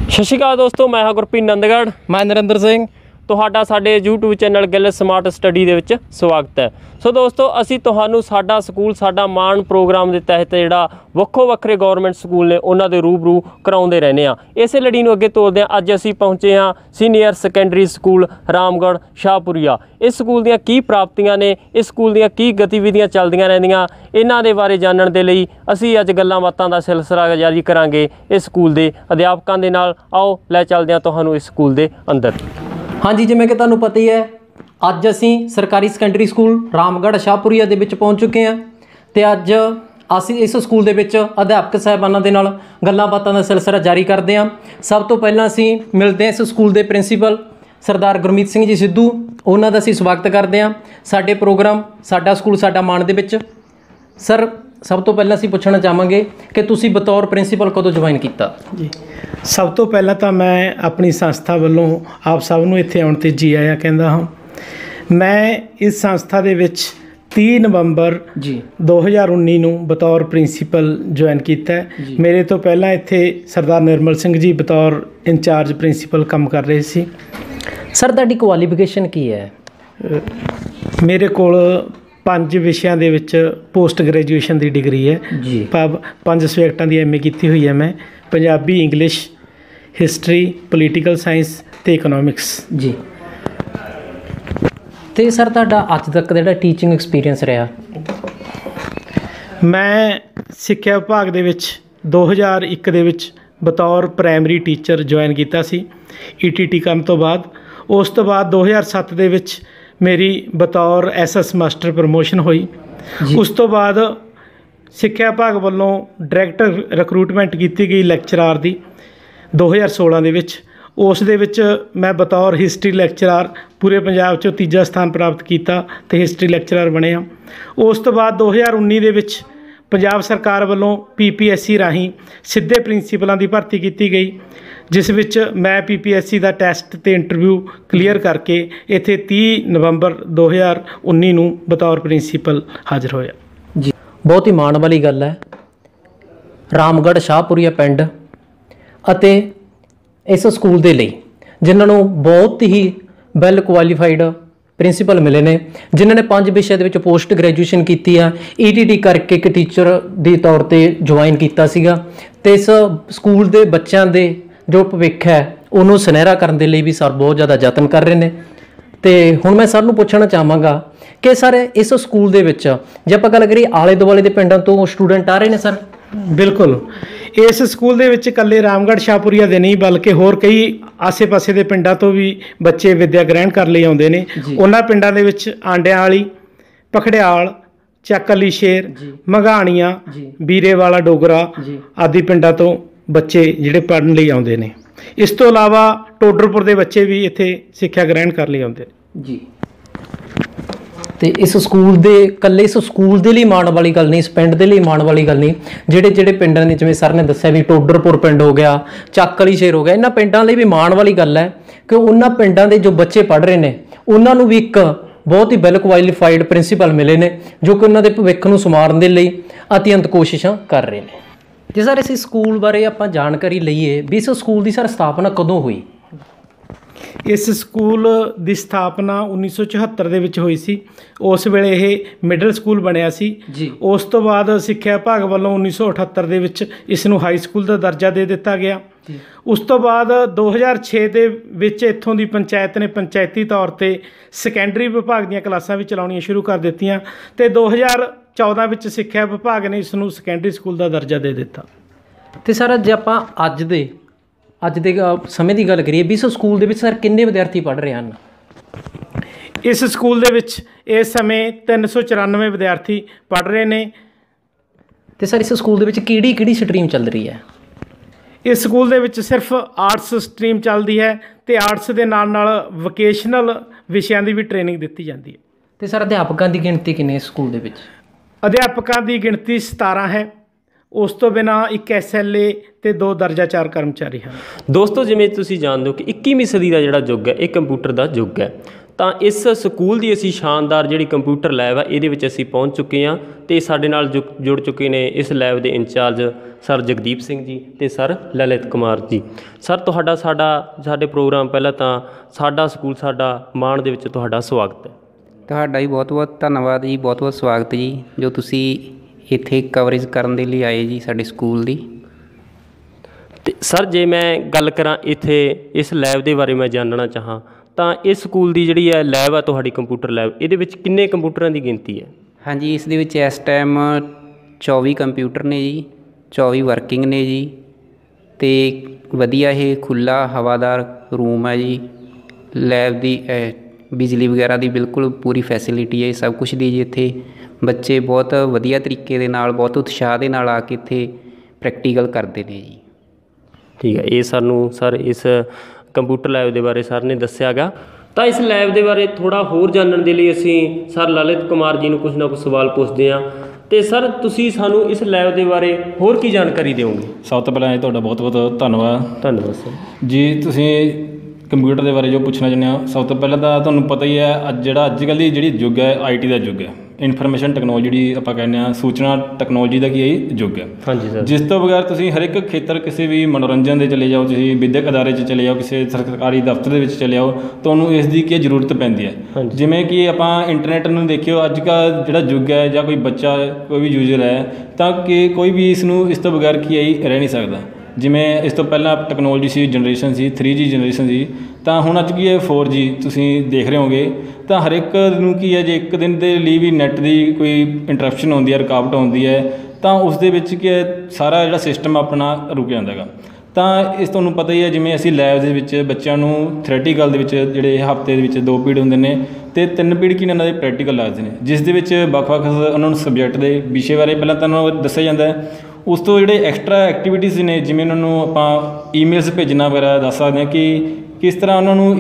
ਸਤਿ ਸ਼੍ਰੀ ਅਕਾਲ ਦੋਸਤੋ, मैं हाँ गुरप्रीत नंदगढ़। मैं नरेंद्र सिंह। ਤੁਹਾਡਾ ਸਾਡੇ YouTube channel Gill smart study ਦੇ ਵਿੱਚ ਸਵਾਗਤ ਹੈ। ਸੋ ਦੋਸਤੋ, ਅਸੀਂ ਤੁਹਾਨੂੰ ਸਾਡਾ ਸਕੂਲ ਸਾਡਾ ਮਾਣ ਪ੍ਰੋਗਰਾਮ ਦੇ ਤਹਿਤ ਜਿਹੜਾ ਵੱਖੋ ਵੱਖਰੇ ਗਵਰਨਮੈਂਟ ਸਕੂਲ ਨੇ ਉਹਨਾਂ ਦੇ ਰੂਬਰੂ ਕਰਾਉਂਦੇ ਰਹਿੰਦੇ ਆ। ਇਸੇ ਲੜੀ ਨੂੰ ਅੱਗੇ ਤੋਰਦੇ ਹਾਂ। ਅੱਜ ਅਸੀਂ ਪਹੁੰਚੇ ਹਾਂ senior secondary school Ramgarh Shahpuria. ਇਸ ਸਕੂਲ ਦੀਆਂ ਕੀ ਪ੍ਰਾਪਤੀਆਂ ਨੇ, ਇਸ ਸਕੂਲ ਦੀਆਂ ਕੀ ਗਤੀਵਿਧੀਆਂ ਚੱਲਦੀਆਂ ਰਹਿੰਦੀਆਂ, ਇਹਨਾਂ ਦੇ ਬਾਰੇ ਜਾਣਨ ਦੇ ਲਈ ਅਸੀਂ ਅੱਜ ਗੱਲਾਂ ਬਾਤਾਂ ਦਾ ਸਿਲਸਿਲਾ ਜਾਰੀ ਕਰਾਂਗੇ ਇਸ ਸਕੂਲ ਦੇ ਅਧਿਆਪਕਾਂ ਦੇ ਨਾਲ। ਆਓ ਲੈ ਚੱਲਦੇ ਹਾਂ ਤੁਹਾਨੂੰ ਇਸ ਸਕੂਲ ਦੇ ਅੰਦਰ। हाँ जी, जिमें कि तुहानूं पता ही है, अज असी सरकारी सैकंडरी स्कूल रामगढ़ शाहपुरीया दे विच पहुंच चुके हैं तो अज असी इस स्कूल दे विच अध्यापक साहिबानां दे नाल गल्लां बातां दा सिलसिला जारी करते हैं। सब तो पहलां असी मिलते हैं इस स्कूल के प्रिंसीपल सरदार गुरमीत सिंह जी सिद्धू, उन्हां दा असी स्वागत करते हैं साडे प्रोग्राम साडा स्कूल साडा माण दे विच। सर, सब तो पहलां असी पुछना चाहांगे कि तुसीं बतौर प्रिंसीपल कदों ज्वाइन कीता? जी, सब तो पहला तो मैं अपनी संस्था वालों आप सब नूं इत्थे आउण ते जी आया कहंदा हाँ। मैं इस संस्था दे विच 30 नवंबर जी 2019 नूं बतौर प्रिंसीपल ज्वाइन कीता है। मेरे तो पहला इत्थे सरदार निर्मल सिंह जी बतौर इंचार्ज प्रिंसीपल काम कर रहे सी। सर, तुहाडी क्वालिफिकेशन की है? मेरे कोल 5 विषयां दे विच पोस्ट ग्रेजुएशन की डिग्री है जी। 5 सबजैक्टां दी MA कीती हुई है मैं, Punjabi, English, history, political science ते इकोनॉमिक्स जी। तो सर, तुहाडा अज तक जिहड़ा टीचिंग एक्सपीरियंस रहा? मैं सिक्ख्या विभाग दे विच 2001 दे विच बतौर प्राइमरी टीचर ज्वाइन कीता सी ETT करन तो बाद। उस तो बाद 2007 दे विच मेरी बतौर SS मास्टर प्रमोशन हुई। उस तो बाद सिक्ख्या विभाग वालों डायरैक्ट रिक्रूटमेंट की गई लैक्चरार की 2016 दे विच। उस दे विच मैं बतौर हिस्टरी लैक्चरार पूरे पंजाब चों 3जा स्थान प्राप्त किया तो हिस्टरी लैक्चरार बनिया। उस तो बाद 2019 दे विच पंजाब सरकार वालों PPSC राही सीधे प्रिंसीपलों की भर्ती की गई, जिस विच मैं PPSC का टैसट ते इंटरव्यू क्लीयर करके इत्थे 30 नवंबर 2019 नूं बतौर प्रिंसीपल हाजिर होया जी। बहुत ही माण वाली गल है, रामगढ़ शाहपुरीया पिंड अते इस स्कूल दे लई जिन्हां नूं बहुत ही वैल क्वालीफाइड प्रिंसीपल मिले ने, जिन्हां ने 5 विषय दे विच पोस्ट ग्रेजुएशन की है, ETT करके एक टीचर के तौर पर ज्वाइन किया सीगा। ते इस स्कूल के बच्चों के जो भविख है उन्होंने सुनहरा करने के लिए भी सर बहुत ज़्यादा यत्न कर रहे हैं। तो हुण मैं सर नूं पुछना चाहांगा कि सर इस स्कूल दे विच जे आपां गल करिए आले दुआले दे पिंडां तो स्टूडेंट आ रहे हैं सर? बिल्कुल, इस स्कूल दे विच कल्ले रामगढ़ शाहपुरीया दे नहीं बल्कि होर कई आसे पासे दे पिंडां तो भी बच्चे विद्या ग्रहण कर लई आउंदे ने। उन्हां पिंडां दे विच आंडियां वाली, पखड़ियाल, ਚੱਕ ਅਲੀ ਸ਼ੇਰ, ਮਘਾਣੀਆਂ, ਵੀਰੇਵਾਲਾ ਡੋਗਰਾ आदि पिंडां तो बच्चे ਜਿਹੜੇ पढ़न ਲਈ ਆਉਂਦੇ ਨੇ। इस तो इलावा टोडरपुर के बच्चे भी इत्थे सिक्ख्या ग्रहण कर लिए आते जी। तो इस स्कूल दे कल्ले इस स्कूल दे लिए माण वाली गल नहीं, इस पिंड दे लिए माण वाली गल नहीं। ਜਿਹੜੇ ਜਿਹੜੇ ਪਿੰਡਾਂ ਨੇ ਜਿਵੇਂ ਸਰ ਨੇ ਦੱਸਿਆ ਵੀ ਟੋਡਰਪੁਰ ਪਿੰਡ ਹੋ ਗਿਆ, ਚੱਕ ਅਲੀ ਸ਼ੇਰ ਹੋ ਗਿਆ, ਇਹਨਾਂ ਪਿੰਡਾਂ ਲਈ ਵੀ ਮਾਣ ਵਾਲੀ ਗੱਲ ਹੈ ਕਿ ਉਹਨਾਂ ਪਿੰਡਾਂ ਦੇ ਜੋ ਬੱਚੇ ਪੜ੍ਹ ਰਹੇ ਨੇ ਉਹਨਾਂ ਨੂੰ ਵੀ ਇੱਕ ਬਹੁਤ ਹੀ ਵੈਲ ਕੁਆਲੀਫਾਈਡ ਪ੍ਰਿੰਸੀਪਲ ਮਿਲੇ ਨੇ ਜੋ ਕਿ ਉਹਨਾਂ ਦੇ ਭਵਿੱਖ ਨੂੰ ਸੰਵਾਰਨ ਦੇ ਲਈ ਅਤਿਅੰਤ ਕੋਸ਼ਿਸ਼ਾਂ ਕਰ ਰਹੇ ਨੇ। ਜੇ ਸਰ ਇਸ ਸਕੂਲ ਬਾਰੇ ਆਪਾਂ ਜਾਣਕਾਰੀ ਲਈਏ ਵੀ ਇਸ ਸਕੂਲ ਦੀ ਸਰ ਸਥਾਪਨਾ ਕਦੋਂ ਹੋਈ? इस स्कूल की स्थापना 1974 ਦੇ ਵਿੱਚ ਹੋਈ ਸੀ। ਉਸ ਵੇਲੇ ਇਹ ਮਿਡਲ ਸਕੂਲ ਬਣਿਆ ਸੀ ਜੀ। ਉਸ ਤੋਂ ਬਾਅਦ ਸਿੱਖਿਆ ਵਿਭਾਗ ਵੱਲੋਂ 1978 ਦੇ ਵਿੱਚ ਇਸ ਨੂੰ ਹਾਈ ਸਕੂਲ ਦਾ ਦਰਜਾ ਦੇ ਦਿੱਤਾ ਗਿਆ। ਉਸ ਤੋਂ ਬਾਅਦ 2006 ਦੇ ਵਿੱਚ ਇੱਥੋਂ ਦੀ ਪੰਚਾਇਤ ਨੇ ਪੰਚਾਇਤੀ ਤੌਰ ਤੇ ਸੈਕੰਡਰੀ ਵਿਭਾਗ ਦੀਆਂ ਕਲਾਸਾਂ ਵੀ ਚਲਾਉਣੀਆਂ ਸ਼ੁਰੂ ਕਰ ਦਿੱਤੀਆਂ ਤੇ 2014 ਵਿੱਚ ਸਿੱਖਿਆ ਵਿਭਾਗ ਨੇ ਇਸ ਨੂੰ ਸੈਕੰਡਰੀ ਸਕੂਲ ਦਾ ਦਰਜਾ ਦੇ ਦਿੱਤਾ। ਤੇ ਸਰ ਜੇ ਆਪਾਂ ਅੱਜ ਦੇ ਸਮੇਂ ਦੀ ਗੱਲ ਕਰੀਏ ਵੀ ਇਸ ਸਕੂਲ ਦੇ ਵਿੱਚ ਸਰ ਕਿੰਨੇ ਵਿਦਿਆਰਥੀ ਪੜ੍ਹ ਰਹੇ ਹਨ? ਇਸ ਸਕੂਲ ਦੇ ਵਿੱਚ ਇਸ ਸਮੇਂ 394 ਵਿਦਿਆਰਥੀ ਪੜ੍ਹ ਰਹੇ ਨੇ। ਤੇ ਸਰ ਇਸ ਸਕੂਲ ਦੇ ਵਿੱਚ ਕਿਹੜੀ ਸਟਰੀਮ ਚੱਲ ਰਹੀ ਹੈ? ਇਸ ਸਕੂਲ ਦੇ ਵਿੱਚ ਸਿਰਫ ਆਰਟਸ ਸਟਰੀਮ ਚੱਲਦੀ ਹੈ ਤੇ ਆਰਟਸ ਦੇ ਨਾਲ ਵੋਕੇਸ਼ਨਲ ਵਿਸ਼ਿਆਂ ਦੀ ਵੀ ਟ੍ਰੇਨਿੰਗ ਦਿੱਤੀ ਜਾਂਦੀ ਹੈ। ਤੇ ਸਰ ਅਧਿਆਪਕਾਂ ਦੀ ਗਿਣਤੀ ਕਿੰਨੀ ਹੈ ਸਕੂਲ ਦੇ ਵਿੱਚ? ਅਧਿਆਪਕਾਂ ਦੀ ਗਿਣਤੀ 17 ਹੈ। ਉਸ ਤੋਂ ਬਿਨਾਂ 1 SLA ਤੇ 2 ਦਰਜਾ 4 ਕਰਮਚਾਰੀ ਹਨ। ਦੋਸਤੋ, ਜਿਵੇਂ ਤੁਸੀਂ ਜਾਣਦੇ ਹੋ ਕਿ 21ਵੀਂ ਸਦੀ ਦਾ ਜਿਹੜਾ ਯੁੱਗ ਹੈ ਇਹ ਕੰਪਿਊਟਰ ਦਾ ਯੁੱਗ ਹੈ ਤਾਂ ਇਸ ਸਕੂਲ ਦੀ ਅਸੀਂ ਸ਼ਾਨਦਾਰ ਜਿਹੜੀ ਕੰਪਿਊਟਰ ਲੈਬ ਆ ਇਹਦੇ ਵਿੱਚ ਅਸੀਂ ਪਹੁੰਚ ਚੁੱਕੇ ਹਾਂ ਅਤੇ ਸਾਡੇ ਨਾਲ ਜੁੜ ਚੁੱਕੇ ਨੇ ਇਸ ਲੈਬ ਦੇ ਇੰਚਾਰਜ ਸਰ ਜਗਦੀਪ ਸਿੰਘ ਜੀ ਅਤੇ ਸਰ ਲਲਿਤ ਕੁਮਾਰ ਜੀ। ਸਰ ਤੁਹਾਡਾ ਸਾਡੇ ਪ੍ਰੋਗਰਾਮ ਪਹਿਲਾਂ ਤਾਂ ਸਾਡਾ ਸਕੂਲ ਸਾਡਾ ਮਾਣ ਦੇ ਵਿੱਚ ਤੁਹਾਡਾ ਸਵਾਗਤ ਹੈ। ਤੁਹਾਡਾ ਵੀ ਬਹੁਤ ਬਹੁਤ ਧੰਨਵਾਦ ਜੀ, ਬਹੁਤ ਬਹੁਤ ਸਵਾਗਤ ਜੀ ਜੋ ਤੁਸੀਂ ਇੱਥੇ ਕਵਰੇਜ ਕਰਨ ਦੇ ਲਈ ਆਏ ਜੀ ਸਾਡੇ ਸਕੂਲ ਦੀ। ਅਤੇ ਸਰ ਜੇ ਮੈਂ ਗੱਲ ਕਰਾਂ ਇੱਥੇ ਇਸ ਲੈਬ ਦੇ ਬਾਰੇ ਮੈਂ ਜਾਣਨਾ ਚਾਹਾਂ ਤਾਂ ਇਸ ਸਕੂਲ ਦੀ ਜਿਹੜੀ ਹੈ ਲੈਬ ਆ ਤੁਹਾਡੀ ਕੰਪਿਊਟਰ ਲੈਬ, ਇਹਦੇ ਵਿੱਚ ਕਿੰਨੇ ਕੰਪਿਊਟਰਾਂ ਦੀ ਗਿਣਤੀ ਹੈ? ਹਾਂਜੀ, ਇਸ ਦੇ ਵਿੱਚ ਇਸ ਟਾਈਮ 24 ਕੰਪਿਊਟਰ ਨੇ ਜੀ, 24 ਵਰਕਿੰਗ ਨੇ ਜੀ, ਅਤੇ ਵਧੀਆ ਇਹ ਖੁੱਲ੍ਹਾ ਹਵਾਦਾਰ ਰੂਮ ਹੈ ਜੀ। ਲੈਬ ਦੀ ਬਿਜਲੀ ਵਗੈਰਾ ਦੀ ਬਿਲਕੁਲ ਪੂਰੀ ਫੈਸਿਲਿਟੀ ਹੈ, ਸਭ ਕੁਛ ਦੀ ਜੀ। ਇੱਥੇ ਬੱਚੇ ਬਹੁਤ ਵਧੀਆ ਤਰੀਕੇ ਦੇ ਨਾਲ, ਬਹੁਤ ਉਤਸ਼ਾਹ ਦੇ ਨਾਲ ਆ ਕੇ ਇੱਥੇ ਪ੍ਰੈਕਟੀਕਲ ਕਰਦੇ ਨੇ ਜੀ। ਠੀਕ ਹੈ, ਇਹ ਸਾਨੂੰ ਸਰ ਇਸ ਕੰਪਿਊਟਰ ਲੈਬ ਦੇ ਬਾਰੇ ਸਰ ਨੇ ਦੱਸਿਆ ਗਾ। ਤਾਂ ਇਸ ਲੈਬ ਦੇ ਬਾਰੇ ਥੋੜ੍ਹਾ ਹੋਰ ਜਾਣਨ ਦੇ ਲਈ ਅਸੀਂ ਸਰ ਲਲਿਤ ਕੁਮਾਰ ਜੀ ਨੂੰ ਕੁਛ ਨਾ ਕੁਛ ਸਵਾਲ ਪੁੱਛਦੇ ਹਾਂ। ਅਤੇ ਸਰ ਤੁਸੀਂ ਸਾਨੂੰ ਇਸ ਲੈਬ ਦੇ ਬਾਰੇ ਹੋਰ ਕੀ ਜਾਣਕਾਰੀ ਦਿਓਗੇ? ਸਭ ਤੋਂ ਪਹਿਲਾਂ ਤੁਹਾਡਾ ਬਹੁਤ ਬਹੁਤ ਧੰਨਵਾਦ। ਧੰਨਵਾਦ ਸਰ ਜੀ। ਤੁਸੀਂ ਕੰਪਿਊਟਰ ਦੇ ਬਾਰੇ ਜੋ ਪੁੱਛਣਾ ਚਾਹੁੰਦੇ ਹੋ, ਸਭ ਤੋਂ ਪਹਿਲਾਂ ਤਾਂ ਤੁਹਾਨੂੰ ਪਤਾ ਹੀ ਹੈ ਅੱਜ ਕੱਲ੍ਹ ਦੀ ਜਿਹੜੀ ਯੁੱਗ ਹੈ IT ਦਾ ਯੁੱਗ ਹੈ, ਇਨਫੋਰਮੇਸ਼ਨ ਟੈਕਨੋਲੋਜੀ ਜਿਹੜੀ ਆਪਾਂ ਕਹਿੰਦੇ ਹਾਂ, ਸੂਚਨਾ ਟੈਕਨੋਲੋਜੀ ਦਾ ਕੀ ਇਹ ਯੁੱਗ ਹੈ। ਹਾਂਜੀ ਸਰ। ਜਿਸ ਤੋਂ ਬਗੈਰ ਤੁਸੀਂ ਹਰ ਇੱਕ ਖੇਤਰ, ਕਿਸੇ ਵੀ ਮਨੋਰੰਜਨ ਦੇ ਚਲੇ ਜਾਓ, ਤੁਸੀਂ ਵਿਦਿਅਕ ਅਦਾਰੇ 'ਚ ਚਲੇ ਜਾਓ, ਕਿਸੇ ਸਰਕਾਰੀ ਦਫ਼ਤਰ ਦੇ ਵਿੱਚ ਚਲੇ ਜਾਓ, ਤੁਹਾਨੂੰ ਇਸ ਦੀ ਕੀ ਜ਼ਰੂਰਤ ਪੈਂਦੀ ਹੈ। ਜਿਵੇਂ ਕਿ ਆਪਾਂ ਇੰਟਰਨੈਟ ਨੂੰ ਦੇਖਿਓ, ਅੱਜ ਕੱਲ੍ਹ ਜਿਹੜਾ ਯੁੱਗ ਹੈ ਜਾਂ ਕੋਈ ਬੱਚਾ ਕੋਈ ਵੀ ਯੂਜ਼ਰ ਹੈ ਤਾਂ ਕਿ ਕੋਈ ਵੀ ਇਸ ਤੋਂ ਬਗੈਰ ਕੀ ਹੈ ਰਹਿ ਨਹੀਂ ਸਕਦਾ। ਜਿਵੇਂ ਇਸ ਤੋਂ ਪਹਿਲਾਂ ਟੈਕਨੋਲੋਜੀ ਸੀ, ਜਨਰੇਸ਼ਨ ਸੀ 3G ਜਨਰੇਸ਼ਨ ਸੀ, ਤਾਂ ਹੁਣ ਅੱਜ ਕੀ ਹੈ 4G ਤੁਸੀਂ ਦੇਖ ਰਹੇ ਹੋਗੇ। ਤਾਂ ਹਰ ਇੱਕ ਨੂੰ ਕੀ ਹੈ, ਜੇ ਇੱਕ ਦਿਨ ਦੇ ਲਈ ਵੀ ਨੈੱਟ ਦੀ ਕੋਈ ਇੰਟਰਪਸ਼ਨ ਹੁੰਦੀ ਹੈ, ਰੁਕਾਵਟ ਹੁੰਦੀ ਹੈ, ਤਾਂ ਉਸ ਦੇ ਵਿੱਚ ਕੀ ਹੈ ਸਾਰਾ ਜਿਹੜਾ ਸਿਸਟਮ ਆਪਣਾ ਰੁਕ ਜਾਂਦਾ ਹੈਗਾ। ਤਾਂ ਇਸ ਤੁਹਾਨੂੰ ਪਤਾ ਹੀ ਹੈ, ਜਿਵੇਂ ਅਸੀਂ ਲੈਬ ਦੇ ਵਿੱਚ ਬੱਚਿਆਂ ਨੂੰ ਥਿਓਰੈਟੀਕਲ ਦੇ ਵਿੱਚ ਜਿਹੜੇ ਹਫ਼ਤੇ ਦੇ ਵਿੱਚ 2 ਪੀਰੀਅਡ ਹੁੰਦੇ ਨੇ ਅਤੇ 3 ਪੀਰੀਅਡ ਕੀ ਇਹਨਾਂ ਦੇ ਪ੍ਰੈਕਟੀਕਲ ਲੱਗਦੇ ਨੇ, ਜਿਸ ਦੇ ਵਿੱਚ ਵੱਖ-ਵੱਖ ਉਹਨਾਂ ਨੂੰ ਸਬਜੈਕਟ ਦੇ ਵਿਸ਼ੇ ਬਾਰੇ ਪਹਿਲਾਂ ਤਾਂ ਉਹਨਾਂ ਨੂੰ ਦੱਸਿਆ ਜਾਂਦਾ ਹੈ। ਉਸ ਤੋਂ ਜਿਹੜੇ ਐਕਸਟਰਾ ਐਕਟੀਵਿਟੀਜ਼ ਨੇ, ਜਿਵੇਂ ਉਹਨਾਂ ਨੂੰ ਆਪਾਂ ਈਮੇਲਸ ਭੇਜਣਾ ਵਗੈਰਾ ਦੱਸ ਸਕਦੇ ਹਾਂ ਕਿ ਕਿਸ ਤਰ੍ਹਾਂ ਉਹਨਾਂ ਨੂੰ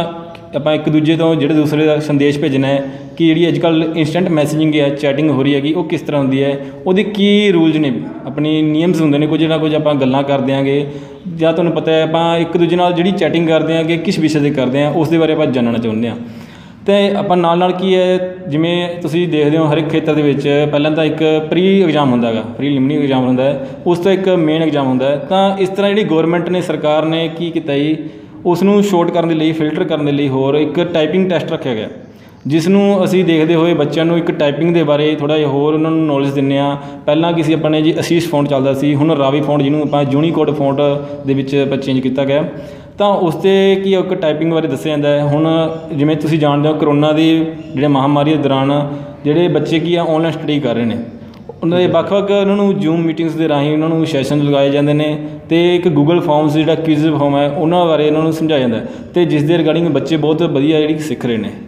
ਆਪਾਂ ਇੱਕ ਦੂਜੇ ਤੋਂ ਜਿਹੜੇ ਦੂਸਰੇ ਦਾ ਸੰਦੇਸ਼ ਭੇਜਣਾ ਹੈ, ਕਿ ਜਿਹੜੀ ਅੱਜ ਕੱਲ੍ਹ ਇੰਸਟੈਂਟ ਮੈਸੇਜਿੰਗ ਹੈ, ਚੈਟਿੰਗ ਹੋ ਰਹੀ ਹੈਗੀ, ਉਹ ਕਿਸ ਤਰ੍ਹਾਂ ਹੁੰਦੀ ਹੈ, ਉਹਦੇ ਕੀ ਰੂਲਸ ਨੇ, ਆਪਣੇ ਨਿਯਮਸ ਹੁੰਦੇ ਨੇ, ਕੁਝ ਨਾ ਕੁਝ ਆਪਾਂ ਗੱਲਾਂ ਕਰ ਦਿਆਂਗੇ। ਜਾਂ ਤੁਹਾਨੂੰ ਪਤਾ ਹੈ ਆਪਾਂ ਇੱਕ ਦੂਜੇ ਨਾਲ ਜਿਹੜੀ ਚੈਟਿੰਗ ਕਰਦੇ ਹਾਂ ਕਿ ਕਿਸ ਵਿਸ਼ੇ 'ਤੇ ਕਰਦੇ ਹਾਂ, ਉਸ ਦੇ ਬਾਰੇ ਆਪਾਂ ਜਾਣਨਾ ਚਾਹੁੰਦੇ ਹਾਂ। ਅਤੇ ਆਪਾਂ ਨਾਲ ਕੀ ਹੈ, ਜਿਵੇਂ ਤੁਸੀਂ ਦੇਖਦੇ ਹੋ ਹਰ ਇੱਕ ਖੇਤਰ ਦੇ ਵਿੱਚ ਪਹਿਲਾਂ ਤਾਂ ਇੱਕ ਪ੍ਰੀ ਐਗਜ਼ਾਮ ਹੁੰਦਾ ਹੈਗਾ, ਪ੍ਰੀਲਿਮਿਨਰੀ ਐਗਜ਼ਾਮ ਹੁੰਦਾ ਹੈ, ਉਸ ਤੋਂ ਇੱਕ ਮੇਨ ਐਗਜ਼ਾਮ ਹੁੰਦਾ ਹੈ। ਤਾਂ ਇਸ ਤਰ੍ਹਾਂ ਜਿਹੜੀ ਗੌਰਮੈਂਟ ਨੇ, ਸਰਕਾਰ ਨੇ ਕੀ ਕੀਤਾ ਜੀ, ਉਸ ਨੂੰ ਸ਼ੋਰਟ ਕਰਨ ਦੇ ਲਈ, ਫਿਲਟਰ ਕਰਨ ਦੇ ਲਈ ਹੋਰ ਇੱਕ ਟਾਈਪਿੰਗ ਟੈਸਟ ਰੱਖਿਆ ਗਿਆ, ਜਿਸ ਨੂੰ ਅਸੀਂ ਦੇਖਦੇ ਹੋਏ ਬੱਚਿਆਂ ਨੂੰ ਇੱਕ ਟਾਈਪਿੰਗ ਦੇ ਬਾਰੇ ਥੋੜ੍ਹਾ ਜਿਹਾ ਹੋਰ ਉਹਨਾਂ ਨੂੰ ਨੌਲੇਜ ਦਿੰਦੇ ਹਾਂ। ਪਹਿਲਾਂ ਕਿਸੇ ਆਪਾਂ ਨੇ ਜੀ ਅਸੀਸ ਫੌਂਟ ਚੱਲਦਾ ਸੀ, ਹੁਣ ਰਾਵੀ ਫੌਂਟ, ਜਿਹਨੂੰ ਆਪਾਂ ਯੂਨੀਕੋਡ ਫੌਂਟ ਦੇ ਵਿੱਚ ਆਪਾਂ ਚੇਂਜ ਕੀਤਾ ਗਿਆ। ਤਾਂ ਉਸ 'ਤੇ ਕੀ ਇੱਕ ਟਾਈਪਿੰਗ ਬਾਰੇ ਦੱਸਿਆ ਜਾਂਦਾ ਹੈ। ਹੁਣ ਜਿਵੇਂ ਤੁਸੀਂ ਜਾਣਦੇ ਹੋ, ਕਰੋਨਾ ਦੀ ਜਿਹੜੇ ਮਹਾਂਮਾਰੀ ਦੇ ਦੌਰਾਨ ਜਿਹੜੇ ਬੱਚੇ ਕੀ ਆ ਔਨਲਾਈਨ ਸਟੱਡੀ ਕਰ ਰਹੇ ਨੇ, ਉਹਨਾਂ ਦੇ ਵੱਖ-ਵੱਖ ਉਹਨਾਂ ਨੂੰ ਜ਼ੂਮ ਮੀਟਿੰਗਸ ਦੇ ਰਾਹੀਂ ਉਹਨਾਂ ਨੂੰ ਸੈਸ਼ਨ ਲਗਾਏ ਜਾਂਦੇ ਨੇ, ਅਤੇ ਇੱਕ ਗੂਗਲ ਫਾਰਮਸ ਜਿਹੜਾ ਕੁਇਜ਼ ਫਾਰਮ ਹੈ ਉਹਨਾਂ ਬਾਰੇ ਉਹਨਾਂ ਨੂੰ ਸਮਝਾਇਆ ਜਾਂਦਾ, ਅਤੇ ਜਿਸ ਦੇ ਰਿਗਾਰਡਿੰਗ ਬੱਚੇ ਬਹੁਤ ਵਧੀਆ ਜਿਹੜੀ ਸਿੱਖ ਰਹੇ ਨੇ।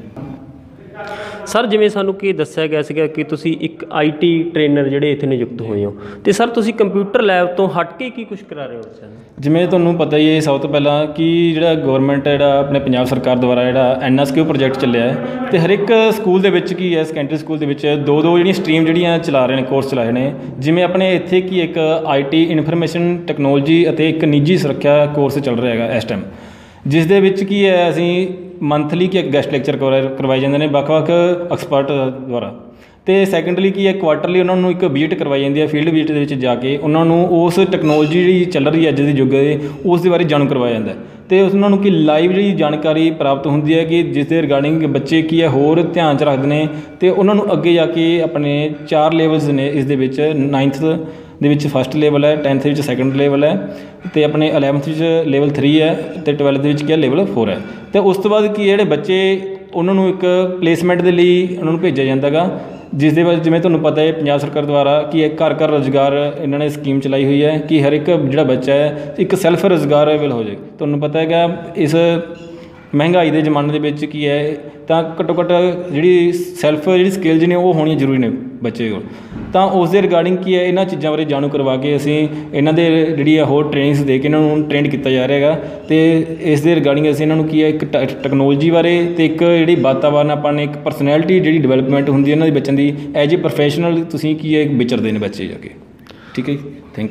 ਸਰ ਜਿਵੇਂ ਸਾਨੂੰ ਕੀ ਦੱਸਿਆ ਗਿਆ ਸੀਗਾ ਕਿ ਤੁਸੀਂ ਇੱਕ IT ਟ੍ਰੇਨਰ ਜਿਹੜੇ ਇੱਥੇ ਨਿਯੁਕਤ ਹੋਏ ਹੋ, ਅਤੇ ਸਰ ਤੁਸੀਂ ਕੰਪਿਊਟਰ ਲੈਬ ਤੋਂ ਹਟ ਕੇ ਕੀ ਕੁਛ ਕਰਾ ਰਹੇ ਹੋ ਬੱਚਿਆਂ ਨੂੰ? ਜਿਵੇਂ ਤੁਹਾਨੂੰ ਪਤਾ ਹੀ ਹੈ, ਸਭ ਤੋਂ ਪਹਿਲਾਂ ਕਿ ਜਿਹੜਾ ਗੌਰਮੈਂਟ ਹੈ, ਜਿਹੜਾ ਆਪਣੇ ਪੰਜਾਬ ਸਰਕਾਰ ਦੁਆਰਾ ਜਿਹੜਾ NSQ ਪ੍ਰੋਜੈਕਟ ਚੱਲਿਆ ਹੈ, ਅਤੇ ਹਰ ਇੱਕ ਸਕੂਲ ਦੇ ਵਿੱਚ ਕੀ ਹੈ, ਸੈਕੰਡਰੀ ਸਕੂਲ ਦੇ ਵਿੱਚ 2 ਜਿਹੜੀਆਂ ਸਟਰੀਮ ਜਿਹੜੀਆਂ ਚਲਾ ਰਹੇ ਨੇ, ਕੋਰਸ ਚਲਾ ਰਹੇ ਨੇ। ਜਿਵੇਂ ਆਪਣੇ ਇੱਥੇ ਕੀ ਇੱਕ IT ਇਨਫੋਰਮੇਸ਼ਨ ਟੈਕਨੋਲੋਜੀ ਅਤੇ ਇੱਕ ਨਿੱਜੀ ਸੁਰੱਖਿਆ ਕੋਰਸ ਚੱਲ ਰਿਹਾ ਹੈਗਾ ਇਸ ਟਾਈਮ, ਜਿਸ ਦੇ ਵਿੱਚ ਕੀ ਹੈ ਅਸੀਂ ਮੰਥਲੀ ਕੀ ਗੈਸਟ ਲੈਕਚਰ ਕਰਵਾਏ ਜਾਂਦੇ ਨੇ ਵੱਖ-ਵੱਖ ਐਕਸਪਰਟ ਦੁਆਰਾ, ਅਤੇ ਸੈਕੰਡਲੀ ਕੀ ਹੈ ਕੁਆਟਰਲੀ ਉਹਨਾਂ ਨੂੰ ਇੱਕ ਵਿਜ਼ਿਟ ਕਰਵਾਈ ਜਾਂਦੀ ਹੈ, ਫੀਲਡ ਵਿਜ਼ਿਟ ਦੇ ਵਿੱਚ ਜਾ ਕੇ ਉਹਨਾਂ ਨੂੰ ਉਸ ਟੈਕਨੋਲੋਜੀ ਜਿਹੜੀ ਚੱਲ ਰਹੀ ਹੈ ਅੱਜ ਦੇ ਯੁੱਗ ਦੇ, ਉਸ ਦੇ ਬਾਰੇ ਜਾਣੂ ਕਰਵਾਇਆ ਜਾਂਦਾ, ਅਤੇ ਉਹਨਾਂ ਨੂੰ ਕਿ ਲਾਈਵ ਜਿਹੜੀ ਜਾਣਕਾਰੀ ਪ੍ਰਾਪਤ ਹੁੰਦੀ ਹੈ ਕਿ ਜਿਸ ਦੇ ਰਿਗਾਰਡਿੰਗ ਬੱਚੇ ਕੀ ਹੈ ਹੋਰ ਧਿਆਨ 'ਚ ਰੱਖਦੇ ਨੇ, ਅਤੇ ਉਹਨਾਂ ਨੂੰ ਅੱਗੇ ਜਾ ਕੇ ਆਪਣੇ 4 ਲੈਵਲਸ ਨੇ ਇਸ ਦੇ ਵਿੱਚ। 9th ਦੇ ਵਿੱਚ ਫਸਟ ਲੈਵਲ ਹੈ, 10th ਵਿੱਚ ਸੈਕੰਡ ਲੈਵਲ ਹੈ, ਅਤੇ ਆਪਣੇ 11th ਵਿੱਚ ਲੈਵਲ 3 ਹੈ, ਅਤੇ 12th ਦੇ ਵਿੱਚ ਕੀ ਹੈ ਲੈਵਲ 4 ਹੈ। ਅਤੇ ਉਸ ਤੋਂ ਬਾਅਦ ਕੀ ਜਿਹੜੇ ਬੱਚੇ ਉਹਨਾਂ ਨੂੰ ਇੱਕ ਪਲੇਸਮੈਂਟ ਦੇ ਲਈ ਉਹਨਾਂ ਨੂੰ ਭੇਜਿਆ ਜਾਂਦਾ ਗਾ, ਜਿਸ ਦੇ ਵਿੱਚ ਜਿਵੇਂ ਤੁਹਾਨੂੰ ਪਤਾ ਹੈ ਪੰਜਾਬ ਸਰਕਾਰ ਦੁਆਰਾ ਕੀ ਹੈ ਘਰ ਘਰ ਰੁਜ਼ਗਾਰ ਇਹਨਾਂ ਨੇ ਸਕੀਮ ਚਲਾਈ ਹੋਈ ਹੈ ਕਿ ਹਰ ਇੱਕ ਜਿਹੜਾ ਬੱਚਾ ਹੈ ਇੱਕ ਸੈਲਫ ਰੁਜ਼ਗਾਰੇਬਲ ਹੋ ਜਾਏ। ਤੁਹਾਨੂੰ ਪਤਾ ਹੈਗਾ ਇਸ ਮਹਿੰਗਾਈ ਦੇ ਜ਼ਮਾਨੇ ਦੇ ਵਿੱਚ ਕੀ ਹੈ ਤਾਂ ਘੱਟੋ ਘੱਟ ਜਿਹੜੀ ਜਿਹੜੀ ਸਕਿੱਲਜ਼ ਨੇ ਉਹ ਹੋਣੀਆਂ ਜ਼ਰੂਰੀ ਨੇ ਬੱਚੇ ਕੋਲ। ਤਾਂ ਉਸ ਦੇ ਰਿਗਾਰਡਿੰਗ ਕੀ ਹੈ ਇਹਨਾਂ ਚੀਜ਼ਾਂ ਬਾਰੇ ਜਾਣੂ ਕਰਵਾ ਕੇ ਅਸੀਂ ਇਹਨਾਂ ਦੇ ਜਿਹੜੀ ਆ ਹੋਰ ਟ੍ਰੇਨਿੰਗਸ ਦੇ ਕੇ ਇਹਨਾਂ ਨੂੰ ਟ੍ਰੇਨਡ ਕੀਤਾ ਜਾ ਰਿਹਾ ਹੈਗਾ, ਅਤੇ ਇਸ ਦੇ ਰਿਗਾਰਡਿੰਗ ਅਸੀਂ ਇਹਨਾਂ ਨੂੰ ਕੀ ਹੈ ਇੱਕ ਟੈਕਨੋਲੋਜੀ ਬਾਰੇ ਅਤੇ ਇੱਕ ਜਿਹੜੀ ਵਾਤਾਵਰਨ ਆਪਾਂ ਨੇ ਇੱਕ ਪਰਸਨੈਲਿਟੀ ਜਿਹੜੀ ਡਿਵੈਲਪਮੈਂਟ ਹੁੰਦੀ ਹੈ ਇਹਨਾਂ ਦੇ ਬੱਚਿਆਂ ਦੀ ਐਜ ਏ ਪ੍ਰੋਫੈਸ਼ਨਲ ਤੁਸੀਂ ਕੀ ਹੈ ਵਿਚਰਦੇ ਨੇ ਬੱਚੇ ਜਾ ਕੇ। ਠੀਕ ਹੈ ਜੀ, ਥੈਂਕ ਯੂ।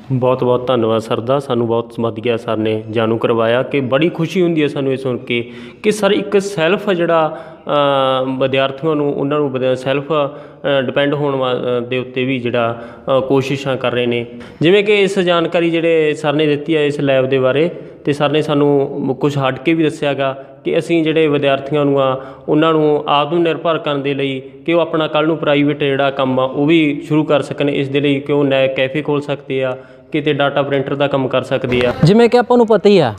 ਬਹੁਤ ਬਹੁਤ ਧੰਨਵਾਦ ਸਰ ਦਾ, ਸਾਨੂੰ ਬਹੁਤ ਵਧੀਆ ਸਰ ਨੇ ਜਾਣੂ ਕਰਵਾਇਆ ਕਿ ਬੜੀ ਖੁਸ਼ੀ ਹੁੰਦੀ ਹੈ ਸਾਨੂੰ ਇਹ ਸੁਣ ਕੇ ਕਿ ਸਰ ਇੱਕ ਸੈਲਫ ਜਿਹੜਾ ਵਿਦਿਆਰਥੀਆਂ ਨੂੰ ਉਹਨਾਂ ਨੂੰ ਸੈਲਫ ਡਿਪੈਂਡ ਹੋਣ ਦੇ ਉੱਤੇ ਵੀ ਜਿਹੜਾ ਕੋਸ਼ਿਸ਼ਾਂ ਕਰ ਰਹੇ ਨੇ। ਜਿਵੇਂ ਕਿ ਇਸ ਜਾਣਕਾਰੀ ਜਿਹੜੇ ਸਰ ਨੇ ਦਿੱਤੀ ਹੈ ਇਸ ਲੈਬ ਦੇ ਬਾਰੇ, ਅਤੇ ਸਰ ਨੇ ਸਾਨੂੰ ਕੁਛ ਹਟ ਕੇ ਵੀ ਦੱਸਿਆ ਗਾ ਕਿ ਅਸੀਂ ਜਿਹੜੇ ਵਿਦਿਆਰਥੀਆਂ ਨੂੰ ਉਹਨਾਂ ਨੂੰ ਆਤਮ ਨਿਰਭਰ ਕਰਨ ਦੇ ਲਈ ਕਿ ਉਹ ਆਪਣਾ ਕੱਲ੍ਹ ਨੂੰ ਪ੍ਰਾਈਵੇਟ ਜਿਹੜਾ ਕੰਮ ਆ ਉਹ ਵੀ ਸ਼ੁਰੂ ਕਰ ਸਕਣ। ਇਸ ਦੇ ਲਈ ਕਿ ਉਹ ਕੈਫੇ ਖੋਲ੍ਹ ਸਕਦੇ ਆ, ਕਿਤੇ ਡਾਟਾ ਪ੍ਰਿੰਟਰ ਦਾ ਕੰਮ ਕਰ ਸਕਦੇ ਆ। ਜਿਵੇਂ ਕਿ ਆਪਾਂ ਨੂੰ ਪਤਾ ਹੀ ਆ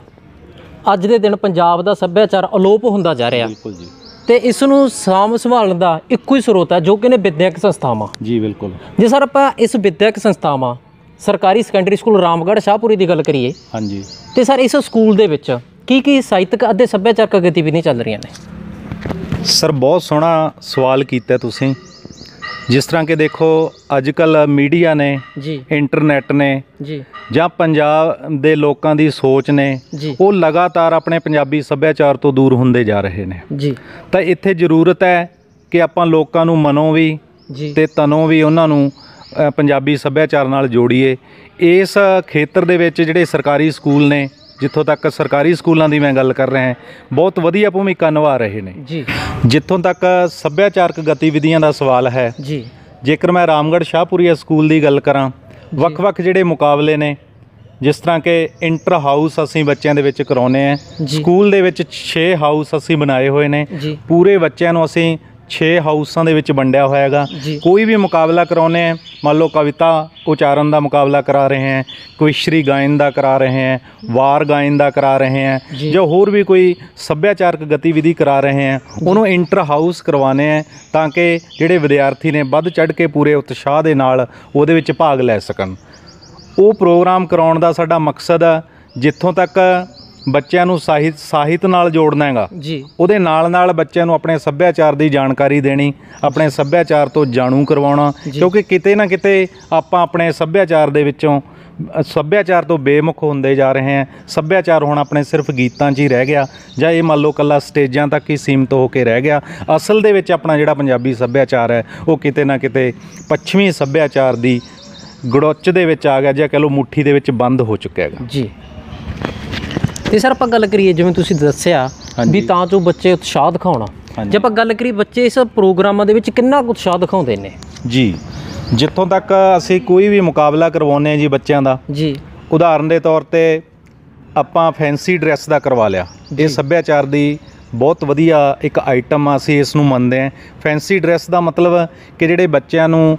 ਅੱਜ ਦੇ ਦਿਨ ਪੰਜਾਬ ਦਾ ਸੱਭਿਆਚਾਰ ਅਲੋਪ ਹੁੰਦਾ ਜਾ ਰਿਹਾ। ਬਿਲਕੁਲ ਜੀ। ਤੇ ਇਸ ਨੂੰ ਸਾਂਭ ਸੰਭਾਲਣ ਦਾ ਇੱਕੋ ਹੀ ਸਰੋਤ ਹੈ ਜੋ ਕਿ ਨੇ ਵਿਦਿਅਕ ਸੰਸਥਾਵਾਂ। ਜੀ ਬਿਲਕੁਲ। ਜੇ ਸਰ ਆਪਾਂ ਇਸ ਵਿਦਿਅਕ ਸੰਸਥਾਵਾਂ ਸਰਕਾਰੀ ਸੈਕੰਡਰੀ ਸਕੂਲ ਰਾਮਗੜ੍ਹ ਸ਼ਾਹਪੁਰੀ ਦੀ ਗੱਲ ਕਰੀਏ, ਹਾਂਜੀ, ਤੇ ਸਰ ਇਸ ਸਕੂਲ ਦੇ ਵਿੱਚ ਕੀ ਸਾਹਿਤਕ ਅਤੇ ਸੱਭਿਆਚਾਰਕ ਗਤੀਵਿਧੀਆਂ ਚੱਲ ਰਹੀਆਂ ਨੇ? ਸਰ ਬਹੁਤ ਸੋਹਣਾ ਸਵਾਲ ਕੀਤਾ ਤੁਸੀਂ। ਜਿਸ ਤਰ੍ਹਾਂ ਕਿ ਦੇਖੋ ਅੱਜ ਕੱਲ੍ਹ ਮੀਡੀਆ ਨੇ ਜੀ, ਇੰਟਰਨੈਟ ਨੇ ਜੀ, ਜਾਂ ਪੰਜਾਬ ਦੇ ਲੋਕਾਂ ਦੀ ਸੋਚ ਨੇ ਜੀ, ਉਹ ਲਗਾਤਾਰ ਆਪਣੇ ਪੰਜਾਬੀ ਸੱਭਿਆਚਾਰ ਤੋਂ ਦੂਰ ਹੁੰਦੇ ਜਾ ਰਹੇ ਨੇ। ਜੀ, ਤਾਂ ਇੱਥੇ ਜ਼ਰੂਰਤ ਹੈ ਕਿ ਆਪਾਂ ਲੋਕਾਂ ਨੂੰ ਮਨੋਂ ਵੀ ਜੀ, ਤੇ ਤਨੋਂ ਵੀ ਉਹਨਾਂ ਨੂੰ ਪੰਜਾਬੀ ਸੱਭਿਆਚਾਰ ਨਾਲ ਜੋੜੀਏ। ਇਸ ਖੇਤਰ ਦੇ ਵਿੱਚ ਜਿਹੜੇ ਸਰਕਾਰੀ ਸਕੂਲ ਨੇ, ਜਿੱਥੋਂ ਤੱਕ ਸਰਕਾਰੀ ਸਕੂਲਾਂ ਦੀ ਮੈਂ ਗੱਲ ਕਰ ਰਿਹਾ, ਬਹੁਤ ਵਧੀਆ ਭੂਮਿਕਾ ਨਿਭਾ ਰਹੇ ਨੇ। ਜੀ, ਜਿੱਥੋਂ ਤੱਕ ਸੱਭਿਆਚਾਰਕ ਗਤੀਵਿਧੀਆਂ ਦਾ ਸਵਾਲ ਹੈ, ਜੀ, ਜੇਕਰ ਮੈਂ ਰਾਮਗੜ੍ਹ ਸ਼ਾਹਪੁਰੀਆ ਸਕੂਲ ਦੀ ਗੱਲ ਕਰਾਂ, ਵੱਖ-ਵੱਖ ਜਿਹੜੇ ਮੁਕਾਬਲੇ ਨੇ, ਜਿਸ ਤਰ੍ਹਾਂ ਕਿ ਇੰਟਰ ਹਾਊਸ ਅਸੀਂ ਬੱਚਿਆਂ ਦੇ ਵਿੱਚ ਕਰਾਉਂਦੇ ਹਾਂ। ਸਕੂਲ ਦੇ ਵਿੱਚ 6 ਹਾਊਸ ਅਸੀਂ ਬਣਾਏ ਹੋਏ ਨੇ। ਪੂਰੇ ਬੱਚਿਆਂ ਨੂੰ ਅਸੀਂ 6 ਹਾਊਸਾਂ ਦੇ ਵਿੱਚ ਵੰਡਿਆ ਹੋਇਆ ਹੈਗਾ। ਕੋਈ ਵੀ ਮੁਕਾਬਲਾ ਕਰਾਉਂਦੇ ਹਾਂ, ਮੰਨ ਲਓ ਕਵਿਤਾ ਉਚਾਰਨ ਦਾ ਮੁਕਾਬਲਾ ਕਰਾ ਰਹੇ ਹਾਂ, ਕੋਈ ਸ਼੍ਰੀ ਗਾਇਨ ਦਾ ਕਰਾ ਰਹੇ ਹਾਂ, ਵਾਰ ਗਾਇਨ ਦਾ ਕਰਾ ਰਹੇ ਹਾਂ, ਜਾਂ ਹੋਰ ਵੀ ਕੋਈ ਸੱਭਿਆਚਾਰਕ ਗਤੀਵਿਧੀ ਕਰਾ ਰਹੇ ਹਾਂ, ਉਹਨੂੰ ਇੰਟਰ ਹਾਊਸ ਕਰਵਾਉਂਦੇ ਹਾਂ ਤਾਂ ਕਿ ਜਿਹੜੇ ਵਿਦਿਆਰਥੀ ਨੇ ਵੱਧ ਚੜ੍ਹ ਕੇ ਪੂਰੇ ਉਤਸ਼ਾਹ ਦੇ ਨਾਲ ਉਹਦੇ ਵਿੱਚ ਭਾਗ ਲੈ ਸਕਣ। ਉਹ ਪ੍ਰੋਗਰਾਮ ਕਰਾਉਣ ਦਾ ਸਾਡਾ ਮਕਸਦ ਆ, ਜਿੱਥੋਂ ਤੱਕ ਬੱਚਿਆਂ ਨੂੰ ਸਾਹਿਤ ਨਾਲ ਜੋੜਨਾ ਹੈਗਾ, ਉਹਦੇ ਨਾਲ ਬੱਚਿਆਂ ਨੂੰ ਆਪਣੇ ਸੱਭਿਆਚਾਰ ਦੀ ਜਾਣਕਾਰੀ ਦੇਣੀ, ਆਪਣੇ ਸੱਭਿਆਚਾਰ ਤੋਂ ਜਾਣੂ ਕਰਵਾਉਣਾ। ਕਿਉਂਕਿ ਕਿਤੇ ਨਾ ਕਿਤੇ ਆਪਾਂ ਆਪਣੇ ਸੱਭਿਆਚਾਰ ਦੇ ਵਿੱਚੋਂ ਸੱਭਿਆਚਾਰ ਤੋਂ ਬੇਮੁਖ ਹੁੰਦੇ ਜਾ ਰਹੇ ਹਾਂ। ਸੱਭਿਆਚਾਰ ਹੁਣ ਆਪਣੇ ਸਿਰਫ ਗੀਤਾਂ 'ਚ ਹੀ ਰਹਿ ਗਿਆ, ਜਾਂ ਇਹ ਮੰਨ ਲਓ ਇਕੱਲਾ ਸਟੇਜਾਂ ਤੱਕ ਹੀ ਸੀਮਿਤ ਹੋ ਕੇ ਰਹਿ ਗਿਆ। ਅਸਲ ਦੇ ਵਿੱਚ ਆਪਣਾ ਜਿਹੜਾ ਪੰਜਾਬੀ ਸੱਭਿਆਚਾਰ ਹੈ ਉਹ ਕਿਤੇ ਨਾ ਕਿਤੇ ਪੱਛਮੀ ਸੱਭਿਆਚਾਰ ਦੀ ਗੜੁੱਚ ਦੇ ਵਿੱਚ ਆ ਗਿਆ, ਜਾਂ ਕਹਿ ਲਓ ਮੁੱਠੀ ਦੇ ਵਿੱਚ ਬੰਦ ਹੋ ਚੁੱਕਿਆ ਹੈਗਾ। ਜੀ। ਤੇ ਸਰ ਆਪਾਂ ਗੱਲ ਕਰੀਏ ਜਿਵੇਂ ਤੁਸੀਂ ਦੱਸਿਆ ਵੀ ਤਾਂ ਜੋ ਬੱਚੇ ਉਤਸ਼ਾਹ ਦਿਖਾਉਣਾ, ਜੇ ਆਪਾਂ ਗੱਲ ਕਰੀਏ ਬੱਚੇ ਇਸ ਪ੍ਰੋਗਰਾਮਾਂ ਦੇ ਵਿੱਚ ਕਿੰਨਾ ਕੁ ਉਤਸ਼ਾਹ ਦਿਖਾਉਂਦੇ ਨੇ? ਜੀ, ਜਿੱਥੋਂ ਤੱਕ ਅਸੀਂ ਕੋਈ ਵੀ ਮੁਕਾਬਲਾ ਕਰਵਾਉਂਦੇ ਹਾਂ ਜੀ ਬੱਚਿਆਂ ਦਾ, ਜੀ, ਉਦਾਹਰਨ ਦੇ ਤੌਰ ਤੇ ਆਪਾਂ ਫੈਂਸੀ ਡਰੈਸ ਦਾ ਕਰਵਾ ਲਿਆ। ਇਹ ਸੱਭਿਆਚਾਰ ਦੀ ਬਹੁਤ ਵਧੀਆ ਇੱਕ ਆਈਟਮ ਆ, ਅਸੀਂ ਇਸ ਨੂੰ ਮੰਨਦੇ ਹਾਂ। ਫੈਂਸੀ ਡਰੈਸ ਦਾ ਮਤਲਬ ਕਿ ਜਿਹੜੇ ਬੱਚਿਆਂ ਨੂੰ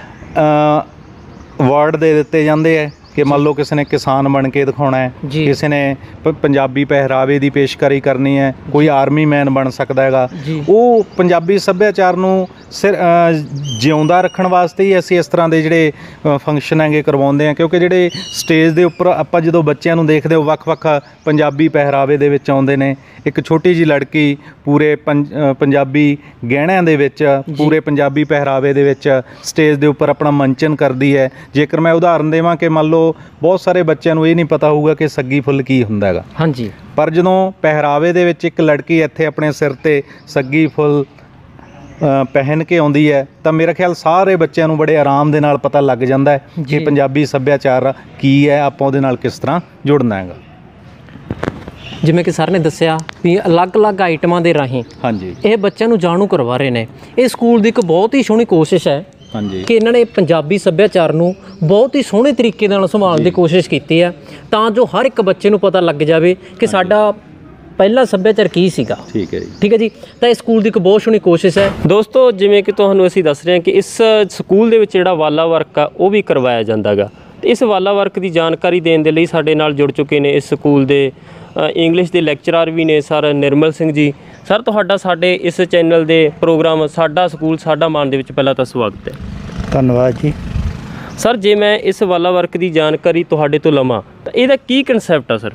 ਅਵਾਰਡ ਦੇ ਦਿੱਤੇ ਜਾਂਦੇ ਹੈ ਕਿ ਮੰਨ ਲਓ ਕਿਸੇ ਨੇ ਕਿਸਾਨ ਬਣ ਕੇ ਦਿਖਾਉਣਾ ਹੈ, ਕਿਸੇ ਨੇ ਪੰਜਾਬੀ ਪਹਿਰਾਵੇ ਦੀ ਪੇਸ਼ਕਾਰੀ ਕਰਨੀ ਹੈ, ਕੋਈ ਆਰਮੀ ਮੈਨ ਬਣ ਸਕਦਾ ਹੈਗਾ। ਉਹ ਪੰਜਾਬੀ ਸੱਭਿਆਚਾਰ ਨੂੰ ਜਿਉਂਦਾ ਰੱਖਣ ਵਾਸਤੇ ਹੀ ਅਸੀਂ ਇਸ ਤਰ੍ਹਾਂ ਦੇ ਜਿਹੜੇ ਫੰਕਸ਼ਨ ਹੈਗੇ ਕਰਵਾਉਂਦੇ ਹਾਂ। ਕਿਉਂਕਿ ਜਿਹੜੇ ਸਟੇਜ ਦੇ ਉੱਪਰ ਆਪਾਂ ਜਦੋਂ ਬੱਚਿਆਂ ਨੂੰ ਦੇਖਦੇ ਹੋ ਵੱਖ-ਵੱਖ ਪੰਜਾਬੀ ਪਹਿਰਾਵੇ ਦੇ ਵਿੱਚ ਆਉਂਦੇ ਨੇ। ਇੱਕ ਛੋਟੀ ਜਿਹੀ ਲੜਕੀ ਪੂਰੇ ਪੰਜਾਬੀ ਗਹਿਣਿਆਂ ਦੇ ਵਿੱਚ, ਪੂਰੇ ਪੰਜਾਬੀ ਪਹਿਰਾਵੇ ਦੇ ਵਿੱਚ ਸਟੇਜ ਦੇ ਉੱਪਰ ਆਪਣਾ ਮੰਚਨ ਕਰਦੀ ਹੈ। ਜੇਕਰ ਮੈਂ ਉਦਾਹਰਨ ਦੇਵਾਂ ਕਿ ਮੰਨ ਲਓ ਬਹੁਤ ਸਾਰੇ ਬੱਚਿਆਂ ਨੂੰ ਇਹ ਨਹੀਂ ਪਤਾ ਹੋਊਗਾ ਕਿ ਸੱਗੀ ਫੁੱਲ ਕੀ ਹੁੰਦਾ ਹੈਗਾ। ਹਾਂਜੀ। ਪਰ ਜਦੋਂ ਪਹਿਰਾਵੇ ਦੇ ਵਿੱਚ ਇੱਕ ਲੜਕੀ ਇੱਥੇ ਆਪਣੇ ਸਿਰ 'ਤੇ ਸੱਗੀ ਫੁੱਲ ਪਹਿਨ ਕੇ ਆਉਂਦੀ ਹੈ ਤਾਂ ਮੇਰਾ ਖਿਆਲ ਸਾਰੇ ਬੱਚਿਆਂ ਨੂੰ ਬੜੇ ਆਰਾਮ ਦੇ ਨਾਲ ਪਤਾ ਲੱਗ ਜਾਂਦਾ ਹੈ ਕਿ ਪੰਜਾਬੀ ਸੱਭਿਆਚਾਰ ਕੀ ਹੈ, ਆਪਾਂ ਉਹਦੇ ਨਾਲ ਕਿਸ ਤਰ੍ਹਾਂ ਜੁੜਨਾ ਹੈਗਾ। ਜਿਵੇਂ ਕਿ ਸਰ ਨੇ ਦੱਸਿਆ ਵੀ ਅਲੱਗ-ਅਲੱਗ ਆਈਟਮਾਂ ਦੇ ਰਾਹੀਂ ਹਾਂਜੀ ਇਹ ਬੱਚਿਆਂ ਨੂੰ ਜਾਣੂ ਕਰਵਾ ਰਹੇ ਨੇ। ਇਹ ਸਕੂਲ ਦੀ ਇੱਕ ਬਹੁਤ ਹੀ ਸੋਹਣੀ ਕੋਸ਼ਿਸ਼ ਹੈ ਕਿ ਇਹਨਾਂ ਨੇ ਪੰਜਾਬੀ ਸੱਭਿਆਚਾਰ ਨੂੰ ਬਹੁਤ ਹੀ ਸੋਹਣੇ ਤਰੀਕੇ ਨਾਲ ਸੰਭਾਲਣ ਦੀ ਕੋਸ਼ਿਸ਼ ਕੀਤੀ ਹੈ ਤਾਂ ਜੋ ਹਰ ਇੱਕ ਬੱਚੇ ਨੂੰ ਪਤਾ ਲੱਗ ਜਾਵੇ ਕਿ ਸਾਡਾ ਪਹਿਲਾ ਸੱਭਿਆਚਾਰ ਕੀ ਸੀਗਾ। ਠੀਕ ਹੈ ਜੀ, ਠੀਕ ਹੈ ਜੀ। ਤਾਂ ਇਹ ਸਕੂਲ ਦੀ ਇੱਕ ਬਹੁਤ ਸੋਹਣੀ ਕੋਸ਼ਿਸ਼ ਹੈ। ਦੋਸਤੋ, ਜਿਵੇਂ ਕਿ ਤੁਹਾਨੂੰ ਅਸੀਂ ਦੱਸ ਰਹੇ ਹਾਂ ਕਿ ਇਸ ਸਕੂਲ ਦੇ ਵਿੱਚ ਜਿਹੜਾ ਵਾਲਾ ਵਰਕ ਆ ਉਹ ਵੀ ਕਰਵਾਇਆ ਜਾਂਦਾ ਗਾ। ਤੇ ਇਸ ਵਾਲਾ ਵਰਕ ਦੀ ਜਾਣਕਾਰੀ ਦੇਣ ਦੇ ਲਈ ਸਾਡੇ ਨਾਲ ਜੁੜ ਚੁੱਕੇ ਨੇ ਇਸ ਸਕੂਲ ਦੇ ਇੰਗਲਿਸ਼ ਦੇ ਲੈਕਚਰਰ ਵੀ ਨੇ ਸਰ ਨਿਰਮਲ ਸਿੰਘ ਜੀ। ਸਰ, ਤੁਹਾਡਾ ਸਾਡੇ ਇਸ ਚੈਨਲ ਦੇ ਪ੍ਰੋਗਰਾਮ ਸਾਡਾ ਸਕੂਲ ਸਾਡਾ ਮਾਣ ਦੇ ਵਿੱਚ ਪਹਿਲਾਂ ਤਾਂ ਸਵਾਗਤ ਹੈ। ਧੰਨਵਾਦ ਜੀ। ਸਰ, ਜੇ ਮੈਂ ਇਸ ਵਾਲਾ ਵਰਕ ਦੀ ਜਾਣਕਾਰੀ ਤੁਹਾਡੇ ਤੋਂ ਲਵਾਂ ਤਾਂ ਇਹਦਾ ਕੀ ਕਨਸੈਪਟ ਆ ਸਰ?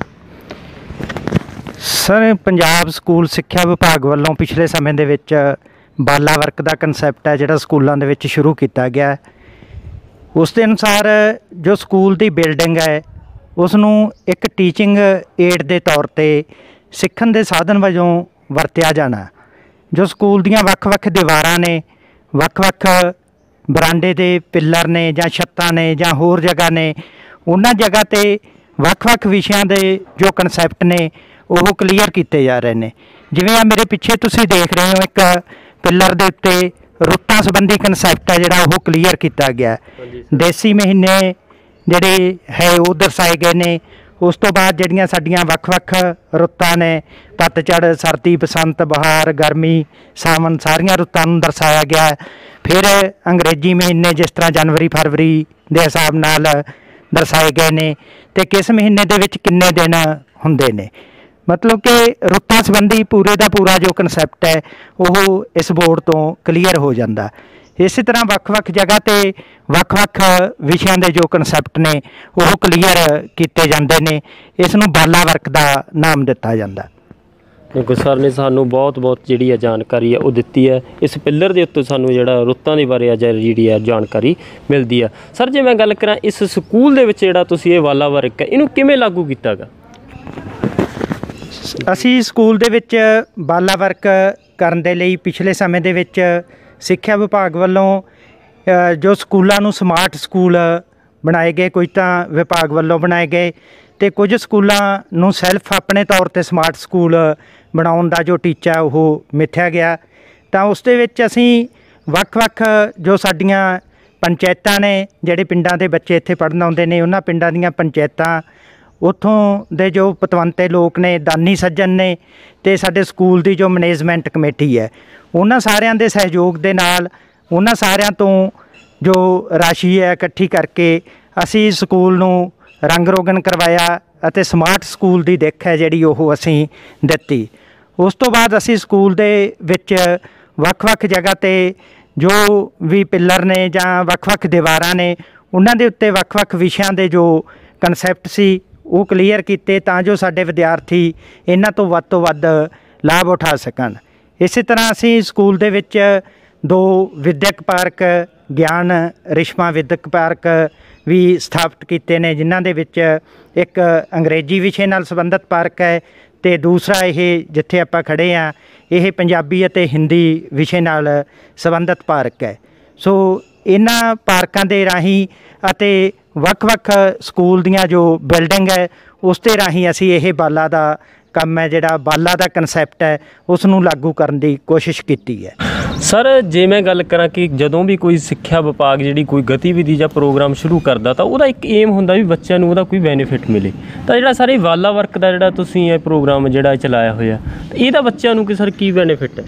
ਸਰ, ਪੰਜਾਬ ਸਕੂਲ ਸਿੱਖਿਆ ਵਿਭਾਗ ਵੱਲੋਂ ਪਿਛਲੇ ਸਮੇਂ ਦੇ ਵਿੱਚ ਬਾਲਾ ਵਰਕ ਦਾ ਕਨਸੈਪਟ ਹੈ ਜਿਹੜਾ ਸਕੂਲਾਂ ਦੇ ਵਿੱਚ ਸ਼ੁਰੂ ਕੀਤਾ ਗਿਆ। ਉਸ ਦੇ ਅਨੁਸਾਰ ਜੋ ਸਕੂਲ ਦੀ ਬਿਲਡਿੰਗ ਹੈ ਉਸ ਨੂੰ ਇੱਕ ਟੀਚਿੰਗ ਏਡ ਦੇ ਤੌਰ 'ਤੇ ਸਿੱਖਣ ਦੇ ਸਾਧਨ ਵਜੋਂ ਵਰਤਿਆ ਜਾਣਾ। ਜੋ ਸਕੂਲ ਦੀਆਂ ਵੱਖ-ਵੱਖ ਦੀਵਾਰਾਂ ਨੇ, ਵੱਖ-ਵੱਖ ਬਰਾਂਡੇ ਦੇ ਪਿੱਲਰ ਨੇ ਜਾਂ ਛੱਤਾਂ ਨੇ ਜਾਂ ਹੋਰ ਜਗ੍ਹਾ ਨੇ, ਉਹਨਾਂ ਜਗ੍ਹਾ ਤੇ ਵੱਖ-ਵੱਖ ਵਿਸ਼ਿਆਂ ਦੇ ਜੋ ਕਨਸੈਪਟ ਨੇ ਉਹ ਕਲੀਅਰ ਕੀਤੇ ਜਾ ਰਹੇ ਨੇ। ਜਿਵੇਂ ਆ ਮੇਰੇ ਪਿੱਛੇ ਤੁਸੀਂ ਦੇਖ ਰਹੇ ਹੋ, ਇੱਕ ਪਿੱਲਰ ਦੇ ਉੱਤੇ ਰੁੱਤਾਂ ਸੰਬੰਧੀ ਕਨਸੈਪਟ ਹੈ ਜਿਹੜਾ ਉਹ ਕਲੀਅਰ ਕੀਤਾ ਗਿਆ। ਦੇਸੀ ਮਹੀਨੇ ਜਿਹੜੇ ਹੈ ਉਹ ਦਰਸਾਏ ਗਏ ਨੇ। ਉਸ ਤੋਂ ਬਾਅਦ ਜਿਹੜੀਆਂ ਸਾਡੀਆਂ ਵੱਖ-ਵੱਖ ਰੁੱਤਾਂ ਨੇ, ਪਤਝੜ, ਸਰਦੀ, ਬਸੰਤ, ਬਹਾਰ, ਗਰਮੀ, ਸਾਵਣ, ਸਾਰੀਆਂ ਰੁੱਤਾਂ ਨੂੰ ਦਰਸਾਇਆ ਗਿਆ। ਫਿਰ ਅੰਗਰੇਜ਼ੀ ਮਹੀਨੇ ਜਿਸ ਤਰ੍ਹਾਂ ਜਨਵਰੀ, ਫਰਵਰੀ ਦੇ ਹਿਸਾਬ ਨਾਲ ਦਰਸਾਏ ਗਏ ਨੇ, ਅਤੇ ਕਿਸ ਮਹੀਨੇ ਦੇ ਵਿੱਚ ਕਿੰਨੇ ਦਿਨ ਹੁੰਦੇ ਨੇ। ਮਤਲਬ ਕਿ ਰੁੱਤਾਂ ਸੰਬੰਧੀ ਪੂਰੇ ਦਾ ਪੂਰਾ ਜੋ ਕਨਸੈਪਟ ਹੈ ਉਹ ਇਸ ਬੋਰਡ ਤੋਂ ਕਲੀਅਰ ਹੋ ਜਾਂਦਾ। ਇਸੇ ਤਰ੍ਹਾਂ ਵੱਖ-ਵੱਖ ਜਗ੍ਹਾ 'ਤੇ ਵੱਖ-ਵੱਖ ਵਿਸ਼ਿਆਂ ਦੇ ਜੋ ਕਨਸੈਪਟ ਨੇ ਉਹ ਕਲੀਅਰ ਕੀਤੇ ਜਾਂਦੇ ਨੇ। ਇਸ ਨੂੰ ਬਾਲਾ ਵਰਕ ਦਾ ਨਾਮ ਦਿੱਤਾ ਜਾਂਦਾ। ਦੇਖੋ ਸਰ ਨੇ ਸਾਨੂੰ ਬਹੁਤ ਜਿਹੜੀ ਹੈ ਜਾਣਕਾਰੀ ਹੈ ਉਹ ਦਿੱਤੀ ਹੈ। ਇਸ ਪਿੱਲਰ ਦੇ ਉੱਤੇ ਸਾਨੂੰ ਜਿਹੜਾ ਰੁੱਤਾਂ ਦੇ ਬਾਰੇ ਜਿਹੜੀ ਹੈ ਜਾਣਕਾਰੀ ਮਿਲਦੀ ਆ। ਸਰ ਜੇ ਮੈਂ ਗੱਲ ਕਰਾਂ ਇਸ ਸਕੂਲ ਦੇ ਵਿੱਚ ਜਿਹੜਾ ਤੁਸੀਂ ਇਹ ਬਾਲਾ ਵਰਕ ਹੈ ਇਹਨੂੰ ਕਿਵੇਂ ਲਾਗੂ ਕੀਤਾ ਗਾ? ਅਸੀਂ ਸਕੂਲ ਦੇ ਵਿੱਚ ਬਾਲਾ ਵਰਕ ਕਰਨ ਦੇ ਲਈ ਪਿਛਲੇ ਸਮੇਂ ਦੇ ਵਿੱਚ ਸਿੱਖਿਆ ਵਿਭਾਗ ਵੱਲੋਂ ਜੋ ਸਕੂਲਾਂ ਨੂੰ ਸਮਾਰਟ ਸਕੂਲ ਬਣਾਏ ਗਏ, ਕੁਝ ਤਾਂ ਵਿਭਾਗ ਵੱਲੋਂ ਬਣਾਏ ਗਏ ਅਤੇ ਕੁਝ ਸਕੂਲਾਂ ਨੂੰ ਸੈਲਫ ਆਪਣੇ ਤੌਰ 'ਤੇ ਸਮਾਰਟ ਸਕੂਲ ਬਣਾਉਣ ਦਾ ਜੋ ਟੀਚਾ ਉਹ ਮਿਥਿਆ ਗਿਆ। ਤਾਂ ਉਸ ਦੇ ਵਿੱਚ ਅਸੀਂ ਵੱਖ-ਵੱਖ ਜੋ ਸਾਡੀਆਂ ਪੰਚਾਇਤਾਂ ਨੇ, ਜਿਹੜੇ ਪਿੰਡਾਂ ਦੇ ਬੱਚੇ ਇੱਥੇ ਪੜ੍ਹਨ ਆਉਂਦੇ ਨੇ, ਉਹਨਾਂ ਪਿੰਡਾਂ ਦੀਆਂ ਪੰਚਾਇਤਾਂ, ਉੱਥੋਂ ਦੇ ਜੋ ਪਤਵੰਤੇ ਲੋਕ ਨੇ, ਦਾਨੀ ਸੱਜਣ ਨੇ, ਅਤੇ ਸਾਡੇ ਸਕੂਲ ਦੀ ਜੋ ਮੈਨੇਜਮੈਂਟ ਕਮੇਟੀ ਹੈ, ਉਹਨਾਂ ਸਾਰਿਆਂ ਦੇ ਸਹਿਯੋਗ ਦੇ ਨਾਲ, ਉਹਨਾਂ ਸਾਰਿਆਂ ਤੋਂ ਜੋ ਰਾਸ਼ੀ ਹੈ ਇਕੱਠੀ ਕਰਕੇ ਅਸੀਂ ਸਕੂਲ ਨੂੰ ਰੰਗ ਰੋਗਨ ਕਰਵਾਇਆ ਅਤੇ ਸਮਾਰਟ ਸਕੂਲ ਦੀ ਦਿੱਖ ਹੈ ਜਿਹੜੀ ਉਹ ਅਸੀਂ ਦਿੱਤੀ। ਉਸ ਤੋਂ ਬਾਅਦ ਅਸੀਂ ਸਕੂਲ ਦੇ ਵਿੱਚ ਵੱਖ-ਵੱਖ ਜਗ੍ਹਾ 'ਤੇ ਜੋ ਵੀ ਪਿੱਲਰ ਨੇ ਜਾਂ ਵੱਖ-ਵੱਖ ਦੀਵਾਰਾਂ ਨੇ, ਉਹਨਾਂ ਦੇ ਉੱਤੇ ਵੱਖ-ਵੱਖ ਵਿਸ਼ਿਆਂ ਦੇ ਜੋ ਕਨਸੈਪਟ ਸੀ ਉਹ ਕਲੀਅਰ ਕੀਤੇ ਤਾਂ ਜੋ ਸਾਡੇ ਵਿਦਿਆਰਥੀ ਇਹਨਾਂ ਤੋਂ ਵੱਧ ਲਾਭ ਉਠਾ ਸਕਣ। ਇਸੇ ਤਰ੍ਹਾਂ ਅਸੀਂ ਸਕੂਲ ਦੇ ਵਿੱਚ 2 ਵਿੱਦਿਅਕ ਪਾਰਕ, ਗਿਆਨ ਰਿਸ਼ਮਾ ਵਿੱਦਿਅਕ ਪਾਰਕ ਵੀ ਸਥਾਪਿਤ ਕੀਤੇ ਨੇ, ਜਿਨ੍ਹਾਂ ਦੇ ਵਿੱਚ ਇੱਕ ਅੰਗਰੇਜ਼ੀ ਵਿਸ਼ੇ ਨਾਲ ਸੰਬੰਧਿਤ ਪਾਰਕ ਹੈ ਅਤੇ ਦੂਸਰਾ ਇਹ ਜਿੱਥੇ ਆਪਾਂ ਖੜ੍ਹੇ ਹਾਂ ਇਹ ਪੰਜਾਬੀ ਅਤੇ ਹਿੰਦੀ ਵਿਸ਼ੇ ਨਾਲ ਸੰਬੰਧਿਤ ਪਾਰਕ ਹੈ। ਸੋ ਇਹਨਾਂ ਪਾਰਕਾਂ ਦੇ ਰਾਹੀਂ ਅਤੇ ਵੱਖ-ਵੱਖ ਸਕੂਲ ਦੀਆਂ ਜੋ ਬਿਲਡਿੰਗ ਹੈ ਉਸ ਦੇ ਰਾਹੀਂ ਅਸੀਂ ਇਹ ਬਾਲਾ ਦਾ ਕੰਮ ਹੈ, ਜਿਹੜਾ ਬਾਲਾ ਦਾ ਕਨਸੈਪਟ ਹੈ, ਉਸ ਨੂੰ ਲਾਗੂ ਕਰਨ ਦੀ ਕੋਸ਼ਿਸ਼ ਕੀਤੀ ਹੈ। ਸਰ ਜੇ ਮੈਂ ਗੱਲ ਕਰਾਂ ਕਿ ਜਦੋਂ ਵੀ ਕੋਈ ਸਿੱਖਿਆ ਵਿਭਾਗ ਜਿਹੜੀ ਕੋਈ ਗਤੀਵਿਧੀ ਜਾਂ ਪ੍ਰੋਗਰਾਮ ਸ਼ੁਰੂ ਕਰਦਾ ਤਾਂ ਉਹਦਾ ਇੱਕ ਏਮ ਹੁੰਦਾ ਵੀ ਬੱਚਿਆਂ ਨੂੰ ਉਹਦਾ ਕੋਈ ਬੈਨੀਫਿਟ ਮਿਲੇ। ਤਾਂ ਜਿਹੜਾ ਸਾਰੇ ਬਾਲਾ ਵਰਕ ਦਾ ਜਿਹੜਾ ਤੁਸੀਂ ਇਹ ਪ੍ਰੋਗਰਾਮ ਜਿਹੜਾ ਚਲਾਇਆ ਹੋਇਆ, ਇਹਦਾ ਬੱਚਿਆਂ ਨੂੰ ਕਿ ਸਰ ਕੀ ਬੈਨੀਫਿਟ ਹੈ?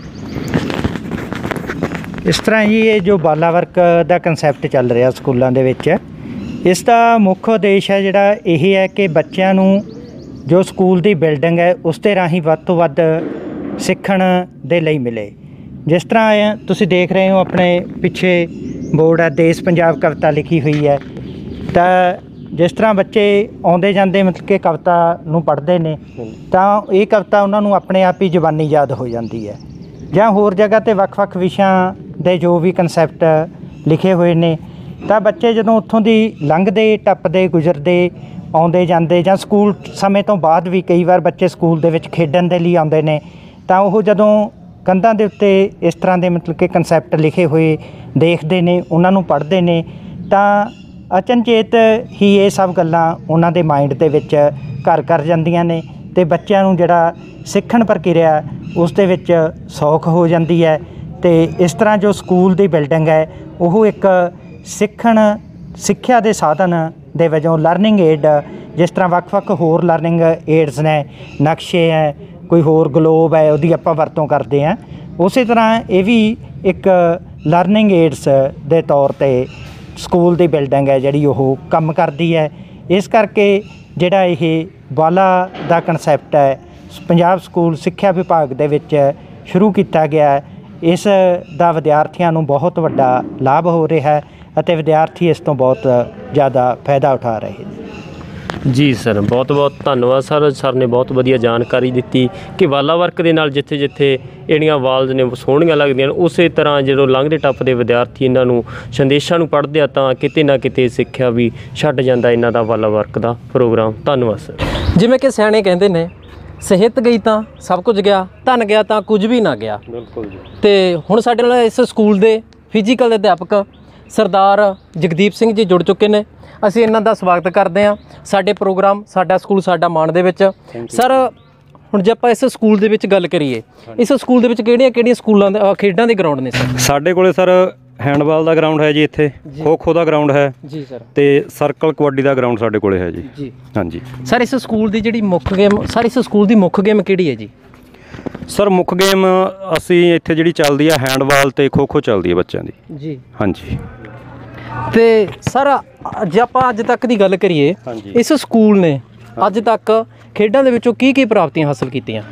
ਇਸ ਤਰ੍ਹਾਂ ਹੀ ਇਹ ਜੋ ਬਾਲਾ ਵਰਕ ਦਾ ਕਨਸੈਪਟ ਚੱਲ ਰਿਹਾ ਸਕੂਲਾਂ ਦੇ ਵਿੱਚ, ਇਸ ਦਾ ਮੁੱਖ ਉਦੇਸ਼ ਹੈ ਜਿਹੜਾ ਇਹ ਹੈ ਕਿ ਬੱਚਿਆਂ ਨੂੰ ਜੋ ਸਕੂਲ ਦੀ ਬਿਲਡਿੰਗ ਹੈ ਉਸ ਦੇ ਰਾਹੀਂ ਵੱਧ ਤੋਂ ਵੱਧ ਸਿੱਖਣ ਦੇ ਲਈ ਮਿਲੇ। ਜਿਸ ਤਰ੍ਹਾਂ ਤੁਸੀਂ ਦੇਖ ਰਹੇ ਹੋ ਆਪਣੇ ਪਿੱਛੇ ਬੋਰਡ ਹੈ, ਦੇਸ਼ ਪੰਜਾਬ ਕਵਿਤਾ ਲਿਖੀ ਹੋਈ ਹੈ। ਤਾਂ ਜਿਸ ਤਰ੍ਹਾਂ ਬੱਚੇ ਆਉਂਦੇ ਜਾਂਦੇ ਮਤਲਬ ਕਿ ਕਵਿਤਾ ਨੂੰ ਪੜ੍ਹਦੇ ਨੇ ਤਾਂ ਇਹ ਕਵਿਤਾ ਉਹਨਾਂ ਨੂੰ ਆਪਣੇ ਆਪ ਹੀ ਜ਼ੁਬਾਨੀ ਯਾਦ ਹੋ ਜਾਂਦੀ ਹੈ। ਜਾਂ ਹੋਰ ਜਗ੍ਹਾ 'ਤੇ ਵੱਖ-ਵੱਖ ਵਿਸ਼ਿਆਂ ਦੇ ਜੋ ਵੀ ਕਨਸੈਪਟ ਲਿਖੇ ਹੋਏ ਨੇ ਤਾਂ ਬੱਚੇ ਜਦੋਂ ਉੱਥੋਂ ਦੀ ਲੰਘਦੇ, ਟੱਪਦੇ, ਗੁਜ਼ਰਦੇ, ਆਉਂਦੇ ਜਾਂਦੇ ਜਾਂ ਸਕੂਲ ਸਮੇਂ ਤੋਂ ਬਾਅਦ ਵੀ ਕਈ ਵਾਰ ਬੱਚੇ ਸਕੂਲ ਦੇ ਵਿੱਚ ਖੇਡਣ ਦੇ ਲਈ ਆਉਂਦੇ ਨੇ ਤਾਂ ਉਹ ਜਦੋਂ ਕੰਧਾਂ ਦੇ ਉੱਤੇ ਇਸ ਤਰ੍ਹਾਂ ਦੇ ਮਤਲਬ ਕਿ ਕਨਸੈਪਟ ਲਿਖੇ ਹੋਏ ਦੇਖਦੇ ਨੇ, ਉਹਨਾਂ ਨੂੰ ਪੜ੍ਹਦੇ ਨੇ ਤਾਂ ਅਚਨਚੇਤ ਹੀ ਇਹ ਸਭ ਗੱਲਾਂ ਉਹਨਾਂ ਦੇ ਮਾਈਂਡ ਦੇ ਵਿੱਚ ਘਰ ਕਰ ਜਾਂਦੀਆਂ ਨੇ ਅਤੇ ਬੱਚਿਆਂ ਨੂੰ ਜਿਹੜਾ ਸਿੱਖਣ ਪ੍ਰਕਿਰਿਆ ਉਸ ਦੇ ਵਿੱਚ ਸੌਖ ਹੋ ਜਾਂਦੀ ਹੈ। ਅਤੇ ਇਸ ਤਰ੍ਹਾਂ ਜੋ ਸਕੂਲ ਦੀ ਬਿਲਡਿੰਗ ਹੈ ਉਹ ਇੱਕ ਸਿੱਖਿਆ ਦੇ ਸਾਧਨ ਦੇ ਵਜੋਂ ਲਰਨਿੰਗ ਏਡ, ਜਿਸ ਤਰ੍ਹਾਂ ਵੱਖ-ਵੱਖ ਹੋਰ ਲਰਨਿੰਗ ਏਡਸ ਨੇ, ਨਕਸ਼ੇ ਹੈ, ਕੋਈ ਹੋਰ ਗਲੋਬ ਹੈ, ਉਹਦੀ ਆਪਾਂ ਵਰਤੋਂ ਕਰਦੇ ਹਾਂ, ਉਸੇ ਤਰ੍ਹਾਂ ਇਹ ਵੀ ਇੱਕ ਲਰਨਿੰਗ ਏਡਸ ਦੇ ਤੌਰ 'ਤੇ ਸਕੂਲ ਦੀ ਬਿਲਡਿੰਗ ਹੈ ਜਿਹੜੀ ਉਹ ਕੰਮ ਕਰਦੀ ਹੈ। ਇਸ ਕਰਕੇ ਜਿਹੜਾ ਇਹ ਬਾਲਾ ਦਾ ਕਨਸੈਪਟ ਹੈ ਪੰਜਾਬ ਸਕੂਲ ਸਿੱਖਿਆ ਵਿਭਾਗ ਦੇ ਵਿੱਚ ਸ਼ੁਰੂ ਕੀਤਾ ਗਿਆ, ਇਸ ਦਾ ਵਿਦਿਆਰਥੀਆਂ ਨੂੰ ਬਹੁਤ ਵੱਡਾ ਲਾਭ ਹੋ ਰਿਹਾ ਹੈ ਅਤੇ ਵਿਦਿਆਰਥੀ ਇਸ ਤੋਂ ਬਹੁਤ ਜ਼ਿਆਦਾ ਫਾਇਦਾ ਉਠਾ ਰਹੇ ਨੇ। ਜੀ ਸਰ, ਬਹੁਤ ਧੰਨਵਾਦ ਸਰ ਨੇ ਬਹੁਤ ਵਧੀਆ ਜਾਣਕਾਰੀ ਦਿੱਤੀ ਕਿ ਬਾਲਾ ਵਰਕ ਦੇ ਨਾਲ ਜਿੱਥੇ ਜਿੱਥੇ ਜਿਹੜੀਆਂ ਵਾਲਜ਼ ਨੇ ਸੋਹਣੀਆਂ ਲੱਗਦੀਆਂ ਨੇ, ਉਸੇ ਤਰ੍ਹਾਂ ਜਦੋਂ ਲੰਘਦੇ ਟੱਪਦੇ ਵਿਦਿਆਰਥੀ ਇਹਨਾਂ ਨੂੰ ਸੰਦੇਸ਼ਾਂ ਨੂੰ ਪੜ੍ਹਦੇ ਆ ਤਾਂ ਕਿਤੇ ਨਾ ਕਿਤੇ ਸਿੱਖਿਆ ਵੀ ਛੱਡ ਜਾਂਦਾ ਇਹਨਾਂ ਦਾ ਬਾਲਾ ਵਰਕ ਦਾ ਪ੍ਰੋਗਰਾਮ। ਧੰਨਵਾਦ ਸਰ। ਜਿਵੇਂ ਕਿ ਸਿਆਣੇ ਕਹਿੰਦੇ ਨੇ, ਸਿਹਤ ਗਈ ਤਾਂ ਸਭ ਕੁਝ ਗਿਆ, ਧਨ ਗਿਆ ਤਾਂ ਕੁਝ ਵੀ ਨਾ ਗਿਆ। ਬਿਲਕੁਲ ਜੀ। ਤੇ ਹੁਣ ਸਾਡੇ ਨਾਲ ਇਸ ਸਕੂਲ ਦੇ ਫਿਜ਼ੀਕਲ ਦੇ ਅਧਿਆਪਕ ਸਰਦਾਰ ਜਗਦੀਪ ਸਿੰਘ ਜੀ ਜੁੜ ਚੁੱਕੇ ਨੇ। ਅਸੀਂ ਇਹਨਾਂ ਦਾ ਸਵਾਗਤ ਕਰਦੇ ਹਾਂ ਸਾਡੇ ਪ੍ਰੋਗਰਾਮ ਸਾਡਾ ਸਕੂਲ ਸਾਡਾ ਮਾਣ ਦੇ ਵਿੱਚ। ਸਰ ਹੁਣ ਜੇ ਆਪਾਂ ਇਸ ਸਕੂਲ ਦੇ ਵਿੱਚ ਗੱਲ ਕਰੀਏ, ਇਸ ਸਕੂਲ ਦੇ ਵਿੱਚ ਕਿਹੜੀਆਂ ਸਕੂਲਾਂ ਦੇ ਖੇਡਾਂ ਦੇ ਗਰਾਊਂਡ ਨੇ ਸਰ? ਸਾਡੇ ਕੋਲੇ ਸਰ ਹੈਂਡਬਾਲ ਦਾ ਗਰਾਊਂਡ ਹੈ ਜੀ, ਇੱਥੇ ਖੋ ਦਾ ਗਰਾਊਂਡ ਹੈ ਜੀ ਸਰ, ਤੇ ਸਰਕਲ ਕਬੱਡੀ ਦਾ ਗਰਾਊਂਡ ਸਾਡੇ ਕੋਲੇ ਹੈ ਜੀ। ਜੀ ਹਾਂਜੀ ਸਰ, ਇਸ ਸਕੂਲ ਦੀ ਜਿਹੜੀ ਮੁੱਖ ਗੇਮ ਮੁੱਖ ਗੇਮ ਕਿਹੜੀ ਹੈ ਜੀ? ਸਰ ਮੁੱਖ ਗੇਮ ਅਸੀਂ ਇੱਥੇ ਜਿਹੜੀ ਚੱਲਦੀ ਆ ਹੈਂਡਬਾਲ ਤੇ ਖੋ ਚੱਲਦੀ ਹੈ ਬੱਚਿਆਂ ਦੀ ਜੀ। ਹਾਂਜੀ। ਤੇ ਸਰ ਜੇ ਆਪਾਂ ਅੱਜ ਤੱਕ ਦੀ ਗੱਲ ਕਰੀਏ, ਇਸ ਸਕੂਲ ਨੇ ਅੱਜ ਤੱਕ ਖੇਡਾਂ ਦੇ ਵਿੱਚੋਂ ਕੀ ਪ੍ਰਾਪਤੀਆਂ ਹਾਸਲ ਕੀਤੀਆਂ?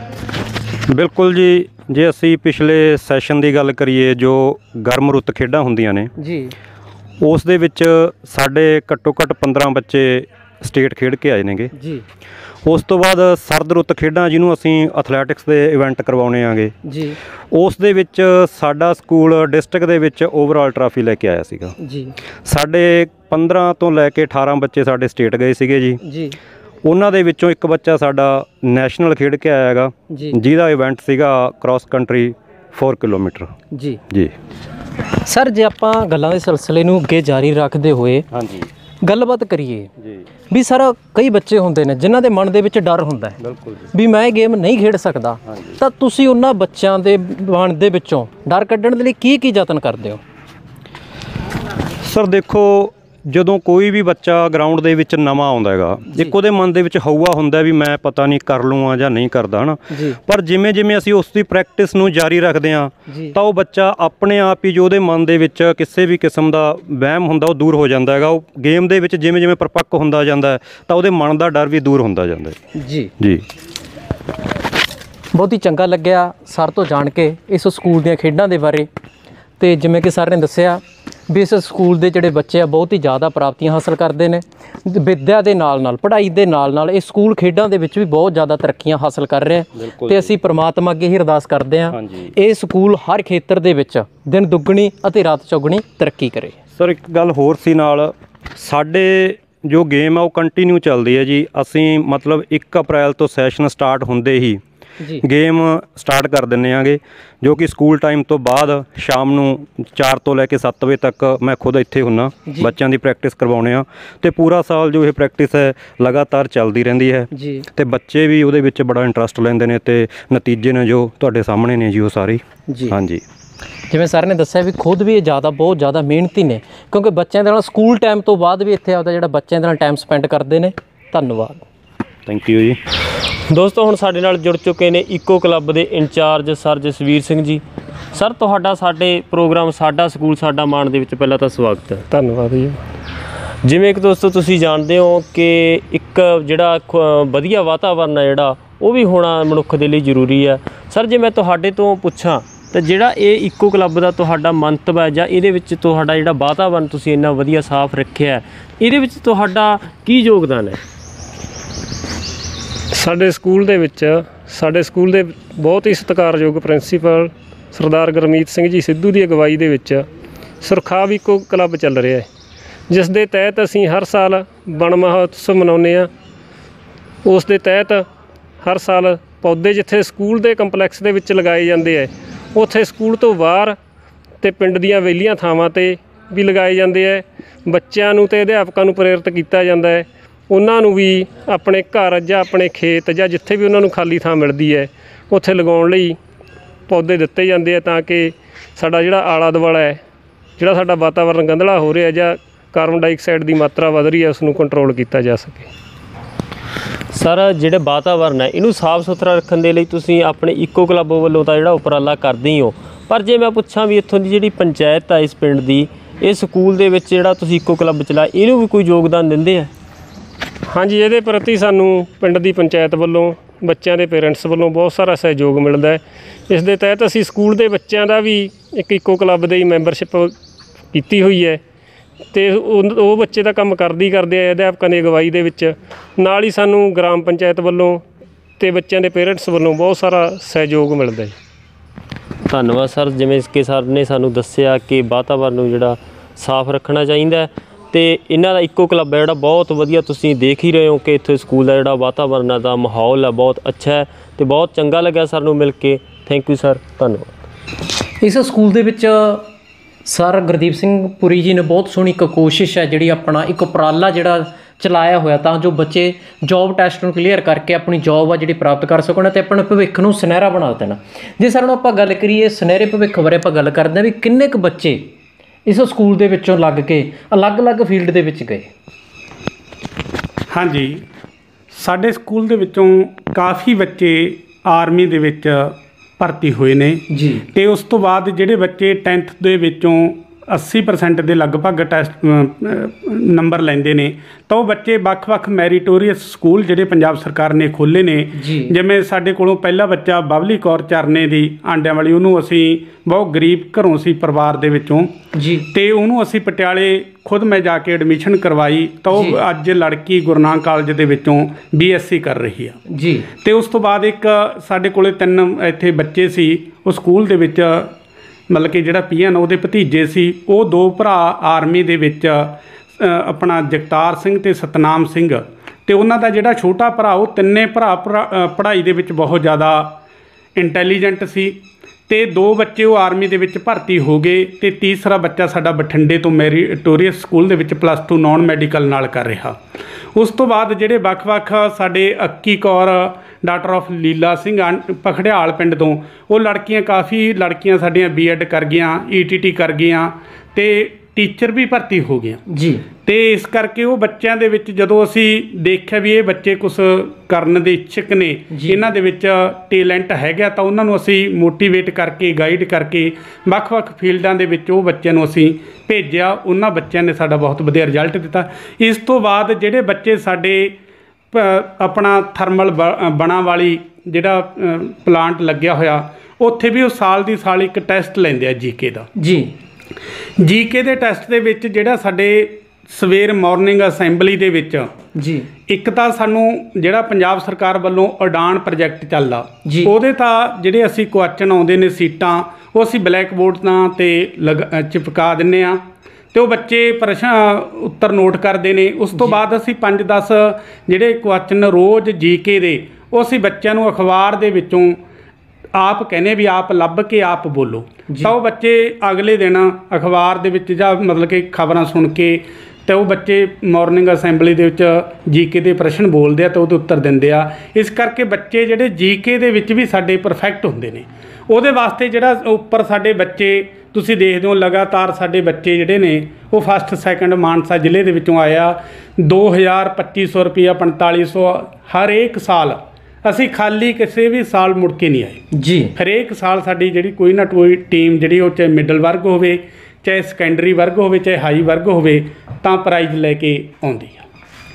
ਬਿਲਕੁਲ ਜੀ, ਜੇ ਅਸੀਂ ਪਿਛਲੇ ਸੈਸ਼ਨ ਦੀ ਗੱਲ ਕਰੀਏ ਜੋ ਗਰਮ ਰੁੱਤ ਖੇਡਾਂ ਹੁੰਦੀਆਂ ਨੇ ਜੀ, ਉਸ ਦੇ ਵਿੱਚ ਸਾਡੇ ਘੱਟੋ ਘੱਟ 15 ਬੱਚੇ ਸਟੇਟ ਖੇਡ ਕੇ ਆਏ ਨੇਗੇ ਜੀ। ਉਸ ਤੋਂ ਬਾਅਦ ਸਰਦ ਰੁੱਤ ਖੇਡਾਂ ਜਿਹਨੂੰ ਅਸੀਂ ਐਥਲੈਟਿਕਸ ਦੇ ਇਵੈਂਟ ਕਰਵਾਉਣੇ ਆਗੇ ਜੀ, ਉਸ ਦੇ ਵਿੱਚ ਸਾਡਾ ਸਕੂਲ ਡਿਸਟ੍ਰਿਕਟ ਦੇ ਵਿੱਚ ਓਵਰਆਲ ਟਰਾਫੀ ਲੈ ਕੇ ਆਇਆ ਸੀਗਾ ਜੀ। ਸਾਡੇ 15 ਤੋਂ ਲੈ ਕੇ 18 ਬੱਚੇ ਸਾਡੇ ਸਟੇਟ ਗਏ ਸੀਗੇ ਜੀ। ਉਹਨਾਂ ਦੇ ਵਿੱਚੋਂ ਇੱਕ ਬੱਚਾ ਸਾਡਾ ਨੈਸ਼ਨਲ ਖੇਡ ਕੇ ਆਇਆ ਹੈਗਾ, ਜਿਹਦਾ ਇਵੈਂਟ ਸੀਗਾ ਕ੍ਰਾਸ ਕੰਟਰੀ 4 ਕਿਲੋਮੀਟਰ ਜੀ। ਜੀ ਸਰ, ਜੇ ਆਪਾਂ ਗੱਲਾਂ ਦੇ ਸਿਲਸਿਲੇ ਨੂੰ ਅੱਗੇ ਜਾਰੀ ਰੱਖਦੇ ਹੋਏ ਹਾਂਜੀ ਗੱਲਬਾਤ ਕਰੀਏ ਜੀ, ਵੀ ਸਰ ਕਈ ਬੱਚੇ ਹੁੰਦੇ ਨੇ ਜਿਨ੍ਹਾਂ ਦੇ ਮਨ ਦੇ ਵਿੱਚ ਡਰ ਹੁੰਦਾ ਹੈ ਬਿਲਕੁਲ ਵੀ ਮੈਂ ਇਹ ਗੇਮ ਨਹੀਂ ਖੇਡ ਸਕਦਾ, ਤਾਂ ਤੁਸੀਂ ਉਹਨਾਂ ਬੱਚਿਆਂ ਦੇ ਮਨ ਦੇ ਵਿੱਚੋਂ ਡਰ ਕੱਢਣ ਦੇ ਲਈ ਕੀ ਯਤਨ ਕਰਦੇ ਹੋ? ਸਰ ਦੇਖੋ, ਜਦੋਂ ਕੋਈ ਵੀ ਬੱਚਾ ਗਰਾਊਂਡ ਦੇ ਵਿੱਚ ਨਵਾਂ ਆਉਂਦਾ ਹੈਗਾ, ਇੱਕ ਉਹਦੇ ਮਨ ਦੇ ਵਿੱਚ ਹਊਆ ਹੁੰਦਾ ਵੀ ਮੈਂ ਪਤਾ ਨਹੀਂ ਕਰ ਲੂੰਗਾ ਜਾਂ ਨਹੀਂ ਕਰਦਾ, ਹੈ ਨਾ। ਪਰ ਜਿਵੇਂ ਜਿਵੇਂ ਅਸੀਂ ਉਸ ਦੀ ਪ੍ਰੈਕਟਿਸ ਨੂੰ ਜਾਰੀ ਰੱਖਦੇ ਹਾਂ ਤਾਂ ਉਹ ਬੱਚਾ ਆਪਣੇ ਆਪ ਹੀ ਜੋ ਉਹਦੇ ਮਨ ਦੇ ਵਿੱਚ ਕਿਸੇ ਵੀ ਕਿਸਮ ਦਾ ਵਹਿਮ ਹੁੰਦਾ ਉਹ ਦੂਰ ਹੋ ਜਾਂਦਾ ਹੈਗਾ। ਉਹ ਗੇਮ ਦੇ ਵਿੱਚ ਜਿਵੇਂ ਜਿਵੇਂ ਪਰਪੱਕ ਹੁੰਦਾ ਜਾਂਦਾ ਹੈ ਤਾਂ ਉਹਦੇ ਮਨ ਦਾ ਡਰ ਵੀ ਦੂਰ ਹੁੰਦਾ ਜਾਂਦਾ ਹੈ। ਜੀ ਜੀ, ਬਹੁਤ ਹੀ ਚੰਗਾ ਲੱਗਿਆ ਸਰ ਤੋਂ ਜਾਣ ਕੇ ਇਸ ਸਕੂਲ ਦੀਆਂ ਖੇਡਾਂ ਦੇ ਬਾਰੇ। ਤੇ ਜਿਵੇਂ ਕਿ ਸਰ ਨੇ ਦੱਸਿਆ ਵੀ ਇਸ ਸਕੂਲ ਦੇ ਜਿਹੜੇ ਬੱਚੇ ਆ ਬਹੁਤ ਹੀ ਜ਼ਿਆਦਾ ਪ੍ਰਾਪਤੀਆਂ ਹਾਸਲ ਕਰਦੇ ਨੇ, ਵਿੱਦਿਆ ਦੇ ਨਾਲ ਪੜ੍ਹਾਈ ਦੇ ਨਾਲ ਇਹ ਸਕੂਲ ਖੇਡਾਂ ਦੇ ਵਿੱਚ ਵੀ ਬਹੁਤ ਜ਼ਿਆਦਾ ਤਰੱਕੀਆਂ ਹਾਸਲ ਕਰ ਰਿਹਾ ਤੇ ਅਸੀਂ ਪ੍ਰਮਾਤਮਾ ਅੱਗੇ ਹੀ ਅਰਦਾਸ ਕਰਦੇ ਹਾਂ ਇਹ ਸਕੂਲ ਹਰ ਖੇਤਰ ਦੇ ਵਿੱਚ ਦਿਨ ਦੁੱਗਣੀ ਅਤੇ ਰਾਤ ਚੌਗੁਣੀ ਤਰੱਕੀ ਕਰੇ। ਸਰ ਇੱਕ ਗੱਲ ਹੋਰ ਸੀ ਨਾਲ, ਸਾਡੇ ਜੋ ਗੇਮ ਆ ਉਹ ਕੰਟੀਨਿਊ ਚੱਲਦੀ ਹੈ ਜੀ। ਅਸੀਂ ਮਤਲਬ 1 ਅਪ੍ਰੈਲ ਤੋਂ ਸੈਸ਼ਨ ਸਟਾਰਟ ਹੁੰਦੇ ਹੀ ਗੇਮ ਸਟਾਰਟ ਕਰ ਦਿੰਦੇ ਆਂਗੇ, ਜੋ ਕਿ ਸਕੂਲ ਟਾਈਮ ਤੋਂ ਬਾਅਦ ਸ਼ਾਮ ਨੂੰ 4 ਤੋਂ ਲੈ ਕੇ 7 ਵਜੇ ਤੱਕ ਮੈਂ ਖੁਦ ਇੱਥੇ ਹੁੰਨਾ, ਬੱਚਿਆਂ ਦੀ ਪ੍ਰੈਕਟਿਸ ਕਰਵਾਉਂਦੇ ਆ। ਤੇ ਪੂਰਾ ਸਾਲ ਜੋ ਇਹ ਪ੍ਰੈਕਟਿਸ ਹੈ ਲਗਾਤਾਰ ਚੱਲਦੀ ਰਹਿੰਦੀ ਹੈ ਤੇ ਬੱਚੇ ਵੀ ਉਹਦੇ ਵਿੱਚ ਬੜਾ ਇੰਟਰਸਟ ਲੈਂਦੇ ਨੇ ਤੇ ਨਤੀਜੇ ਨੇ ਜੋ ਤੁਹਾਡੇ ਸਾਹਮਣੇ ਨੇ ਜੀ ਉਹ ਸਾਰੇ। ਹਾਂਜੀ, ਜਿਵੇਂ ਸਰ ਨੇ ਦੱਸਿਆ ਵੀ ਖੁਦ ਵੀ ਇਹ ਬਹੁਤ ਜ਼ਿਆਦਾ ਮਿਹਨਤੀ ਨੇ, ਕਿਉਂਕਿ ਬੱਚਿਆਂ ਦੇ ਨਾਲ ਸਕੂਲ ਟਾਈਮ ਤੋਂ ਬਾਅਦ ਵੀ ਇੱਥੇ ਆਪਦਾ ਜਿਹੜਾ ਬੱਚਿਆਂ ਦੇ ਨਾਲ ਟਾਈਮ ਸਪੈਂਡ ਕਰਦੇ ਨੇ। ਧੰਨਵਾਦ, ਥੈਂਕ ਯੂ ਜੀ। ਦੋਸਤੋ ਹੁਣ ਸਾਡੇ ਨਾਲ ਜੁੜ ਚੁੱਕੇ ਨੇ ਇਕੋ ਕਲੱਬ ਦੇ incharge sir Jasvir Singh ji. Sir, ਤੁਹਾਡਾ ਸਾਡੇ ਪ੍ਰੋਗਰਾਮ ਸਾਡਾ ਸਕੂਲ ਸਾਡਾ ਮਾਣ ਦੇ ਵਿੱਚ ਪਹਿਲਾਂ ਤਾਂ ਸਵਾਗਤ ਹੈ। ਧੰਨਵਾਦ ਜੀ। ਜਿਵੇਂ ਕਿ ਦੋਸਤੋ ਤੁਸੀਂ ਜਾਣਦੇ ਹੋ ਕਿ ਇੱਕ ਜਿਹੜਾ ਵਧੀਆ ਵਾਤਾਵਰਨ ਹੈ ਜਿਹੜਾ ਉਹ ਵੀ ਹੋਣਾ ਮਨੁੱਖ ਦੇ ਲਈ ਜ਼ਰੂਰੀ ਹੈ। ਸਰ, ਜੇ ਮੈਂ ਤੁਹਾਡੇ ਤੋਂ ਪੁੱਛਾਂ ਤਾਂ ਜਿਹੜਾ ਇਹ ਇਕੋ ਕਲੱਬ ਦਾ ਤੁਹਾਡਾ ਮੰਤਵ ਹੈ ਜਾਂ ਇਹਦੇ ਵਿੱਚ ਤੁਹਾਡਾ ਜਿਹੜਾ ਵਾਤਾਵਰਨ ਤੁਸੀਂ ਇੰਨਾ ਵਧੀਆ ਸਾਫ਼ ਰੱਖਿਆ, ਇਹਦੇ ਵਿੱਚ ਤੁਹਾਡਾ ਕੀ ਯੋਗਦਾਨ ਹੈ? ਸਾਡੇ ਸਕੂਲ ਦੇ ਬਹੁਤ ਹੀ ਸਤਿਕਾਰਯੋਗ ਪ੍ਰਿੰਸੀਪਲ ਸਰਦਾਰ ਗੁਰਮੀਤ ਸਿੰਘ ਜੀ ਸਿੱਧੂ ਦੀ ਅਗਵਾਈ ਦੇ ਵਿੱਚ ਸੁਰਖਾਬ ਇਕੋ ਕਲੱਬ ਚੱਲ ਰਿਹਾ ਹੈ, ਜਿਸ ਦੇ ਤਹਿਤ ਅਸੀਂ ਹਰ ਸਾਲ ਵਣ ਮਹੋਤਸਵ ਮਨਾਉਂਦੇ ਹਾਂ। ਉਸ ਦੇ ਤਹਿਤ ਹਰ ਸਾਲ ਪੌਦੇ ਜਿੱਥੇ ਸਕੂਲ ਦੇ ਕੰਪਲੈਕਸ ਦੇ ਵਿੱਚ ਲਗਾਏ ਜਾਂਦੇ ਹੈ, ਉੱਥੇ ਸਕੂਲ ਤੋਂ ਬਾਹਰ ਅਤੇ ਪਿੰਡ ਦੀਆਂ ਵਿਹਲੀਆਂ ਥਾਵਾਂ 'ਤੇ ਵੀ ਲਗਾਏ ਜਾਂਦੇ ਹੈ। ਬੱਚਿਆਂ ਨੂੰ ਅਤੇ ਅਧਿਆਪਕਾਂ ਨੂੰ ਪ੍ਰੇਰਿਤ ਕੀਤਾ ਜਾਂਦਾ ਹੈ। ਉਹਨਾਂ ਨੂੰ ਵੀ ਆਪਣੇ ਘਰ ਜਾਂ ਆਪਣੇ ਖੇਤ ਜਾਂ ਜਿੱਥੇ ਵੀ ਉਹਨਾਂ ਨੂੰ ਖਾਲੀ ਥਾਂ ਮਿਲਦੀ ਹੈ ਉੱਥੇ ਲਗਾਉਣ ਲਈ ਪੌਦੇ ਦਿੱਤੇ ਜਾਂਦੇ ਆ, ਤਾਂ ਕਿ ਸਾਡਾ ਜਿਹੜਾ ਆਲਾ ਦੁਆਲਾ ਹੈ, ਜਿਹੜਾ ਸਾਡਾ ਵਾਤਾਵਰਨ ਗੰਧਲਾ ਹੋ ਰਿਹਾ ਜਾਂ ਕਾਰਬਨ ਡਾਈਆਕਸਾਈਡ ਦੀ ਮਾਤਰਾ ਵੱਧ ਰਹੀ ਹੈ, ਉਸ ਨੂੰ ਕੰਟਰੋਲ ਕੀਤਾ ਜਾ ਸਕੇ। ਸਰ, ਜਿਹੜੇ ਵਾਤਾਵਰਨ ਹੈ ਇਹਨੂੰ ਸਾਫ਼ ਸੁਥਰਾ ਰੱਖਣ ਦੇ ਲਈ ਤੁਸੀਂ ਆਪਣੇ ਇਕੋ ਕਲੱਬ ਵੱਲੋਂ ਤਾਂ ਜਿਹੜਾ ਉਪਰਾਲਾ ਕਰਦੇ ਹੀ ਹੋ, ਪਰ ਜੇ ਮੈਂ ਪੁੱਛਾਂ ਵੀ ਇੱਥੋਂ ਦੀ ਜਿਹੜੀ ਪੰਚਾਇਤ ਆ ਇਸ ਪਿੰਡ ਦੀ, ਇਹ ਸਕੂਲ ਦੇ ਵਿੱਚ ਜਿਹੜਾ ਤੁਸੀਂ ਇਕੋ ਕਲੱਬ ਚਲਾਇਆ ਇਹਨੂੰ ਵੀ ਕੋਈ ਯੋਗਦਾਨ ਦਿੰਦੇ ਆ? ਹਾਂਜੀ, ਇਹਦੇ ਪ੍ਰਤੀ ਸਾਨੂੰ ਪਿੰਡ ਦੀ ਪੰਚਾਇਤ ਵੱਲੋਂ ਬੱਚਿਆਂ ਦੇ ਪੇਰੈਂਟਸ ਵੱਲੋਂ ਬਹੁਤ ਸਾਰਾ ਸਹਿਯੋਗ ਮਿਲਦਾ ਹੈ। ਇਸ ਦੇ ਤਹਿਤ ਅਸੀਂ ਸਕੂਲ ਦੇ ਬੱਚਿਆਂ ਦਾ ਵੀ ਇੱਕ ਇਕੋ ਕਲੱਬ ਦੀ ਮੈਂਬਰਸ਼ਿਪ ਕੀਤੀ ਹੋਈ ਹੈ ਅਤੇ ਉਹ ਬੱਚੇ ਦਾ ਕੰਮ ਕਰਦੇ ਆ ਅਧਿਆਪਕਾਂ ਦੀ ਅਗਵਾਈ ਦੇ ਵਿੱਚ। ਨਾਲ ਹੀ ਸਾਨੂੰ ਗ੍ਰਾਮ ਪੰਚਾਇਤ ਵੱਲੋਂ ਅਤੇ ਬੱਚਿਆਂ ਦੇ ਪੇਰੈਂਟਸ ਵੱਲੋਂ ਬਹੁਤ ਸਾਰਾ ਸਹਿਯੋਗ ਮਿਲਦਾ ਹੈ। ਧੰਨਵਾਦ ਸਰ। ਜਿਵੇਂ ਕਿ ਸਰ ਨੇ ਸਾਨੂੰ ਦੱਸਿਆ ਕਿ ਵਾਤਾਵਰਨ ਨੂੰ ਜਿਹੜਾ ਸਾਫ਼ ਰੱਖਣਾ ਚਾਹੀਦਾ ਅਤੇ ਇਹਨਾਂ ਦਾ ਇਕੋ ਕਲੱਬ ਹੈ ਜਿਹੜਾ ਬਹੁਤ ਵਧੀਆ, ਤੁਸੀਂ ਦੇਖ ਹੀ ਰਹੇ ਹੋ ਕਿ ਇੱਥੇ ਸਕੂਲ ਦਾ ਜਿਹੜਾ ਵਾਤਾਵਰਨ ਦਾ ਮਾਹੌਲ ਹੈ ਬਹੁਤ ਅੱਛਾ ਹੈ ਅਤੇ ਬਹੁਤ ਚੰਗਾ ਲੱਗਿਆ ਸਰ ਨੂੰ ਮਿਲ ਕੇ। ਥੈਂਕ ਯੂ ਸਰ, ਧੰਨਵਾਦ। ਇਸ ਸਕੂਲ ਦੇ ਵਿੱਚ ਸਰ ਗੁਰਦੀਪ ਸਿੰਘ ਪੁਰੀ ਜੀ ਨੇ ਬਹੁਤ ਸੋਹਣੀ ਇੱਕ ਕੋਸ਼ਿਸ਼ ਹੈ ਜਿਹੜੀ ਆਪਣਾ ਇੱਕ ਉਪਰਾਲਾ ਜਿਹੜਾ ਚਲਾਇਆ ਹੋਇਆ ਤਾਂ ਜੋ ਬੱਚੇ ਜੋਬ ਟੈਸਟ ਨੂੰ ਕਲੀਅਰ ਕਰਕੇ ਆਪਣੀ ਜੋਬ ਆ ਜਿਹੜੀ ਪ੍ਰਾਪਤ ਕਰ ਸਕਣ ਅਤੇ ਆਪਣੇ ਭਵਿੱਖ ਨੂੰ ਸੁਨਹਿਰਾ ਬਣਾ ਦੇਣ। ਜੇ ਸਰ ਹੁਣ ਆਪਾਂ ਗੱਲ ਕਰੀਏ ਸੁਨਹਿਰੇ ਭਵਿੱਖ ਬਾਰੇ, ਆਪਾਂ ਗੱਲ ਕਰਦੇ ਹਾਂ ਵੀ ਕਿੰਨੇ ਕੁ ਬੱਚੇ ਇਸ ਸਕੂਲ ਦੇ ਵਿੱਚੋਂ ਲੱਗ ਕੇ ਅਲੱਗ-ਅਲੱਗ ਫੀਲਡ ਦੇ ਵਿੱਚ ਗਏ? ਹਾਂਜੀ, ਸਾਡੇ ਸਕੂਲ ਦੇ ਵਿੱਚੋਂ ਕਾਫੀ ਬੱਚੇ ਆਰਮੀ ਦੇ ਵਿੱਚ ਭਰਤੀ ਹੋਏ ਨੇ ਜੀ, ਅਤੇ ਉਸ ਤੋਂ ਬਾਅਦ ਜਿਹੜੇ ਬੱਚੇ 10th ਦੇ ਵਿੱਚੋਂ 80% ਦੇ ਲਗਭਗ ਟੈਸਟ ਨੰਬਰ ਲੈਂਦੇ ਨੇ ਤਾਂ ਉਹ ਬੱਚੇ ਵੱਖ-ਵੱਖ ਮੈਰੀਟੋਰੀਅਸ ਸਕੂਲ ਜਿਹੜੇ ਪੰਜਾਬ ਸਰਕਾਰ ਨੇ ਖੋਲ੍ਹੇ ਨੇ। ਜਿਵੇਂ ਸਾਡੇ ਕੋਲੋਂ ਪਹਿਲਾ ਬੱਚਾ ਬਬਲੀ ਕੌਰ ਚਰਨੇ ਦੀ ਆਂਡਿਆਂ ਵਾਲੀ, ਉਹਨੂੰ ਅਸੀਂ ਬਹੁਤ ਗਰੀਬ ਘਰੋਂ ਸੀ ਪਰਿਵਾਰ ਦੇ ਵਿੱਚੋਂ ਜੀ, ਅਤੇ ਉਹਨੂੰ ਅਸੀਂ ਪਟਿਆਲੇ ਖੁਦ ਮੈਂ ਜਾ ਕੇ ਐਡਮਿਸ਼ਨ ਕਰਵਾਈ ਤਾਂ ਉਹ ਅੱਜ ਲੜਕੀ ਗੁਰੂ ਨਾਨਕ ਕਾਲਜ ਦੇ ਵਿੱਚੋਂ BSc ਕਰ ਰਹੀ ਆ ਜੀ। ਅਤੇ ਉਸ ਤੋਂ ਬਾਅਦ ਇੱਕ ਸਾਡੇ ਕੋਲੇ 3 ਇੱਥੇ ਬੱਚੇ ਸੀ ਉਹ ਸਕੂਲ ਦੇ ਵਿੱਚ, ਮਤਲਬ ਕਿ ਜਿਹੜਾ PN ਉਹਦੇ ਭਤੀਜੇ ਸੀ, ਉਹ 2 ਭਰਾ ਆਰਮੀ ਦੇ ਵਿੱਚ ਆਪਣਾ ਜਗਤਾਰ ਸਿੰਘ ਅਤੇ ਸਤਨਾਮ ਸਿੰਘ, ਅਤੇ ਉਹਨਾਂ ਦਾ ਜਿਹੜਾ ਛੋਟਾ ਭਰਾ ਉਹ ਤਿੰਨੇ ਭਰਾ ਪੜ੍ਹਾਈ ਦੇ ਵਿੱਚ ਬਹੁਤ ਜ਼ਿਆਦਾ ਇੰਟੈਲੀਜੈਂਟ ਸੀ ਅਤੇ 2 ਬੱਚੇ ਉਹ ਆਰਮੀ ਦੇ ਵਿੱਚ ਭਰਤੀ ਹੋ ਗਏ ਅਤੇ ਤੀਸਰਾ ਬੱਚਾ ਸਾਡਾ ਬਠਿੰਡੇ ਤੋਂ ਮੈਰੀਟੋਰੀਅਸ ਸਕੂਲ ਦੇ ਵਿੱਚ +2 ਨੌਨ ਮੈਡੀਕਲ ਨਾਲ ਕਰ ਰਿਹਾ। ਉਸ ਤੋਂ ਬਾਅਦ ਜਿਹੜੇ ਵੱਖ-ਵੱਖ ਸਾਡੇ ਅੱਕੀ ਕੌਰ ਡਾਕਟਰ ਆਫ ਲੀਲਾ ਸਿੰਘ ਪਖੜਿਆਲ ਪਿੰਡ ਤੋਂ, ਉਹ ਕਾਫੀ ਲੜਕੀਆਂ ਸਾਡੀਆਂ B.Ed ਕਰ ਗਈਆਂ, ETT ਕਰ ਗਈਆਂ ਅਤੇ ਟੀਚਰ ਵੀ ਭਰਤੀ ਹੋ ਗਈਆਂ ਜੀ। ਅਤੇ ਇਸ ਕਰਕੇ ਉਹ ਬੱਚਿਆਂ ਦੇ ਵਿੱਚ ਜਦੋਂ ਅਸੀਂ ਦੇਖਿਆ ਵੀ ਇਹ ਬੱਚੇ ਕੁਛ ਕਰਨ ਦੇ ਇੱਛੁਕ ਨੇ, ਇਹਨਾਂ ਦੇ ਵਿੱਚ ਟੇਲੈਂਟ ਹੈਗਾ, ਤਾਂ ਉਹਨਾਂ ਨੂੰ ਅਸੀਂ ਮੋਟੀਵੇਟ ਕਰਕੇ ਗਾਈਡ ਕਰਕੇ ਵੱਖ-ਵੱਖ ਫੀਲਡਾਂ ਦੇ ਵਿੱਚ ਉਹ ਬੱਚਿਆਂ ਨੂੰ ਅਸੀਂ ਭੇਜਿਆ। ਉਹਨਾਂ ਬੱਚਿਆਂ ਨੇ ਸਾਡਾ ਬਹੁਤ ਵਧੀਆ ਰਿਜ਼ਲਟ ਦਿੱਤਾ। ਇਸ ਤੋਂ ਬਾਅਦ ਜਿਹੜੇ ਬੱਚੇ ਸਾਡੇ ਆਪਣਾ ਥਰਮਲ ਬਣਾ ਵਾਲੀ ਜਿਹੜਾ ਪਲਾਂਟ ਲੱਗਿਆ ਹੋਇਆ, ਉੱਥੇ ਵੀ ਉਹ ਸਾਲ ਦੀ ਸਾਲ ਇੱਕ ਟੈਸਟ ਲੈਂਦੇ ਆ GK ਦਾ ਜੀ। GK ਦੇ ਟੈਸਟ ਦੇ ਵਿੱਚ ਜਿਹੜਾ ਸਾਡੇ ਸਵੇਰ ਮਾਰਨਿੰਗ ਅਸੈਂਬਲੀ ਦੇ ਵਿੱਚ ਜੀ, ਇੱਕ ਤਾਂ ਸਾਨੂੰ ਜਿਹੜਾ ਪੰਜਾਬ ਸਰਕਾਰ ਵੱਲੋਂ ਉਡਾਨ ਪ੍ਰੋਜੈਕਟ ਚੱਲਦਾ ਉਹਦੇ ਤਾਂ ਜਿਹੜੇ ਅਸੀਂ ਕੁਐਸਚਨ ਆਉਂਦੇ ਨੇ ਸੀਟਾਂ, ਉਹ ਅਸੀਂ ਬਲੈਕ ਬੋਰਡ ਤਾਂ 'ਤੇ ਚਿਪਕਾ ਦਿੰਦੇ ਹਾਂ ਅਤੇ ਉਹ ਬੱਚੇ ਪ੍ਰਸ਼ਨ ਉੱਤਰ ਨੋਟ ਕਰਦੇ ਨੇ। ਉਸ ਤੋਂ ਬਾਅਦ ਅਸੀਂ 5-10 ਜਿਹੜੇ ਕੁਐਸਚਨ ਰੋਜ਼ GK ਦੇ, ਉਹ ਅਸੀਂ ਬੱਚਿਆਂ ਨੂੰ ਅਖਬਾਰ ਦੇ ਵਿੱਚੋਂ ਆਪ ਕਹਿੰਦੇ ਵੀ ਆਪ ਲੱਭ ਕੇ ਆਪ ਬੋਲੋ, ਤਾਂ ਉਹ ਬੱਚੇ ਅਗਲੇ ਦਿਨ ਅਖਬਾਰ ਦੇ ਵਿੱਚ ਜਾਂ ਮਤਲਬ ਕਿ ਖਬਰਾਂ ਸੁਣ ਕੇ ਅਤੇ ਉਹ ਬੱਚੇ ਮਾਰਨਿੰਗ ਅਸੈਂਬਲੀ ਦੇ ਵਿੱਚ GK ਦੇ ਪ੍ਰਸ਼ਨ ਬੋਲਦੇ ਆ ਅਤੇ ਉਹਦੇ ਉੱਤਰ ਦਿੰਦੇ ਆ। ਇਸ ਕਰਕੇ ਬੱਚੇ ਜਿਹੜੇ GK ਦੇ ਵਿੱਚ ਵੀ ਸਾਡੇ ਪਰਫੈਕਟ ਹੁੰਦੇ ਨੇ। ਉਹਦੇ ਵਾਸਤੇ ਜਿਹੜਾ ਉੱਪਰ ਸਾਡੇ ਬੱਚੇ ਤੁਸੀਂ ਦੇਖਦੇ ਹੋ ਲਗਾਤਾਰ ਸਾਡੇ ਬੱਚੇ ਜਿਹੜੇ ਨੇ ਉਹ 1st 2nd ਮਾਨਸਾ ਜ਼ਿਲ੍ਹੇ ਦੇ ਵਿੱਚੋਂ ਆਇਆ। 2000 2500 ਰੁਪਈਆ 4500 ਹਰੇਕ ਸਾਲ, ਅਸੀਂ ਖਾਲੀ ਕਿਸੇ ਵੀ ਸਾਲ ਮੁੜ ਕੇ ਨਹੀਂ ਆਏ ਜੀ। ਹਰੇਕ ਸਾਲ ਸਾਡੀ ਜਿਹੜੀ ਕੋਈ ਨਾ ਕੋਈ ਟੀਮ ਜਿਹੜੀ ਉਹ ਚਾਹੇ ਮਿਡਲ ਵਰਗ ਹੋਵੇ, ਚਾਹੇ ਸੈਕੰਡਰੀ ਵਰਗ ਹੋਵੇ, ਚਾਹੇ ਹਾਈ ਵਰਗ ਹੋਵੇ, ਤਾਂ ਪ੍ਰਾਈਜ਼ ਲੈ ਕੇ ਆਉਂਦੀ ਆ।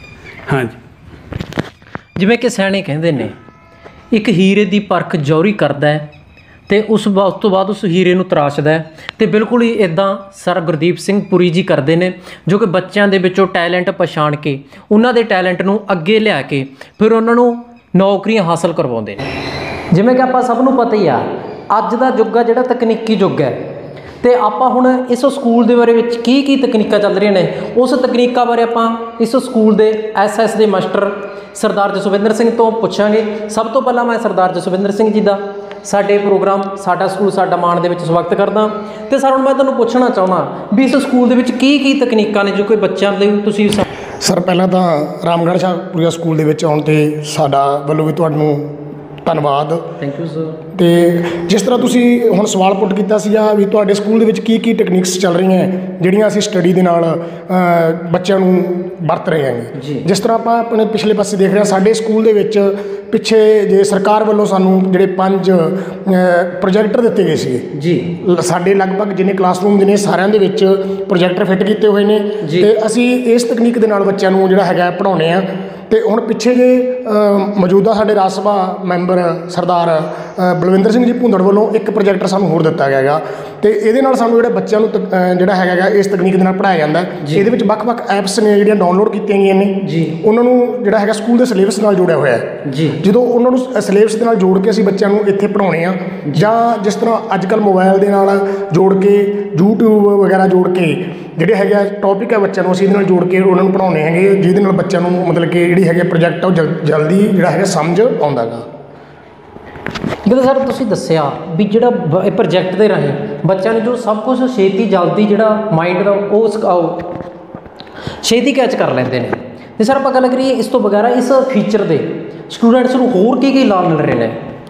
ਹਾਂਜੀ, ਜਿਵੇਂ ਕਿ ਸਿਆਣੇ ਕਹਿੰਦੇ ਨੇ ਇੱਕ ਹੀਰੇ ਦੀ ਪਰਖ ਜੌਹਰੀ ਕਰਦਾ ਹੈ ਅਤੇ ਉਸ ਤੋਂ ਬਾਅਦ ਉਸ ਹੀਰੇ ਨੂੰ ਤਰਾਸ਼ਦਾ ਹੈ, ਅਤੇ ਬਿਲਕੁਲ ਹੀ ਇੱਦਾਂ ਸਰ ਗੁਰਦੀਪ ਸਿੰਘ ਪੁਰੀ ਜੀ ਕਰਦੇ ਨੇ, ਜੋ ਕਿ ਬੱਚਿਆਂ ਦੇ ਵਿੱਚੋਂ ਟੈਲੈਂਟ ਪਛਾਣ ਕੇ ਉਹਨਾਂ ਦੇ ਟੈਲੈਂਟ ਨੂੰ ਅੱਗੇ ਲਿਆ ਕੇ ਫਿਰ ਉਹਨਾਂ ਨੂੰ ਨੌਕਰੀਆਂ ਹਾਸਲ ਕਰਵਾਉਂਦੇ ਨੇ। ਜਿਵੇਂ ਕਿ ਆਪਾਂ ਸਭ ਨੂੰ ਪਤਾ ਹੀ ਆ ਅੱਜ ਦਾ ਯੁੱਗ ਆ ਜਿਹੜਾ ਤਕਨੀਕੀ ਯੁੱਗ ਹੈ, ਅਤੇ ਆਪਾਂ ਹੁਣ ਇਸ ਸਕੂਲ ਦੇ ਬਾਰੇ ਵਿੱਚ ਕੀ ਤਕਨੀਕਾਂ ਚੱਲ ਰਹੀਆਂ ਨੇ ਉਸ ਤਕਨੀਕਾਂ ਬਾਰੇ ਆਪਾਂ ਇਸ ਸਕੂਲ ਦੇ SS ਦੇ ਮਾਸਟਰ ਸਰਦਾਰ ਜਸਵਿੰਦਰ ਸਿੰਘ ਤੋਂ ਪੁੱਛਾਂਗੇ। ਸਭ ਤੋਂ ਪਹਿਲਾਂ ਮੈਂ ਸਰਦਾਰ ਜਸਵਿੰਦਰ ਸਿੰਘ ਜੀ ਦਾ ਸਾਡੇ ਪ੍ਰੋਗਰਾਮ ਸਾਡਾ ਸਕੂਲ ਸਾਡਾ ਮਾਣ ਦੇ ਵਿੱਚ ਸਵਾਗਤ ਕਰਦਾ। ਅਤੇ ਸਰ ਹੁਣ ਮੈਂ ਤੁਹਾਨੂੰ ਪੁੱਛਣਾ ਚਾਹੁੰਦਾ ਵੀ ਇਸ ਸਕੂਲ ਦੇ ਵਿੱਚ ਕੀ ਤਕਨੀਕਾਂ ਨੇ ਜੋ ਕਿ ਬੱਚਿਆਂ ਲਈ ਤੁਸੀਂ ਸਰ ਪਹਿਲਾਂ ਤਾਂ ਰਾਮਗੜ੍ਹ ਸ਼ਾਹਪੁਰੀਆ ਸਕੂਲ ਦੇ ਵਿੱਚ ਆਉਣ 'ਤੇ ਸਾਡਾ ਵੱਲੋਂ ਵੀ ਤੁਹਾਨੂੰ ਧੰਨਵਾਦ। Thank you sir. ਅਤੇ ਜਿਸ ਤਰ੍ਹਾਂ ਤੁਸੀਂ ਹੁਣ ਸਵਾਲ ਪੁੱਟ ਕੀਤਾ ਸੀਗਾ ਵੀ ਤੁਹਾਡੇ ਸਕੂਲ ਦੇ ਵਿੱਚ ਕੀ ਟੈਕਨੀਕਸ ਚੱਲ ਰਹੀਆਂ ਜਿਹੜੀਆਂ ਅਸੀਂ ਸਟੱਡੀ ਦੇ ਨਾਲ ਬੱਚਿਆਂ ਨੂੰ ਵਰਤ ਰਹੇ ਹੈਗੇ। ਜਿਸ ਤਰ੍ਹਾਂ ਆਪਾਂ ਆਪਣੇ ਪਿਛਲੇ ਪਾਸੇ ਦੇਖ ਰਹੇ ਹਾਂ, ਸਾਡੇ ਸਕੂਲ ਦੇ ਵਿੱਚ ਪਿੱਛੇ ਜੇ ਸਰਕਾਰ ਵੱਲੋਂ ਸਾਨੂੰ ਜਿਹੜੇ 5 ਪ੍ਰੋਜੈਕਟਰ ਦਿੱਤੇ ਗਏ ਸੀਗੇ ਜੀ, ਸਾਡੇ ਲਗਭਗ ਜਿੰਨੇ ਕਲਾਸਰੂਮ ਦੇ ਨੇ ਸਾਰਿਆਂ ਦੇ ਵਿੱਚ ਪ੍ਰੋਜੈਕਟਰ ਫਿੱਟ ਕੀਤੇ ਹੋਏ ਨੇ, ਅਤੇ ਅਸੀਂ ਇਸ ਤਕਨੀਕ ਦੇ ਨਾਲ ਬੱਚਿਆਂ ਨੂੰ ਜਿਹੜਾ ਹੈਗਾ ਪੜ੍ਹਾਉਂਦੇ ਹਾਂ। ਅਤੇ ਹੁਣ ਪਿੱਛੇ ਜੇ ਮੌਜੂਦਾ ਸਾਡੇ ਰਾਜ ਸਭਾ ਮੈਂਬਰ ਸਰਦਾਰ ਬਲਵਿੰਦਰ ਸਿੰਘ ਜੀ ਭੁੰਦੜ ਵੱਲੋਂ ਇੱਕ ਪ੍ਰੋਜੈਕਟਰ ਸਾਨੂੰ ਹੋਰ ਦਿੱਤਾ ਗਿਆ ਹੈਗਾ, ਅਤੇ ਇਹਦੇ ਨਾਲ ਸਾਨੂੰ ਜਿਹੜੇ ਬੱਚਿਆਂ ਨੂੰ ਜਿਹੜਾ ਹੈਗਾ ਇਸ ਤਕਨੀਕ ਦੇ ਨਾਲ ਪੜ੍ਹਾਇਆ ਜਾਂਦਾ। ਇਹਦੇ ਵਿੱਚ ਵੱਖ-ਵੱਖ ਐਪਸ ਨੇ ਜਿਹੜੀਆਂ ਡਾਊਨਲੋਡ ਕੀਤੀਆਂ ਗਈਆਂ ਨੇ ਜੀ, ਉਹਨਾਂ ਨੂੰ ਜਿਹੜਾ ਹੈਗਾ ਸਕੂਲ ਦੇ ਸਿਲੇਬਸ ਨਾਲ ਜੋੜਿਆ ਹੋਇਆ ਹੈ ਜੀ। ਜਦੋਂ ਉਹਨਾਂ ਨੂੰ ਸਿਲੇਬਸ ਦੇ ਨਾਲ ਜੋੜ ਕੇ ਅਸੀਂ ਬੱਚਿਆਂ ਨੂੰ ਇੱਥੇ ਪੜ੍ਹਾਉਣੇ ਆ, ਜਾਂ ਜਿਸ ਤਰ੍ਹਾਂ ਅੱਜ ਕੱਲ੍ਹ ਮੋਬਾਈਲ ਦੇ ਨਾਲ ਜੋੜ ਕੇ YouTube ਵਗੈਰਾ ਜੋੜ ਕੇ ਜਿਹੜੇ ਹੈਗੇ ਆ ਟੌਪਿਕ ਹੈ ਬੱਚਿਆਂ ਨੂੰ ਅਸੀਂ ਇਹਦੇ ਨਾਲ ਜੋੜ ਕੇ ਉਹਨਾਂ ਨੂੰ ਪੜ੍ਹਾਉਂਦੇ ਹੈਗੇ, ਜਿਹਦੇ ਨਾਲ ਬੱਚਿਆਂ ਨੂੰ ਮਤਲਬ ਕਿ ਜਿਹੜੀ ਹੈਗੇ ਪ੍ਰੋਜੈਕਟ ਉਹ ਜਲਦੀ ਜਿਹੜਾ ਹੈਗਾ ਸਮਝ ਆਉਂਦਾ ਗਾ। ਜਦੋਂ ਸਰ ਤੁਸੀਂ ਦੱਸਿਆ ਵੀ ਜਿਹੜਾ ਪ੍ਰੋਜੈਕਟ ਦੇ ਰਾਹੀਂ ਬੱਚਿਆਂ ਨੂੰ ਜੋ ਸਭ ਕੁਝ ਛੇਤੀ ਜਲਦੀ ਜਿਹੜਾ ਮਾਈਂਡ ਦਾ ਉਹ ਛੇਤੀ ਕੈਚ ਕਰ ਲੈਂਦੇ ਨੇ, ਤੇ ਸਰ ਆਪਾਂ ਗੱਲ ਕਰੀਏ ਇਸ ਤੋਂ ਵਗੈਰਾ ਇਸ ਫੀਚਰ ਦੇ ਸਟੂਡੈਂਟਸ ਨੂੰ ਹੋਰ ਕੀ ਲਾਭ ਮਿਲ ਰਹੇ ਨੇ?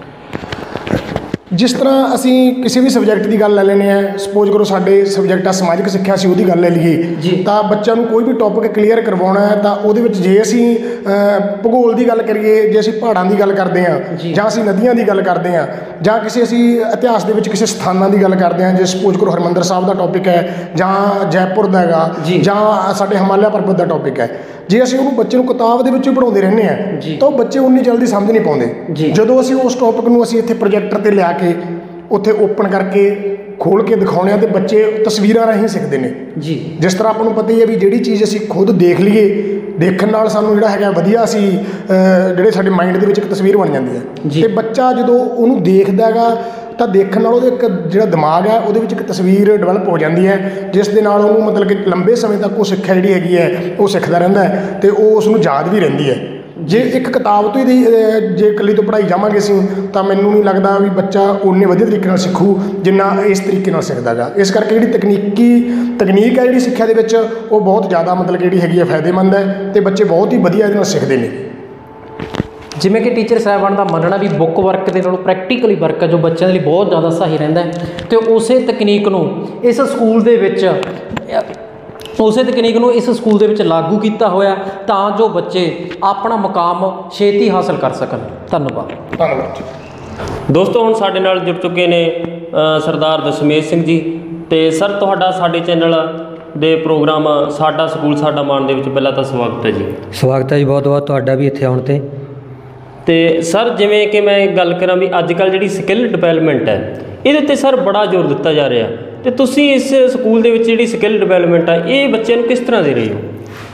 ਜਿਸ ਤਰ੍ਹਾਂ ਅਸੀਂ ਕਿਸੇ ਵੀ ਸਬਜੈਕਟ ਦੀ ਗੱਲ ਲੈ ਲੈਂਦੇ ਹਾਂ, ਸਪੋਜ਼ ਕਰੋ ਸਾਡੇ ਸਬਜੈਕਟ ਆ ਸਮਾਜਿਕ ਸਿੱਖਿਆ, ਅਸੀਂ ਉਹਦੀ ਗੱਲ ਲੈ ਲਈਏ ਤਾਂ ਬੱਚਿਆਂ ਨੂੰ ਕੋਈ ਵੀ ਟੌਪਿਕ ਕਲੀਅਰ ਕਰਵਾਉਣਾ ਹੈ ਤਾਂ ਉਹਦੇ ਵਿੱਚ ਜੇ ਅਸੀਂ ਭੂਗੋਲ ਦੀ ਗੱਲ ਕਰੀਏ, ਜੇ ਅਸੀਂ ਪਹਾੜਾਂ ਦੀ ਗੱਲ ਕਰਦੇ ਹਾਂ ਜਾਂ ਅਸੀਂ ਨਦੀਆਂ ਦੀ ਗੱਲ ਕਰਦੇ ਹਾਂ ਜਾਂ ਕਿਸੇ ਅਸੀਂ ਇਤਿਹਾਸ ਦੇ ਵਿੱਚ ਕਿਸੇ ਸਥਾਨਾਂ ਦੀ ਗੱਲ ਕਰਦੇ ਹਾਂ, ਜੇ ਸਪੋਜ਼ ਕਰੋ ਹਰਿਮੰਦਰ ਸਾਹਿਬ ਦਾ ਟੌਪਿਕ ਹੈ ਜਾਂ ਜੈਪੁਰ ਦਾ ਹੈਗਾ ਜਾਂ ਸਾਡੇ ਹਿਮਾਲਿਆ ਪਰਬਤ ਦਾ ਟੌਪਿਕ ਹੈ, ਜੇ ਅਸੀਂ ਉਹਨੂੰ ਬੱਚੇ ਨੂੰ ਕਿਤਾਬ ਦੇ ਵਿੱਚ ਹੀ ਪੜ੍ਹਾਉਂਦੇ ਰਹਿੰਦੇ ਹਾਂ ਤਾਂ ਉਹ ਬੱਚੇ ਉਨੀ ਜਲਦੀ ਸਮਝ ਨਹੀਂ ਪਾਉਂਦੇ। ਜਦੋਂ ਅਸੀਂ ਉਸ ਟੌਪਿਕ ਨੂੰ ਅਸੀਂ ਇੱਥੇ ਪ੍ਰੋਜੈਕਟਰ 'ਤੇ ਲਿਆ ਕੇ ਉੱਥੇ ਓਪਨ ਕਰਕੇ ਖੋਲ੍ਹ ਕੇ ਦਿਖਾਉਂਦੇ ਹਾਂ ਤੇ ਬੱਚੇ ਤਸਵੀਰਾਂ ਰਾਹੀਂ ਸਿੱਖਦੇ ਨੇ ਜੀ। ਜਿਸ ਤਰ੍ਹਾਂ ਆਪਾਂ ਨੂੰ ਪਤਾ ਹੀ ਹੈ ਵੀ ਜਿਹੜੀ ਚੀਜ਼ ਅਸੀਂ ਖੁਦ ਦੇਖ ਲਈਏ, ਦੇਖਣ ਨਾਲ ਸਾਨੂੰ ਜਿਹੜਾ ਹੈਗਾ ਵਧੀਆ ਅਸੀਂ ਜਿਹੜੇ ਸਾਡੇ ਮਾਈਂਡ ਦੇ ਵਿੱਚ ਇੱਕ ਤਸਵੀਰ ਬਣ ਜਾਂਦੀ ਹੈ ਅਤੇ ਬੱਚਾ ਜਦੋਂ ਉਹਨੂੰ ਦੇਖਦਾ ਹੈਗਾ ਤਾਂ ਦੇਖਣ ਨਾਲ ਉਹਦੇ ਇੱਕ ਜਿਹੜਾ ਦਿਮਾਗ ਹੈ ਉਹਦੇ ਵਿੱਚ ਇੱਕ ਤਸਵੀਰ ਡਿਵੈਲਪ ਹੋ ਜਾਂਦੀ ਹੈ, ਜਿਸ ਦੇ ਨਾਲ ਉਹਨੂੰ ਮਤਲਬ ਕਿ ਲੰਬੇ ਸਮੇਂ ਤੱਕ ਉਹ ਸਿੱਖਿਆ ਜਿਹੜੀ ਹੈਗੀ ਹੈ ਉਹ ਸਿੱਖਦਾ ਰਹਿੰਦਾ ਹੈ ਅਤੇ ਉਹ ਉਸ ਨੂੰ ਯਾਦ ਵੀ ਰਹਿੰਦੀ ਹੈ। ਜੇ ਇੱਕ ਕਿਤਾਬ ਤੋਂ ਹੀ ਜੇ ਇਕੱਲੀ ਤੋਂ ਪੜ੍ਹਾਈ ਜਾਵਾਂਗੇ ਅਸੀਂ ਤਾਂ ਮੈਨੂੰ ਨਹੀਂ ਲੱਗਦਾ ਵੀ ਬੱਚਾ ਉਨੇ ਵਧੀਆ ਤਰੀਕੇ ਨਾਲ ਸਿੱਖੂ ਜਿੰਨਾ ਇਸ ਤਰੀਕੇ ਨਾਲ ਸਿੱਖਦਾ ਗਾ। ਇਸ ਕਰਕੇ ਜਿਹੜੀ ਤਕਨੀਕ ਹੈ ਜਿਹੜੀ ਸਿੱਖਿਆ ਦੇ ਵਿੱਚ ਉਹ ਬਹੁਤ ਜ਼ਿਆਦਾ ਮਤਲਬ ਕਿ ਜਿਹੜੀ ਹੈਗੀ ਹੈ ਫਾਇਦੇਮੰਦ ਹੈ ਅਤੇ ਬੱਚੇ ਬਹੁਤ ਹੀ ਵਧੀਆ ਇਹਦੇ ਨਾਲ ਸਿੱਖਦੇ ਨੇ। ਜਿਵੇਂ ਕਿ ਟੀਚਰ ਸਾਹਿਬਾਨ ਦਾ ਮੰਨਣਾ ਵੀ ਬੁੱਕ ਵਰਕ ਦੇ ਨਾਲੋਂ ਪ੍ਰੈਕਟੀਕਲੀ ਵਰਕ ਹੈ ਜੋ ਬੱਚਿਆਂ ਦੇ ਲਈ ਬਹੁਤ ਜ਼ਿਆਦਾ ਸਹੀ ਰਹਿੰਦਾ ਅਤੇ ਉਸੇ ਤਕਨੀਕ ਨੂੰ ਇਸ ਸਕੂਲ ਦੇ ਵਿੱਚ ਲਾਗੂ ਕੀਤਾ ਹੋਇਆ ਤਾਂ ਜੋ ਬੱਚੇ ਆਪਣਾ ਮੁਕਾਮ ਛੇਤੀ ਹਾਸਲ ਕਰ ਸਕਣ। ਧੰਨਵਾਦ। ਦੋਸਤੋ ਹੁਣ ਸਾਡੇ ਨਾਲ ਜੁੜ ਚੁੱਕੇ ਨੇ ਸਰਦਾਰ ਦਸ਼ਮੇਸ਼ ਸਿੰਘ ਜੀ। ਤੇ ਸਰ ਤੁਹਾਡਾ ਸਾਡੇ ਚੈਨਲ ਦੇ ਪ੍ਰੋਗਰਾਮ ਸਾਡਾ ਸਕੂਲ ਸਾਡਾ ਮਾਣ ਦੇ ਵਿੱਚ ਪਹਿਲਾਂ ਤਾਂ ਸਵਾਗਤ ਹੈ ਜੀ। ਸਵਾਗਤ ਹੈ ਜੀ, ਬਹੁਤ ਬਹੁਤ ਤੁਹਾਡਾ ਵੀ ਇੱਥੇ ਆਉਣ ਤੇ ਸਰ ਜਿਵੇਂ ਕਿ ਮੈਂ ਗੱਲ ਕਰਾਂ ਵੀ ਅੱਜ ਕੱਲ੍ਹ ਜਿਹੜੀ ਸਕਿੱਲ ਡਿਵੈਲਪਮੈਂਟ ਹੈ ਇਹਦੇ ਉੱਤੇ ਸਰ ਬੜਾ ਜ਼ੋਰ ਦਿੱਤਾ ਜਾ ਰਿਹਾ, ਤੇ ਤੁਸੀਂ ਇਸ ਸਕੂਲ ਦੇ ਵਿੱਚ ਜਿਹੜੀ ਸਕਿੱਲ ਡਿਵੈਲਪਮੈਂਟ ਆ ਇਹ ਬੱਚਿਆਂ ਨੂੰ ਕਿਸ ਤਰ੍ਹਾਂ ਦੇ ਰਹੇ ਹੋ?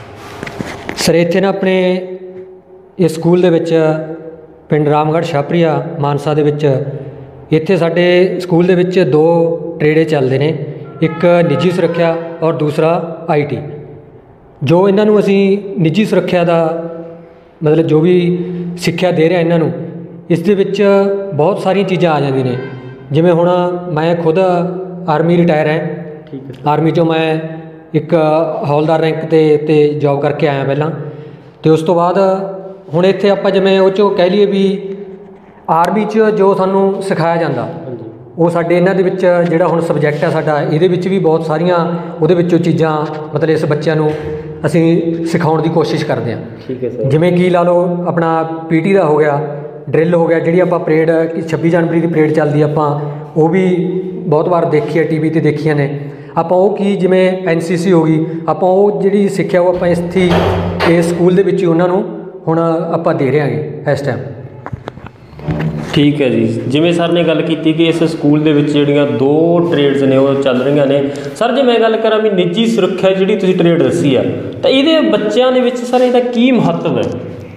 ਸਰ ਇੱਥੇ ਨਾ ਆਪਣੇ ਇਸ ਸਕੂਲ ਦੇ ਵਿੱਚ ਪਿੰਡ ਰਾਮਗੜ੍ਹ ਸ਼ਾਹਪੁਰੀਆ ਮਾਨਸਾ ਦੇ ਵਿੱਚ ਇੱਥੇ ਸਾਡੇ ਸਕੂਲ ਦੇ ਵਿੱਚ 2 ਟ੍ਰੇਡੇ ਚੱਲਦੇ ਨੇ, ਇੱਕ ਨਿੱਜੀ ਸੁਰੱਖਿਆ ਔਰ ਦੂਸਰਾ IT। ਜੋ ਇਹਨਾਂ ਨੂੰ ਅਸੀਂ ਨਿੱਜੀ ਸੁਰੱਖਿਆ ਦਾ ਮਤਲਬ ਜੋ ਵੀ ਸਿੱਖਿਆ ਦੇ ਰਿਹਾ ਇਹਨਾਂ ਨੂੰ, ਇਸ ਦੇ ਵਿੱਚ ਬਹੁਤ ਸਾਰੀਆਂ ਚੀਜ਼ਾਂ ਆ ਜਾਂਦੀਆਂ ਨੇ। ਜਿਵੇਂ ਹੁਣ ਮੈਂ ਖੁਦ ਆਰਮੀ ਰਿਟਾਇਰ ਹੈ, ਆਰਮੀ 'ਚੋਂ ਮੈਂ ਇੱਕ ਹੌਲਦਾਰ ਰੈਂਕ 'ਤੇ ਜੋਬ ਕਰਕੇ ਆਇਆ ਪਹਿਲਾਂ, ਅਤੇ ਉਸ ਤੋਂ ਬਾਅਦ ਹੁਣ ਇੱਥੇ ਆਪਾਂ ਜਿਵੇਂ ਉਹ 'ਚੋਂ ਕਹਿ ਲਈਏ ਵੀ ਆਰਮੀ 'ਚ ਜੋ ਸਾਨੂੰ ਸਿਖਾਇਆ ਜਾਂਦਾ ਉਹ ਸਾਡੇ ਇਹਨਾਂ ਦੇ ਵਿੱਚ ਜਿਹੜਾ ਹੁਣ ਸਬਜੈਕਟ ਹੈ ਸਾਡਾ ਇਹਦੇ ਵਿੱਚ ਵੀ ਬਹੁਤ ਸਾਰੀਆਂ ਉਹਦੇ ਵਿੱਚੋਂ ਚੀਜ਼ਾਂ ਮਤਲਬ ਇਸ ਬੱਚਿਆਂ ਨੂੰ ਅਸੀਂ ਸਿਖਾਉਣ ਦੀ ਕੋਸ਼ਿਸ਼ ਕਰਦੇ ਹਾਂ। ਠੀਕ ਹੈ ਸਰ। ਜਿਵੇਂ ਕਿ ਲਾ ਲਓ ਆਪਣਾ PT ਦਾ ਹੋ ਗਿਆ, ਡਰਿੱਲ ਹੋ ਗਿਆ, ਜਿਹੜੀ ਆਪਾਂ ਪਰੇਡ 26 ਜਨਵਰੀ ਦੀ ਪਰੇਡ ਚੱਲਦੀ ਆਪਾਂ ਉਹ ਵੀ ਬਹੁਤ ਵਾਰ ਦੇਖੀ ਹੈ, TV 'ਤੇ ਦੇਖੀਆਂ ਨੇ ਆਪਾਂ। ਉਹ ਕੀ ਜਿਵੇਂ NCC ਹੋ ਗਈ, ਆਪਾਂ ਉਹ ਜਿਹੜੀ ਸਿੱਖਿਆ ਉਹ ਆਪਾਂ ਇਸ ਸਕੂਲ ਦੇ ਵਿੱਚ ਹੀ ਉਹਨਾਂ ਨੂੰ ਹੁਣ ਆਪਾਂ ਦੇ ਰਹੇ ਹਾਂਗੇ ਇਸ ਟਾਈਮ। ਠੀਕ ਹੈ ਜੀ। ਜਿਵੇਂ ਸਰ ਨੇ ਗੱਲ ਕੀਤੀ ਕਿ ਇਸ ਸਕੂਲ ਦੇ ਵਿੱਚ ਜਿਹੜੀਆਂ 2 ਟ੍ਰੇਡਸ ਨੇ ਉਹ ਚੱਲ ਰਹੀਆਂ ਨੇ। ਸਰ ਜੇ ਮੈਂ ਗੱਲ ਕਰਾਂ ਵੀ ਨਿੱਜੀ ਸੁਰੱਖਿਆ ਜਿਹੜੀ ਤੁਸੀਂ ਟ੍ਰੇਡ ਦੱਸੀ ਆ ਤਾਂ ਇਹਦੇ ਬੱਚਿਆਂ ਦੇ ਵਿੱਚ ਸਰ ਇਹਦਾ ਕੀ ਮਹੱਤਵ ਹੈ?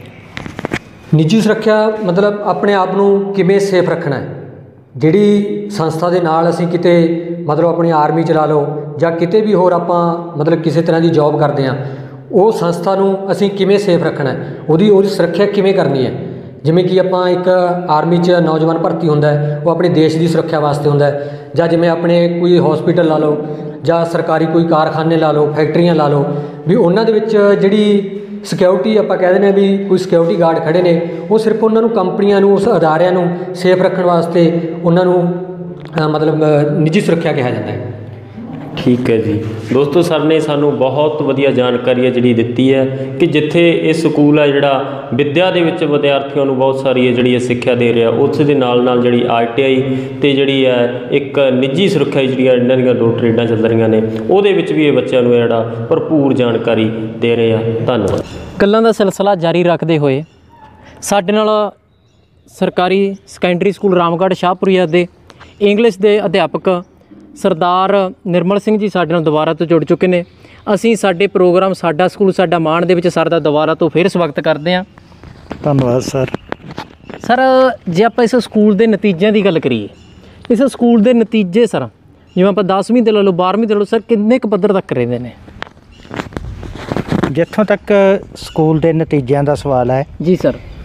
ਨਿੱਜੀ ਸੁਰੱਖਿਆ ਮਤਲਬ ਆਪਣੇ ਆਪ ਨੂੰ ਕਿਵੇਂ ਸੇਫ ਰੱਖਣਾ ਹੈ। ਜਿਹੜੀ ਸੰਸਥਾ ਦੇ ਨਾਲ ਅਸੀਂ ਕਿਤੇ ਮਤਲਬ ਆਪਣੀ ਆਰਮੀ 'ਚ ਲਾ ਲਓ ਜਾਂ ਕਿਤੇ ਵੀ ਹੋਰ ਆਪਾਂ ਮਤਲਬ ਕਿਸੇ ਤਰ੍ਹਾਂ ਦੀ ਜੋਬ ਕਰਦੇ ਹਾਂ, ਉਹ ਸੰਸਥਾ ਨੂੰ ਅਸੀਂ ਕਿਵੇਂ ਸੇਫ ਰੱਖਣਾ ਹੈ, ਉਹਦੀ ਸੁਰੱਖਿਆ ਕਿਵੇਂ ਕਰਨੀ ਹੈ। ਜਿਵੇਂ ਕਿ ਆਪਾਂ ਇੱਕ ਆਰਮੀ 'ਚ ਨੌਜਵਾਨ ਭਰਤੀ ਹੁੰਦਾ ਹੈ ਉਹ ਆਪਣੇ ਦੇਸ਼ ਦੀ ਸੁਰੱਖਿਆ ਵਾਸਤੇ ਹੁੰਦਾ ਹੈ, ਜਾਂ ਜਿਵੇਂ ਆਪਣੇ ਕੋਈ ਹੌਸਪੀਟਲ ਲਾ ਲਓ ਜਾਂ ਸਰਕਾਰੀ ਕੋਈ ਕਾਰਖਾਨੇ ਲਾ ਲਓ, ਫੈਕਟਰੀਆਂ ਲਾ ਲਓ, ਵੀ ਉਹਨਾਂ ਦੇ ਵਿੱਚ ਜਿਹੜੀ ਸਿਕਿਉਰਿਟੀ ਆਪਾਂ ਕਹਿ ਦਿੰਦੇ ਹਾਂ ਵੀ ਕੋਈ ਸਿਕਿਉਰਿਟੀ ਗਾਰਡ ਖੜ੍ਹੇ ਨੇ, ਉਹ ਸਿਰਫ ਉਹਨਾਂ ਨੂੰ ਕੰਪਨੀਆਂ ਨੂੰ ਉਸ ਅਦਾਰਿਆਂ ਨੂੰ ਸੇਫ ਰੱਖਣ ਵਾਸਤੇ ਉਹਨਾਂ ਨੂੰ ਮਤਲਬ ਨਿੱਜੀ ਸੁਰੱਖਿਆ ਕਿਹਾ ਜਾਂਦਾ ਹੈ। ਠੀਕ ਹੈ ਜੀ। ਦੋਸਤੋ ਸਰ ਨੇ ਸਾਨੂੰ ਬਹੁਤ ਵਧੀਆ ਜਾਣਕਾਰੀ ਹੈ ਜਿਹੜੀ ਦਿੱਤੀ ਹੈ ਕਿ ਜਿੱਥੇ ਇਹ ਸਕੂਲ ਹੈ ਜਿਹੜਾ ਵਿੱਦਿਆ ਦੇ ਵਿੱਚ ਵਿਦਿਆਰਥੀਆਂ ਨੂੰ ਬਹੁਤ ਸਾਰੀ ਹੈ ਜਿਹੜੀ ਸਿੱਖਿਆ ਦੇ ਰਿਹਾ, ਉਸ ਦੇ ਨਾਲ ਨਾਲ ਜਿਹੜੀ ITI ਅਤੇ ਜਿਹੜੀ ਹੈ ਇੱਕ ਨਿੱਜੀ ਸੁਰੱਖਿਆ ਜਿਹੜੀਆਂ ਇਹਨਾਂ ਦੀਆਂ 2 ਟ੍ਰੇਡਾਂ ਚੱਲ ਰਹੀਆਂ ਨੇ ਉਹਦੇ ਵਿੱਚ ਵੀ ਇਹ ਬੱਚਿਆਂ ਨੂੰ ਜਿਹੜਾ ਭਰਪੂਰ ਜਾਣਕਾਰੀ ਦੇ ਰਹੇ ਆ। ਧੰਨਵਾਦ। ਗੱਲਾਂ ਦਾ ਸਿਲਸਿਲਾ ਜਾਰੀ ਰੱਖਦੇ ਹੋਏ ਸਾਡੇ ਨਾਲ ਸਰਕਾਰੀ ਸੈਕੰਡਰੀ ਸਕੂਲ ਰਾਮਗੜ੍ਹ ਸ਼ਾਹਪੁਰੀਆ ਦੇ ਇੰਗਲਿਸ਼ ਦੇ ਅਧਿਆਪਕ ਸਰਦਾਰ ਨਿਰਮਲ ਸਿੰਘ ਜੀ ਸਾਡੇ ਨਾਲ ਦੁਬਾਰਾ ਤੋਂ ਜੁੜ ਚੁੱਕੇ ਨੇ। ਅਸੀਂ ਸਾਡੇ ਪ੍ਰੋਗਰਾਮ ਸਾਡਾ ਸਕੂਲ ਸਾਡਾ ਮਾਣ ਦੇ ਵਿੱਚ ਸਰ ਦਾ ਦੁਬਾਰਾ ਤੋਂ ਫਿਰ ਸਵਾਗਤ ਕਰਦੇ ਹਾਂ। ਧੰਨਵਾਦ ਸਰ। ਸਰ ਜੇ ਆਪਾਂ ਇਸ ਸਕੂਲ ਦੇ ਨਤੀਜਿਆਂ ਦੀ ਗੱਲ ਕਰੀਏ, ਇਸ ਸਕੂਲ ਦੇ ਨਤੀਜੇ ਸਰ ਜਿਵੇਂ ਆਪਾਂ 10ਵੀਂ ਦੇ ਲੈ ਲਓ 12ਵੀਂ ਦੇ ਲੈ ਲਓ ਸਰ ਕਿੰਨੇ ਕੁ ਪੱਧਰ ਤੱਕ ਰਹਿੰਦੇ ਨੇ? ਜਿੱਥੋਂ ਤੱਕ ਸਕੂਲ ਦੇ ਨਤੀਜਿਆਂ ਦਾ ਸਵਾਲ ਹੈ ਜੀ ਸਰ,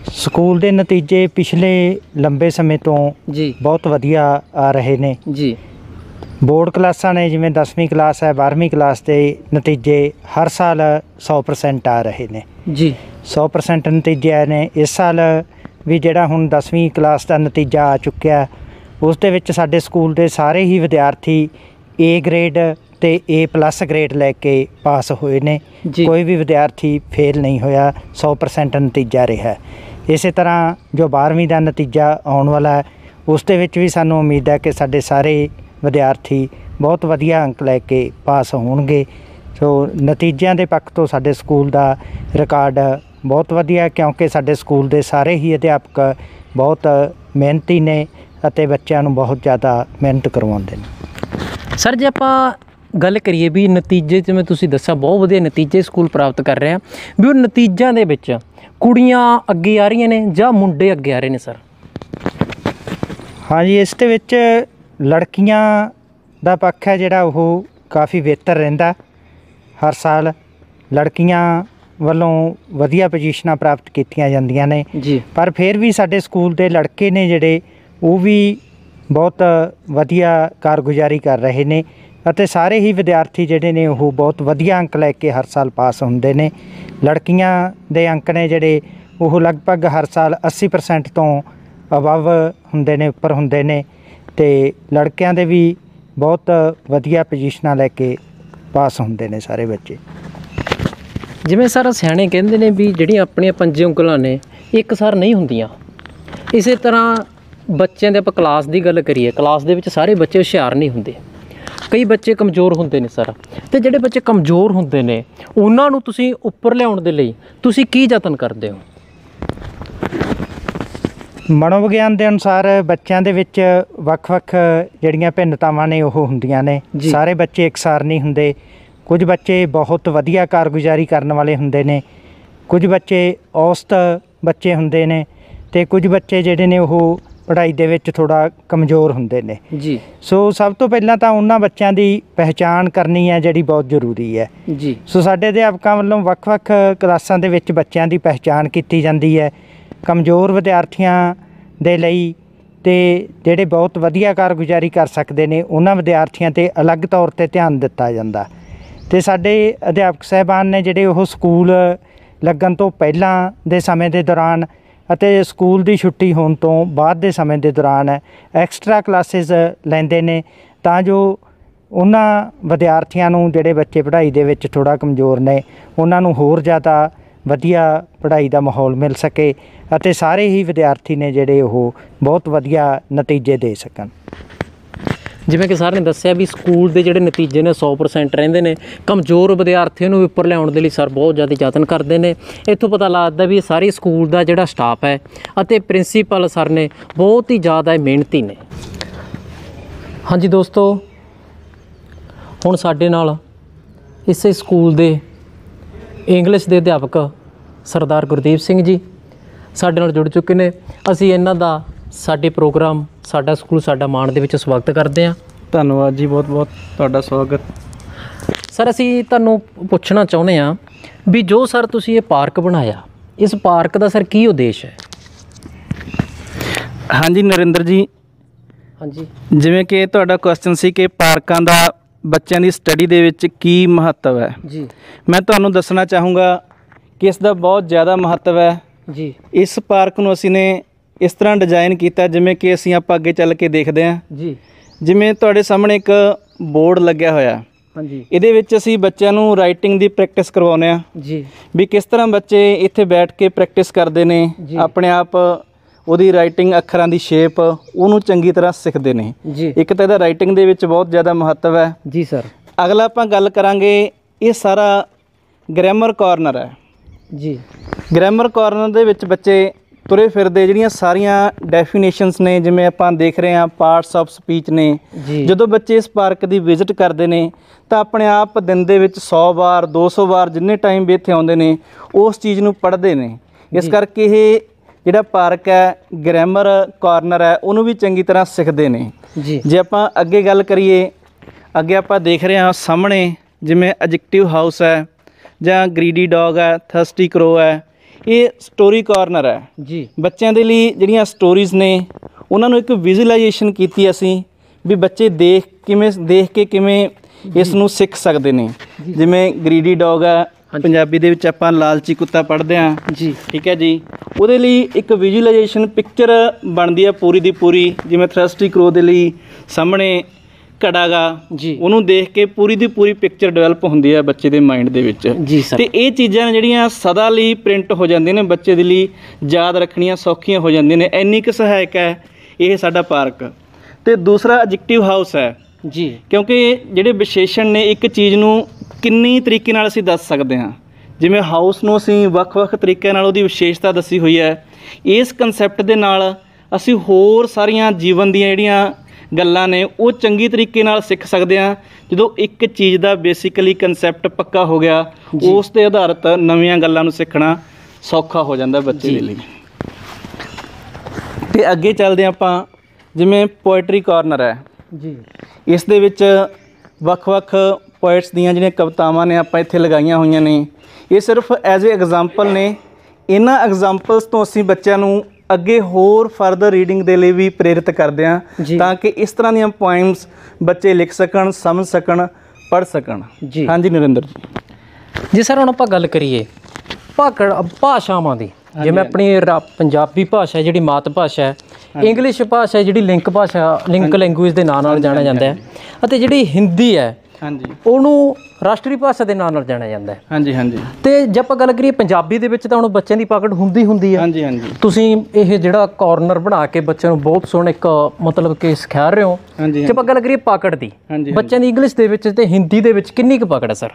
ਸਕੂਲ ਦੇ ਨਤੀਜੇ ਪਿਛਲੇ ਲੰਬੇ ਸਮੇਂ ਤੋਂ ਜੀ ਬਹੁਤ ਵਧੀਆ ਆ ਰਹੇ ਨੇ ਜੀ। ਬੋਰਡ ਕਲਾਸਾਂ ਨੇ, ਜਿਵੇਂ 10ਵੀਂ ਕਲਾਸ ਹੈ, 12ਵੀਂ ਕਲਾਸ ਦੇ ਨਤੀਜੇ ਹਰ ਸਾਲ 100% ਆ ਰਹੇ ਨੇ ਜੀ। 100% ਨਤੀਜੇ ਆਏ ਨੇ। ਇਸ ਸਾਲ ਵੀ ਜਿਹੜਾ ਹੁਣ 10ਵੀਂ ਕਲਾਸ ਦਾ ਨਤੀਜਾ ਆ ਚੁੱਕਿਆ, ਉਸ ਦੇ ਵਿੱਚ ਸਾਡੇ ਸਕੂਲ ਦੇ ਸਾਰੇ ਹੀ ਵਿਦਿਆਰਥੀ A ਗ੍ਰੇਡ ਤੇ A+ ਗ੍ਰੇਡ ਲੈ ਕੇ ਪਾਸ ਹੋਏ ਨੇ। ਕੋਈ ਵੀ ਵਿਦਿਆਰਥੀ ਫੇਲ ਨਹੀਂ ਹੋਇਆ, 100% ਨਤੀਜਾ ਰਿਹਾ। ਇਸੇ ਤਰ੍ਹਾਂ ਜੋ 12ਵੀਂ ਦਾ ਨਤੀਜਾ ਆਉਣ ਵਾਲਾ ਹੈ, ਉਸ ਦੇ ਵਿੱਚ ਵੀ ਸਾਨੂੰ ਉਮੀਦ ਹੈ ਕਿ ਸਾਡੇ ਸਾਰੇ ਵਿਦਿਆਰਥੀ ਬਹੁਤ ਵਧੀਆ ਅੰਕ ਲੈ ਕੇ ਪਾਸ ਹੋਣਗੇ। ਸੋ ਨਤੀਜਿਆਂ ਦੇ ਪੱਖ ਤੋਂ ਸਾਡੇ ਸਕੂਲ ਦਾ ਰਿਕਾਰਡ ਬਹੁਤ ਵਧੀਆ, ਕਿਉਂਕਿ ਸਾਡੇ ਸਕੂਲ ਦੇ ਸਾਰੇ ਹੀ ਅਧਿਆਪਕ ਬਹੁਤ ਮਿਹਨਤੀ ਨੇ ਅਤੇ ਬੱਚਿਆਂ ਨੂੰ ਬਹੁਤ ਜ਼ਿਆਦਾ ਮਿਹਨਤ ਕਰਵਾਉਂਦੇ ਨੇ। ਸਰ, ਜੇ ਆਪਾਂ ਗੱਲ ਕਰੀਏ ਵੀ ਨਤੀਜੇ, ਜਿਵੇਂ ਤੁਸੀਂ ਦੱਸਿਆ ਬਹੁਤ ਵਧੀਆ ਨਤੀਜੇ ਸਕੂਲ ਪ੍ਰਾਪਤ ਕਰ ਰਿਹਾ, ਵੀ ਉਹ ਨਤੀਜਿਆਂ ਦੇ ਵਿੱਚ ਕੁੜੀਆਂ ਅੱਗੇ ਆ ਰਹੀਆਂ ਨੇ ਜਾਂ ਮੁੰਡੇ ਅੱਗੇ ਆ ਰਹੇ ਨੇ ਸਰ? ਹਾਂਜੀ, ਇਸ ਦੇ ਵਿੱਚ ਲੜਕੀਆਂ ਦਾ ਪੱਖ ਹੈ ਜਿਹੜਾ ਉਹ ਕਾਫੀ ਬਿਹਤਰ ਰਹਿੰਦਾ। ਹਰ ਸਾਲ ਲੜਕੀਆਂ ਵੱਲੋਂ ਵਧੀਆ ਪੋਜੀਸ਼ਨਾਂ ਪ੍ਰਾਪਤ ਕੀਤੀਆਂ ਜਾਂਦੀਆਂ ਨੇ ਜੀ। ਪਰ ਫਿਰ ਵੀ ਸਾਡੇ ਸਕੂਲ ਦੇ ਲੜਕੇ ਨੇ ਜਿਹੜੇ, ਉਹ ਵੀ ਬਹੁਤ ਵਧੀਆ ਕਾਰਗੁਜ਼ਾਰੀ ਕਰ ਰਹੇ ਨੇ ਅਤੇ ਸਾਰੇ ਹੀ ਵਿਦਿਆਰਥੀ ਜਿਹੜੇ ਨੇ ਉਹ ਬਹੁਤ ਵਧੀਆ ਅੰਕ ਲੈ ਕੇ ਹਰ ਸਾਲ ਪਾਸ ਹੁੰਦੇ ਨੇ। ਲੜਕੀਆਂ ਦੇ ਅੰਕ ਨੇ ਜਿਹੜੇ ਉਹ ਲਗਭਗ ਹਰ ਸਾਲ 80% ਤੋਂ ਅਬਵ ਹੁੰਦੇ ਨੇ, ਉੱਪਰ ਹੁੰਦੇ ਨੇ, ਅਤੇ ਲੜਕਿਆਂ ਦੇ ਵੀ ਬਹੁਤ ਵਧੀਆ ਪੋਜੀਸ਼ਨਾਂ ਲੈ ਕੇ ਪਾਸ ਹੁੰਦੇ ਨੇ ਸਾਰੇ ਬੱਚੇ। ਜਿਵੇਂ ਸਰ ਸਿਆਣੇ ਕਹਿੰਦੇ ਨੇ ਵੀ ਜਿਹੜੀਆਂ ਆਪਣੀਆਂ ਪੰਜੇ ਉਂਗਲਾਂ ਨੇ ਇੱਕਸਾਰ ਨਹੀਂ ਹੁੰਦੀਆਂ, ਇਸੇ ਤਰ੍ਹਾਂ ਬੱਚਿਆਂ ਦੇ ਆਪਾਂ ਕਲਾਸ ਦੀ ਗੱਲ ਕਰੀਏ, ਕਲਾਸ ਦੇ ਵਿੱਚ ਸਾਰੇ ਬੱਚੇ ਹੁਸ਼ਿਆਰ ਨਹੀਂ ਹੁੰਦੇ, ਕਈ ਬੱਚੇ ਕਮਜ਼ੋਰ ਹੁੰਦੇ ਨੇ ਸਰ। ਅਤੇ ਜਿਹੜੇ ਬੱਚੇ ਕਮਜ਼ੋਰ ਹੁੰਦੇ ਨੇ ਉਹਨਾਂ ਨੂੰ ਤੁਸੀਂ ਉੱਪਰ ਲਿਆਉਣ ਦੇ ਲਈ ਤੁਸੀਂ ਕੀ ਯਤਨ ਕਰਦੇ ਹੋ? ਮਨੋਵਿਗਿਆਨ ਦੇ ਅਨੁਸਾਰ ਬੱਚਿਆਂ ਦੇ ਵਿੱਚ ਵੱਖ-ਵੱਖ ਜਿਹੜੀਆਂ ਭਿੰਨਤਾਵਾਂ ਨੇ ਉਹ ਹੁੰਦੀਆਂ ਨੇ। ਸਾਰੇ ਬੱਚੇ ਇਕਸਾਰ ਨਹੀਂ ਹੁੰਦੇ। ਕੁਝ ਬੱਚੇ ਬਹੁਤ ਵਧੀਆ ਕਾਰਗੁਜ਼ਾਰੀ ਕਰਨ ਵਾਲੇ ਹੁੰਦੇ ਨੇ, ਕੁਝ ਬੱਚੇ ਔਸਤ ਬੱਚੇ ਹੁੰਦੇ ਨੇ, ਅਤੇ ਕੁਝ ਬੱਚੇ ਜਿਹੜੇ ਨੇ ਉਹ ਪੜ੍ਹਾਈ ਦੇ ਵਿੱਚ ਥੋੜ੍ਹਾ ਕਮਜ਼ੋਰ ਹੁੰਦੇ ਨੇ ਜੀ। ਸੋ ਸਭ ਤੋਂ ਪਹਿਲਾਂ ਤਾਂ ਉਹਨਾਂ ਬੱਚਿਆਂ ਦੀ ਪਹਿਚਾਣ ਕਰਨੀ ਹੈ ਜਿਹੜੀ ਬਹੁਤ ਜ਼ਰੂਰੀ ਹੈ ਜੀ। ਸੋ ਸਾਡੇ ਅਧਿਆਪਕਾਂ ਵੱਲੋਂ ਵੱਖ-ਵੱਖ ਕਲਾਸਾਂ ਦੇ ਵਿੱਚ ਬੱਚਿਆਂ ਦੀ ਪਹਿਚਾਣ ਕੀਤੀ ਜਾਂਦੀ ਹੈ। ਕਮਜ਼ੋਰ ਵਿਦਿਆਰਥੀਆਂ ਦੇ ਲਈ ਅਤੇ ਜਿਹੜੇ ਬਹੁਤ ਵਧੀਆ ਕਾਰਗੁਜ਼ਾਰੀ ਕਰ ਸਕਦੇ ਨੇ ਉਹਨਾਂ ਵਿਦਿਆਰਥੀਆਂ 'ਤੇ ਅਲੱਗ ਤੌਰ 'ਤੇ ਧਿਆਨ ਦਿੱਤਾ ਜਾਂਦਾ। ਅਤੇ ਸਾਡੇ ਅਧਿਆਪਕ ਸਾਹਿਬਾਨ ਨੇ ਜਿਹੜੇ ਉਹ ਸਕੂਲ ਲੱਗਣ ਤੋਂ ਪਹਿਲਾਂ ਦੇ ਸਮੇਂ ਦੇ ਦੌਰਾਨ ਅਤੇ ਸਕੂਲ ਦੀ ਛੁੱਟੀ ਹੋਣ ਤੋਂ ਬਾਅਦ ਦੇ ਸਮੇਂ ਦੇ ਦੌਰਾਨ ਐਕਸਟਰਾ ਕਲਾਸਿਸ ਲੈਂਦੇ ਨੇ, ਤਾਂ ਜੋ ਉਹਨਾਂ ਵਿਦਿਆਰਥੀਆਂ ਨੂੰ, ਜਿਹੜੇ ਬੱਚੇ ਪੜ੍ਹਾਈ ਦੇ ਵਿੱਚ ਥੋੜ੍ਹਾ ਕਮਜ਼ੋਰ ਨੇ, ਉਹਨਾਂ ਨੂੰ ਹੋਰ ਜ਼ਿਆਦਾ ਵਧੀਆ ਪੜ੍ਹਾਈ ਦਾ ਮਾਹੌਲ ਮਿਲ ਸਕੇ ਅਤੇ ਸਾਰੇ ਹੀ ਵਿਦਿਆਰਥੀ ਨੇ ਜਿਹੜੇ ਉਹ ਬਹੁਤ ਵਧੀਆ ਨਤੀਜੇ ਦੇ ਸਕਣ। ਜਿਵੇਂ ਕਿ ਸਰ ਨੇ ਦੱਸਿਆ ਵੀ ਸਕੂਲ ਦੇ ਜਿਹੜੇ ਨਤੀਜੇ ਨੇ 100% ਰਹਿੰਦੇ ਨੇ, ਕਮਜ਼ੋਰ ਵਿਦਿਆਰਥੀਆਂ ਨੂੰ ਉੱਪਰ ਲਿਆਉਣ ਦੇ ਲਈ ਸਰ ਬਹੁਤ ਜ਼ਿਆਦਾ ਯਤਨ ਕਰਦੇ ਨੇ। ਇੱਥੋਂ ਪਤਾ ਲੱਗਦਾ ਵੀ ਸਾਰੇ ਸਕੂਲ ਦਾ ਜਿਹੜਾ ਸਟਾਫ ਹੈ ਅਤੇ ਪ੍ਰਿੰਸੀਪਲ ਸਰ ਨੇ ਬਹੁਤ ਹੀ ਜ਼ਿਆਦਾ ਮਿਹਨਤੀ ਨੇ। ਹਾਂਜੀ ਦੋਸਤੋ, ਹੁਣ ਸਾਡੇ ਨਾਲ ਇਸੇ ਸਕੂਲ ਦੇ ਇੰਗਲਿਸ਼ ਦੇ ਅਧਿਆਪਕ ਸਰਦਾਰ ਗੁਰਦੀਪ ਸਿੰਘ ਜੀ ਸਾਡੇ ਨਾਲ ਜੁੜ ਚੁੱਕੇ ਨੇ। ਅਸੀਂ ਇਹਨਾਂ ਦਾ ਸਾਡੇ ਪ੍ਰੋਗਰਾਮ ਸਾਡਾ ਸਕੂਲ ਸਾਡਾ ਮਾਣ ਦੇ ਵਿੱਚ ਸਵਾਗਤ ਕਰਦੇ ਹਾਂ। ਧੰਨਵਾਦ ਜੀ, ਬਹੁਤ ਬਹੁਤ ਤੁਹਾਡਾ ਸਵਾਗਤ। ਸਰ, ਅਸੀਂ ਤੁਹਾਨੂੰ ਪੁੱਛਣਾ ਚਾਹੁੰਦੇ ਹਾਂ ਵੀ ਜੋ ਸਰ ਤੁਸੀਂ ਇਹ ਪਾਰਕ ਬਣਾਇਆ, ਇਸ ਪਾਰਕ ਦਾ ਸਰ ਕੀ ਉਦੇਸ਼ ਹੈ? ਹਾਂਜੀ ਨਰਿੰਦਰ ਜੀ, ਹਾਂਜੀ, ਜਿਵੇਂ ਕਿ ਤੁਹਾਡਾ ਕੁਐਸਚਨ ਸੀ ਕਿ ਪਾਰਕਾਂ ਦਾ ਬੱਚਿਆਂ ਦੀ ਸਟੱਡੀ ਦੇ ਵਿੱਚ ਕੀ ਮਹੱਤਵ ਹੈ ਜੀ, ਮੈਂ ਤੁਹਾਨੂੰ ਦੱਸਣਾ ਚਾਹੂੰਗਾ ਕਿ ਇਸ ਦਾ ਬਹੁਤ ਜ਼ਿਆਦਾ ਮਹੱਤਵ ਹੈ ਜੀ। ਇਸ ਪਾਰਕ ਨੂੰ ਅਸੀਂ ਨੇ ਇਸ ਤਰ੍ਹਾਂ ਡਿਜ਼ਾਈਨ ਕੀਤਾ ਜਿਵੇਂ ਕਿ ਅਸੀਂ ਆਪਾਂ ਅੱਗੇ ਚੱਲ ਕੇ ਦੇਖਦੇ ਹਾਂ ਜੀ। ਜਿਵੇਂ ਤੁਹਾਡੇ ਸਾਹਮਣੇ ਇੱਕ ਬੋਰਡ ਲੱਗਿਆ ਹੋਇਆ, ਹਾਂਜੀ, ਇਹਦੇ ਵਿੱਚ ਅਸੀਂ ਬੱਚਿਆਂ ਨੂੰ ਰਾਈਟਿੰਗ ਦੀ ਪ੍ਰੈਕਟਿਸ ਕਰਵਾਉਂਦੇ ਹਾਂ ਜੀ, ਵੀ ਕਿਸ ਤਰ੍ਹਾਂ ਬੱਚੇ ਇੱਥੇ ਬੈਠ ਕੇ ਪ੍ਰੈਕਟਿਸ ਕਰਦੇ ਨੇ, ਆਪਣੇ ਆਪ ਉਹਦੀ ਰਾਈਟਿੰਗ, ਅੱਖਰਾਂ ਦੀ ਸ਼ੇਪ ਉਹਨੂੰ ਚੰਗੀ ਤਰ੍ਹਾਂ ਸਿੱਖਦੇ ਨੇ ਜੀ। ਇੱਕ ਤਾਂ ਇਹਦਾ ਰਾਈਟਿੰਗ ਦੇ ਵਿੱਚ ਬਹੁਤ ਜ਼ਿਆਦਾ ਮਹੱਤਵ ਹੈ ਜੀ ਸਰ। ਅਗਲਾ ਆਪਾਂ ਗੱਲ ਕਰਾਂਗੇ, ਇਹ ਸਾਰਾ ਗ੍ਰਾਮਰ ਕਾਰਨਰ ਹੈ ਜੀ। ਗ੍ਰਾਮਰ ਕਾਰਨਰ ਦੇ ਵਿੱਚ ਬੱਚੇ ਤੁਰੇ ਫਿਰਦੇ ਜਿਹੜੀਆਂ ਸਾਰੀਆਂ ਡੈਫੀਨੇਸ਼ਨਸ ਨੇ, ਜਿਵੇਂ ਆਪਾਂ ਦੇਖ ਰਹੇ ਹਾਂ ਪਾਰਟਸ ਆਫ ਸਪੀਚ ਨੇ, ਜਦੋਂ ਬੱਚੇ ਇਸ ਪਾਰਕ ਦੀ ਵਿਜ਼ਿਟ ਕਰਦੇ ਨੇ ਤਾਂ ਆਪਣੇ ਆਪ ਦਿਨ ਦੇ ਵਿੱਚ 100 ਵਾਰ 200 ਵਾਰ ਜਿੰਨੇ ਟਾਈਮ ਵੀ ਇੱਥੇ ਆਉਂਦੇ ਨੇ ਉਸ ਚੀਜ਼ ਨੂੰ ਪੜ੍ਹਦੇ ਨੇ। ਇਸ ਕਰਕੇ ਇਹ ਜਿਹੜਾ ਪਾਰਕ ਹੈ, ਗ੍ਰਾਮਰ ਕਾਰਨਰ ਹੈ, ਉਹਨੂੰ ਵੀ ਚੰਗੀ ਤਰ੍ਹਾਂ ਸਿੱਖਦੇ ਨੇ ਜੀ। ਜੇ ਆਪਾਂ ਅੱਗੇ ਗੱਲ ਕਰੀਏ, ਅੱਗੇ ਆਪਾਂ ਦੇਖ ਰਹੇ ਹਾਂ ਸਾਹਮਣੇ ਜਿਵੇਂ ਐਡਜੈਕਟਿਵ ਹਾਊਸ ਹੈ ਜਾਂ ਗਰੀਡੀ ਡੌਗ ਹੈ, ਥਰਸਟੀ ਕਰੋ ਹੈ, ਇਹ ਸਟੋਰੀ ਕਾਰਨਰ ਹੈ ਜੀ। ਬੱਚਿਆਂ ਦੇ ਲਈ ਜਿਹੜੀਆਂ ਸਟੋਰੀਜ਼ ਨੇ ਉਹਨਾਂ ਨੂੰ ਇੱਕ ਵਿਜ਼ੂਅਲਾਈਜੇਸ਼ਨ ਕੀਤੀ ਅਸੀਂ ਵੀ ਬੱਚੇ ਦੇਖ ਕੇ ਕਿਵੇਂ ਇਸ ਨੂੰ ਸਿੱਖ ਸਕਦੇ ਨੇ। ਜਿਵੇਂ ਗਰੀਡੀ ਡੌਗ ਆ, ਪੰਜਾਬੀ ਦੇ ਵਿੱਚ ਆਪਾਂ ਲਾਲਚੀ ਕੁੱਤਾ ਪੜ੍ਹਦੇ ਹਾਂ ਜੀ, ਠੀਕ ਹੈ ਜੀ। ਉਹਦੇ ਲਈ ਇੱਕ ਵਿਜ਼ੂਅਲਾਈਜੇਸ਼ਨ ਪਿਕਚਰ ਬਣਦੀ ਹੈ ਪੂਰੀ ਦੀ ਪੂਰੀ। ਜਿਵੇਂ ਥਰਸਟੀ ਕਰੋ ਦੇ ਲਈ ਸਾਹਮਣੇ ਘੜਾ ਗਾ ਜੀ, ਉਹਨੂੰ ਦੇਖ ਕੇ ਪੂਰੀ ਦੀ ਪੂਰੀ ਪਿਕਚਰ ਡਿਵੈਲਪ ਹੁੰਦੀ ਹੈ ਬੱਚੇ ਦੇ ਮਾਈਂਡ ਦੇ ਵਿੱਚ ਜੀ ਸਰ। ਤੇ ਇਹ ਚੀਜ਼ਾਂ ਨੇ ਜਿਹੜੀਆਂ ਸਦਾ ਲਈ ਪ੍ਰਿੰਟ ਹੋ ਜਾਂਦੀਆਂ ਨੇ, ਬੱਚੇ ਦੇ ਲਈ ਯਾਦ ਰੱਖਣੀਆਂ ਸੌਖੀਆਂ ਹੋ ਜਾਂਦੀਆਂ ਨੇ। ਇੰਨੀ ਕੁ ਸਹਾਇਕ ਹੈ ਇਹ ਸਾਡਾ ਪਾਰਕ। ਤੇ ਦੂਸਰਾ ਐਡਜੈਕਟਿਵ ਹਾਊਸ ਹੈ ਜੀ, ਕਿਉਂਕਿ ਜਿਹੜੇ ਵਿਸ਼ੇਸ਼ਣ ਨੇ ਇੱਕ ਚੀਜ਼ ਨੂੰ ਕਿੰਨੀ ਤਰੀਕੇ ਨਾਲ ਅਸੀਂ ਦੱਸ ਸਕਦੇ ਹਾਂ। ਜਿਵੇਂ ਹਾਊਸ ਨੂੰ ਅਸੀਂ ਵੱਖ-ਵੱਖ ਤਰੀਕਿਆਂ ਨਾਲ ਉਹਦੀ ਵਿਸ਼ੇਸ਼ਤਾ ਦੱਸੀ ਹੋਈ ਹੈ। ਇਸ ਕਨਸੈਪਟ ਦੇ ਨਾਲ ਅਸੀਂ ਹੋਰ ਸਾਰੀਆਂ ਜੀਵਨ ਦੀਆਂ ਜਿਹੜੀਆਂ ਗੱਲਾਂ ਨੇ ਉਹ ਚੰਗੀ ਤਰੀਕੇ ਨਾਲ ਸਿੱਖ ਸਕਦੇ ਹਾਂ। ਜਦੋਂ ਇੱਕ ਚੀਜ਼ ਦਾ ਬੇਸਿਕਲੀ ਕਨਸੈਪਟ ਪੱਕਾ ਹੋ ਗਿਆ, ਉਸ ਤੇ ਆਧਾਰਿਤ ਨਵੀਆਂ ਗੱਲਾਂ ਨੂੰ ਸਿੱਖਣਾ ਸੌਖਾ ਹੋ ਜਾਂਦਾ ਬੱਚੇ ਦੇ ਲਈ। ਤੇ ਅੱਗੇ ਚੱਲਦੇ ਆਪਾਂ, ਜਿਵੇਂ ਪੋਇਟਰੀ ਕਾਰਨਰ ਹੈ ਜੀ। ਇਸ ਦੇ ਵਿੱਚ ਵੱਖ-ਵੱਖ ਪੋਇਟਸ ਦੀਆਂ ਜਿਹੜੀਆਂ ਕਵਿਤਾਵਾਂ ਨੇ ਆਪਾਂ ਇੱਥੇ ਲਗਾਈਆਂ ਹੋਈਆਂ ਨੇ। ਇਹ ਸਿਰਫ ਐਜ਼ ਏ ਐਗਜ਼ਾਮਪਲ ਨੇ। ਇਹਨਾਂ ਐਗਜ਼ਾਮਪਲਸ ਤੋਂ ਅਸੀਂ ਬੱਚਿਆਂ ਨੂੰ ਅੱਗੇ ਹੋਰ ਫਰਦਰ ਰੀਡਿੰਗ ਦੇ ਲਈ ਵੀ ਪ੍ਰੇਰਿਤ ਕਰਦੇ ਹਾਂ, ਤਾਂ ਕਿ ਇਸ ਤਰ੍ਹਾਂ ਦੀਆਂ ਪੋਇਮਸ ਬੱਚੇ ਲਿਖ ਸਕਣ, ਸਮਝ ਸਕਣ, ਪੜ੍ਹ ਸਕਣ ਜੀ। ਹਾਂਜੀ ਨਰਿੰਦਰ ਜੀ ਸਰ, ਹੁਣ ਆਪਾਂ ਗੱਲ ਕਰੀਏ ਭਾਸ਼ਾਵਾਂ ਦੀ। ਜਿਵੇਂ ਆਪਣੀ ਪੰਜਾਬੀ ਭਾਸ਼ਾ ਜਿਹੜੀ ਮਾਤ ਭਾਸ਼ਾ ਹੈ, ਇੰਗਲਿਸ਼ ਭਾਸ਼ਾ ਜਿਹੜੀ ਲਿੰਕ ਲੈਂਗੁਏਜ ਦੇ ਨਾਂ ਨਾਲ ਜਾਣਿਆ ਜਾਂਦਾ ਹੈ, ਅਤੇ ਜਿਹੜੀ ਹਿੰਦੀ ਹੈ ਉਹਨੂੰ ਰਾਸ਼ਟਰੀ ਭਾਸ਼ਾ ਦੇ ਨਾਂ ਨਾਲ ਜਾਣਿਆ ਜਾਂਦਾ ਹੈ। ਹਾਂਜੀ ਹਾਂਜੀ। ਤੇ ਜੇ ਆਪਾਂ ਗੱਲ ਕਰੀਏ ਪੰਜਾਬੀ ਦੇ ਵਿੱਚ ਤਾਂ ਹੁਣ ਬੱਚਿਆਂ ਦੀ ਪਕੜ ਹੁੰਦੀ ਹੈ। ਹਾਂਜੀ ਹਾਂਜੀ। ਤੁਸੀਂ ਇਹ ਜਿਹੜਾ ਕਾਰਨਰ ਬਣਾ ਕੇ ਬੱਚਿਆਂ ਨੂੰ ਬਹੁਤ ਸੋਹਣਾ ਇੱਕ ਮਤਲਬ ਕਿ ਸਿਖਾ ਰਹੇ ਹੋ। ਜੇ ਆਪਾਂ ਗੱਲ ਕਰੀਏ ਪਕੜ ਦੀ, ਬੱਚਿਆਂ ਦੀ ਇੰਗਲਿਸ਼ ਦੇ ਵਿੱਚ ਤੇ ਹਿੰਦੀ ਦੇ ਵਿੱਚ ਕਿੰਨੀ ਕੁ ਪਕੜ ਹੈ ਸਰ?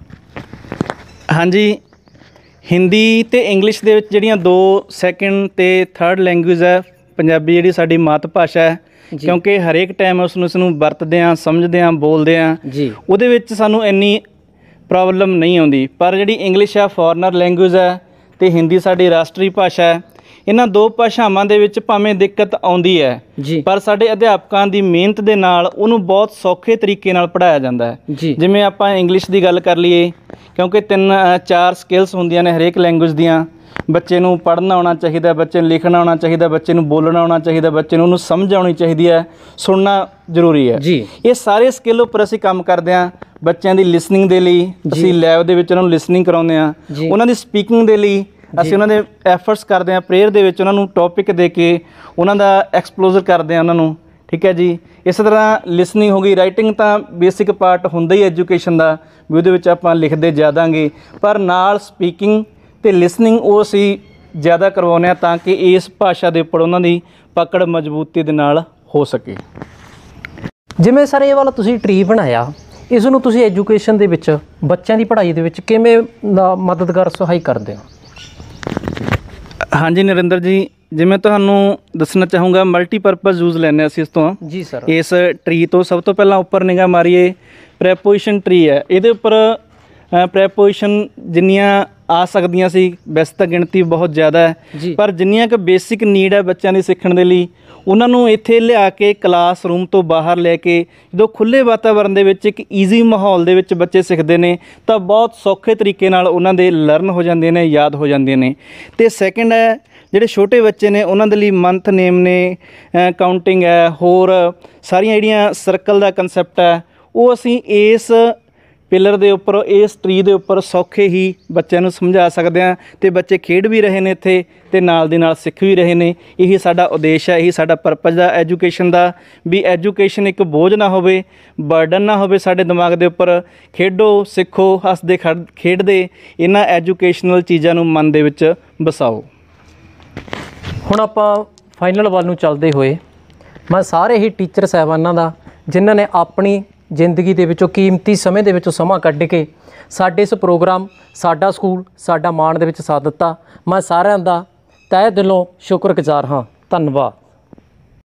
ਹਾਂਜੀ, ਹਿੰਦੀ ਤੇ ਇੰਗਲਿਸ਼ ਦੇ ਵਿੱਚ ਜਿਹੜੀਆਂ 2 ਸੈਕਿੰਡ ਤੇ ਥਰਡ ਲੈਂਗੁਏਜ ਹੈ, ਪੰਜਾਬੀ ਜਿਹੜੀ ਸਾਡੀ ਮਾਤ ਭਾਸ਼ਾ ਹੈ, ਕਿਉਂਕਿ ਹਰੇਕ ਟਾਈਮ ਉਸ ਨੂੰ ਵਰਤਦੇ ਹਾਂ, ਸਮਝਦੇ ਹਾਂ, ਬੋਲਦੇ ਹਾਂ ਜੀ, ਉਹਦੇ ਵਿੱਚ ਸਾਨੂੰ ਇੰਨੀ ਪ੍ਰੋਬਲਮ ਨਹੀਂ ਆਉਂਦੀ। ਪਰ ਜਿਹੜੀ ਇੰਗਲਿਸ਼ ਹੈ ਫੋਰਨਰ ਲੈਂਗੁਏਜ ਹੈ ਤੇ ਹਿੰਦੀ ਸਾਡੀ ਰਾਸ਼ਟਰੀ ਭਾਸ਼ਾ ਹੈ। ਇਹਨਾਂ 2 ਭਾਸ਼ਾਵਾਂ ਦੇ ਵਿੱਚ ਭਾਵੇਂ ਦਿੱਕਤ ਆਉਂਦੀ ਹੈ, ਪਰ ਸਾਡੇ ਅਧਿਆਪਕਾਂ ਦੀ ਮਿਹਨਤ ਦੇ ਨਾਲ ਉਹਨੂੰ ਬਹੁਤ ਸੌਖੇ ਤਰੀਕੇ ਨਾਲ ਪੜ੍ਹਾਇਆ ਜਾਂਦਾ ਹੈ। ਜਿਵੇਂ ਆਪਾਂ ਇੰਗਲਿਸ਼ ਦੀ ਗੱਲ ਕਰ ਲਈਏ, ਕਿਉਂਕਿ 3-4 ਸਕਿੱਲਸ ਹੁੰਦੀਆਂ ਨੇ ਹਰੇਕ ਲੈਂਗੁਏਜ ਦੀਆਂ। ਬੱਚੇ ਨੂੰ ਪੜ੍ਹਨਾ ਆਉਣਾ ਚਾਹੀਦਾ, ਬੱਚੇ ਨੂੰ ਲਿਖਣਾ ਆਉਣਾ ਚਾਹੀਦਾ, ਬੱਚੇ ਨੂੰ ਬੋਲਣਾ ਆਉਣਾ ਚਾਹੀਦਾ, ਬੱਚੇ ਨੂੰ ਉਹਨੂੰ ਸਮਝ ਆਉਣੀ ਚਾਹੀਦੀ ਹੈ, ਸੁਣਨਾ ਜ਼ਰੂਰੀ ਹੈ ਜੀ। ਇਹ ਸਾਰੇ ਸਕਿੱਲ ਉੱਪਰ ਅਸੀਂ ਕੰਮ ਕਰਦੇ ਹਾਂ। ਬੱਚਿਆਂ ਦੀ ਲਿਸਨਿੰਗ ਦੇ ਲਈ ਅਸੀਂ ਲੈਬ ਦੇ ਵਿੱਚ ਉਹਨਾਂ ਨੂੰ ਲਿਸਨਿੰਗ ਕਰਾਉਂਦੇ ਹਾਂ। ਉਹਨਾਂ ਦੀ ਸਪੀਕਿੰਗ ਦੇ ਲਈ ਅਸੀਂ ਉਹਨਾਂ ਦੇ ਐਫਰਟਸ ਕਰਦੇ ਹਾਂ। ਪ੍ਰੇਅਰ ਦੇ ਵਿੱਚ ਉਹਨਾਂ ਨੂੰ ਟੌਪਿਕ ਦੇ ਕੇ ਉਹਨਾਂ ਦਾ ਐਕਸਪਲੋਜ਼ਰ ਕਰਦੇ ਹਾਂ ਉਹਨਾਂ ਨੂੰ, ਠੀਕ ਹੈ ਜੀ। ਇਸ ਤਰ੍ਹਾਂ ਲਿਸਨਿੰਗ ਹੋ ਗਈ। ਰਾਈਟਿੰਗ ਤਾਂ ਬੇਸਿਕ ਪਾਰਟ ਹੁੰਦਾ ਹੀ ਐਜੂਕੇਸ਼ਨ ਦਾ, ਵੀ ਉਹਦੇ ਵਿੱਚ ਆਪਾਂ ਲਿਖਦੇ ਜ਼ਿਆਦਾਂਗੇ, ਪਰ ਨਾਲ ਸਪੀਕਿੰਗ ਤੇ ਲਿਸਨਿੰਗ ਉਹ ਅਸੀਂ ਜ਼ਿਆਦਾ ਕਰਵਾਉਂਦੇ ਹਾਂ, ਤਾਂ ਕਿ ਇਸ ਭਾਸ਼ਾ ਦੇ ਉੱਪਰ ਉਹਨਾਂ ਦੀ ਪਕੜ ਮਜ਼ਬੂਤੀ ਦੇ ਨਾਲ ਹੋ ਸਕੇ। ਜਿਵੇਂ ਸਰ ਇਹ ਵਾਲਾ ਤੁਸੀਂ ਟਰੀ ਬਣਾਇਆ, ਇਸ ਨੂੰ ਤੁਸੀਂ ਐਜੂਕੇਸ਼ਨ ਦੇ ਵਿੱਚ ਬੱਚਿਆਂ ਦੀ ਪੜ੍ਹਾਈ ਦੇ ਵਿੱਚ ਕਿਵੇਂ ਮਦਦਗਾਰ ਸਹਾਈ ਕਰਦੇ ਹੋ? ਹਾਂਜੀ ਨਰਿੰਦਰ ਜੀ, ਜਿਵੇਂ ਤੁਹਾਨੂੰ ਦੱਸਣਾ ਚਾਹੂੰਗਾ, ਮਲਟੀਪਰਪਜ਼ ਯੂਜ਼ ਲੈਂਦੇ ਅਸੀਂ ਇਸ ਤੋਂ ਜੀ ਸਰ। ਇਸ ਟਰੀ ਤੋਂ ਸਭ ਤੋਂ ਪਹਿਲਾਂ ਉੱਪਰ ਨਿਗਾਹ ਮਾਰੀਏ, ਪ੍ਰੈਪੋਜੀਸ਼ਨ ਟਰੀ ਹੈ। ਇਹਦੇ ਉੱਪਰ ਪ੍ਰੈਪੋਜੀਸ਼ਨ ਜਿੰਨੀਆਂ ਆ ਸਕਦੀਆਂ ਸੀ, ਵੈਸੇ ਤਾਂ ਗਿਣਤੀ ਬਹੁਤ ਜ਼ਿਆਦਾ ਹੈ, ਪਰ ਜਿੰਨੀਆਂ ਕੁ ਬੇਸਿਕ ਨੀਡ ਹੈ ਬੱਚਿਆਂ ਦੀ ਸਿੱਖਣ ਦੇ ਲਈ, ਉਹਨਾਂ ਨੂੰ ਇੱਥੇ ਲਿਆ ਕੇ ਕਲਾਸਰੂਮ ਤੋਂ ਬਾਹਰ ਲੈ ਕੇ ਜਦੋਂ ਖੁੱਲ੍ਹੇ ਵਾਤਾਵਰਨ ਦੇ ਵਿੱਚ ਇੱਕ ਈਜ਼ੀ ਮਾਹੌਲ ਦੇ ਵਿੱਚ ਬੱਚੇ ਸਿੱਖਦੇ ਨੇ, ਤਾਂ ਬਹੁਤ ਸੌਖੇ ਤਰੀਕੇ ਨਾਲ ਉਹਨਾਂ ਦੇ ਲਰਨ ਹੋ ਜਾਂਦੇ ਨੇ, ਯਾਦ ਹੋ ਜਾਂਦੇ ਨੇ। ਅਤੇ ਸੈਕਿੰਡ ਹੈ, ਜਿਹੜੇ ਛੋਟੇ ਬੱਚੇ ਨੇ ਉਹਨਾਂ ਦੇ ਲਈ ਮੰਥ ਨੇਮ ਨੇ, ਕਾਊਂਟਿੰਗ ਹੈ, ਹੋਰ ਸਾਰੀਆਂ ਜਿਹੜੀਆਂ ਸਰਕਲ ਦਾ ਕੰਸੈਪਟ ਹੈ, ਉਹ ਅਸੀਂ ਇਸ ਪਿਲਰ ਦੇ ਉੱਪਰ, ਇਸ ਟਰੀ ਦੇ ਉੱਪਰ ਸੌਖੇ ਹੀ ਬੱਚਿਆਂ ਨੂੰ ਸਮਝਾ ਸਕਦੇ ਹਾਂ। ਅਤੇ ਬੱਚੇ ਖੇਡ ਵੀ ਰਹੇ ਨੇ ਇੱਥੇ, ਅਤੇ ਨਾਲ ਦੀ ਨਾਲ ਸਿੱਖ ਵੀ ਰਹੇ ਨੇ। ਇਹੀ ਸਾਡਾ ਉਦੇਸ਼ ਹੈ, ਇਹੀ ਸਾਡਾ ਪਰਪਸ ਦਾ ਐਜੂਕੇਸ਼ਨ ਦਾ, ਵੀ ਐਜੂਕੇਸ਼ਨ ਇੱਕ ਬੋਝ ਨਾ ਹੋਵੇ, ਬਰਡਨ ਨਾ ਹੋਵੇ ਸਾਡੇ ਦਿਮਾਗ ਦੇ ਉੱਪਰ। ਖੇਡੋ, ਸਿੱਖੋ, ਹੱਸਦੇ ਖੇਡਦੇ ਇਹਨਾਂ ਐਜੂਕੇਸ਼ਨਲ ਚੀਜ਼ਾਂ ਨੂੰ ਮਨ ਦੇ ਵਿੱਚ ਵਸਾਓ। ਹੁਣ ਆਪਾਂ ਫਾਈਨਲ ਵੱਲ ਨੂੰ ਚੱਲਦੇ ਹੋਏ, ਮੈਂ ਸਾਰੇ ਹੀ ਟੀਚਰ ਸਾਹਿਬਾਨਾਂ ਦਾ ਜਿਨ੍ਹਾਂ ਨੇ ਆਪਣੀ ਜ਼ਿੰਦਗੀ ਦੇ ਵਿੱਚੋਂ ਕੀਮਤੀ ਸਮੇਂ ਦੇ ਵਿੱਚੋਂ ਸਮਾਂ ਕੱਢ ਕੇ ਸਾਡੇ ਇਸ ਪ੍ਰੋਗਰਾਮ ਸਾਡਾ ਸਕੂਲ ਸਾਡਾ ਮਾਣ ਦੇ ਵਿੱਚ ਸਾਥ ਦਿੱਤਾ, ਮੈਂ ਸਾਰਿਆਂ ਦਾ ਤਹਿ ਦਿਲੋਂ ਸ਼ੁਕਰਗੁਜ਼ਾਰ ਹਾਂ। ਧੰਨਵਾਦ।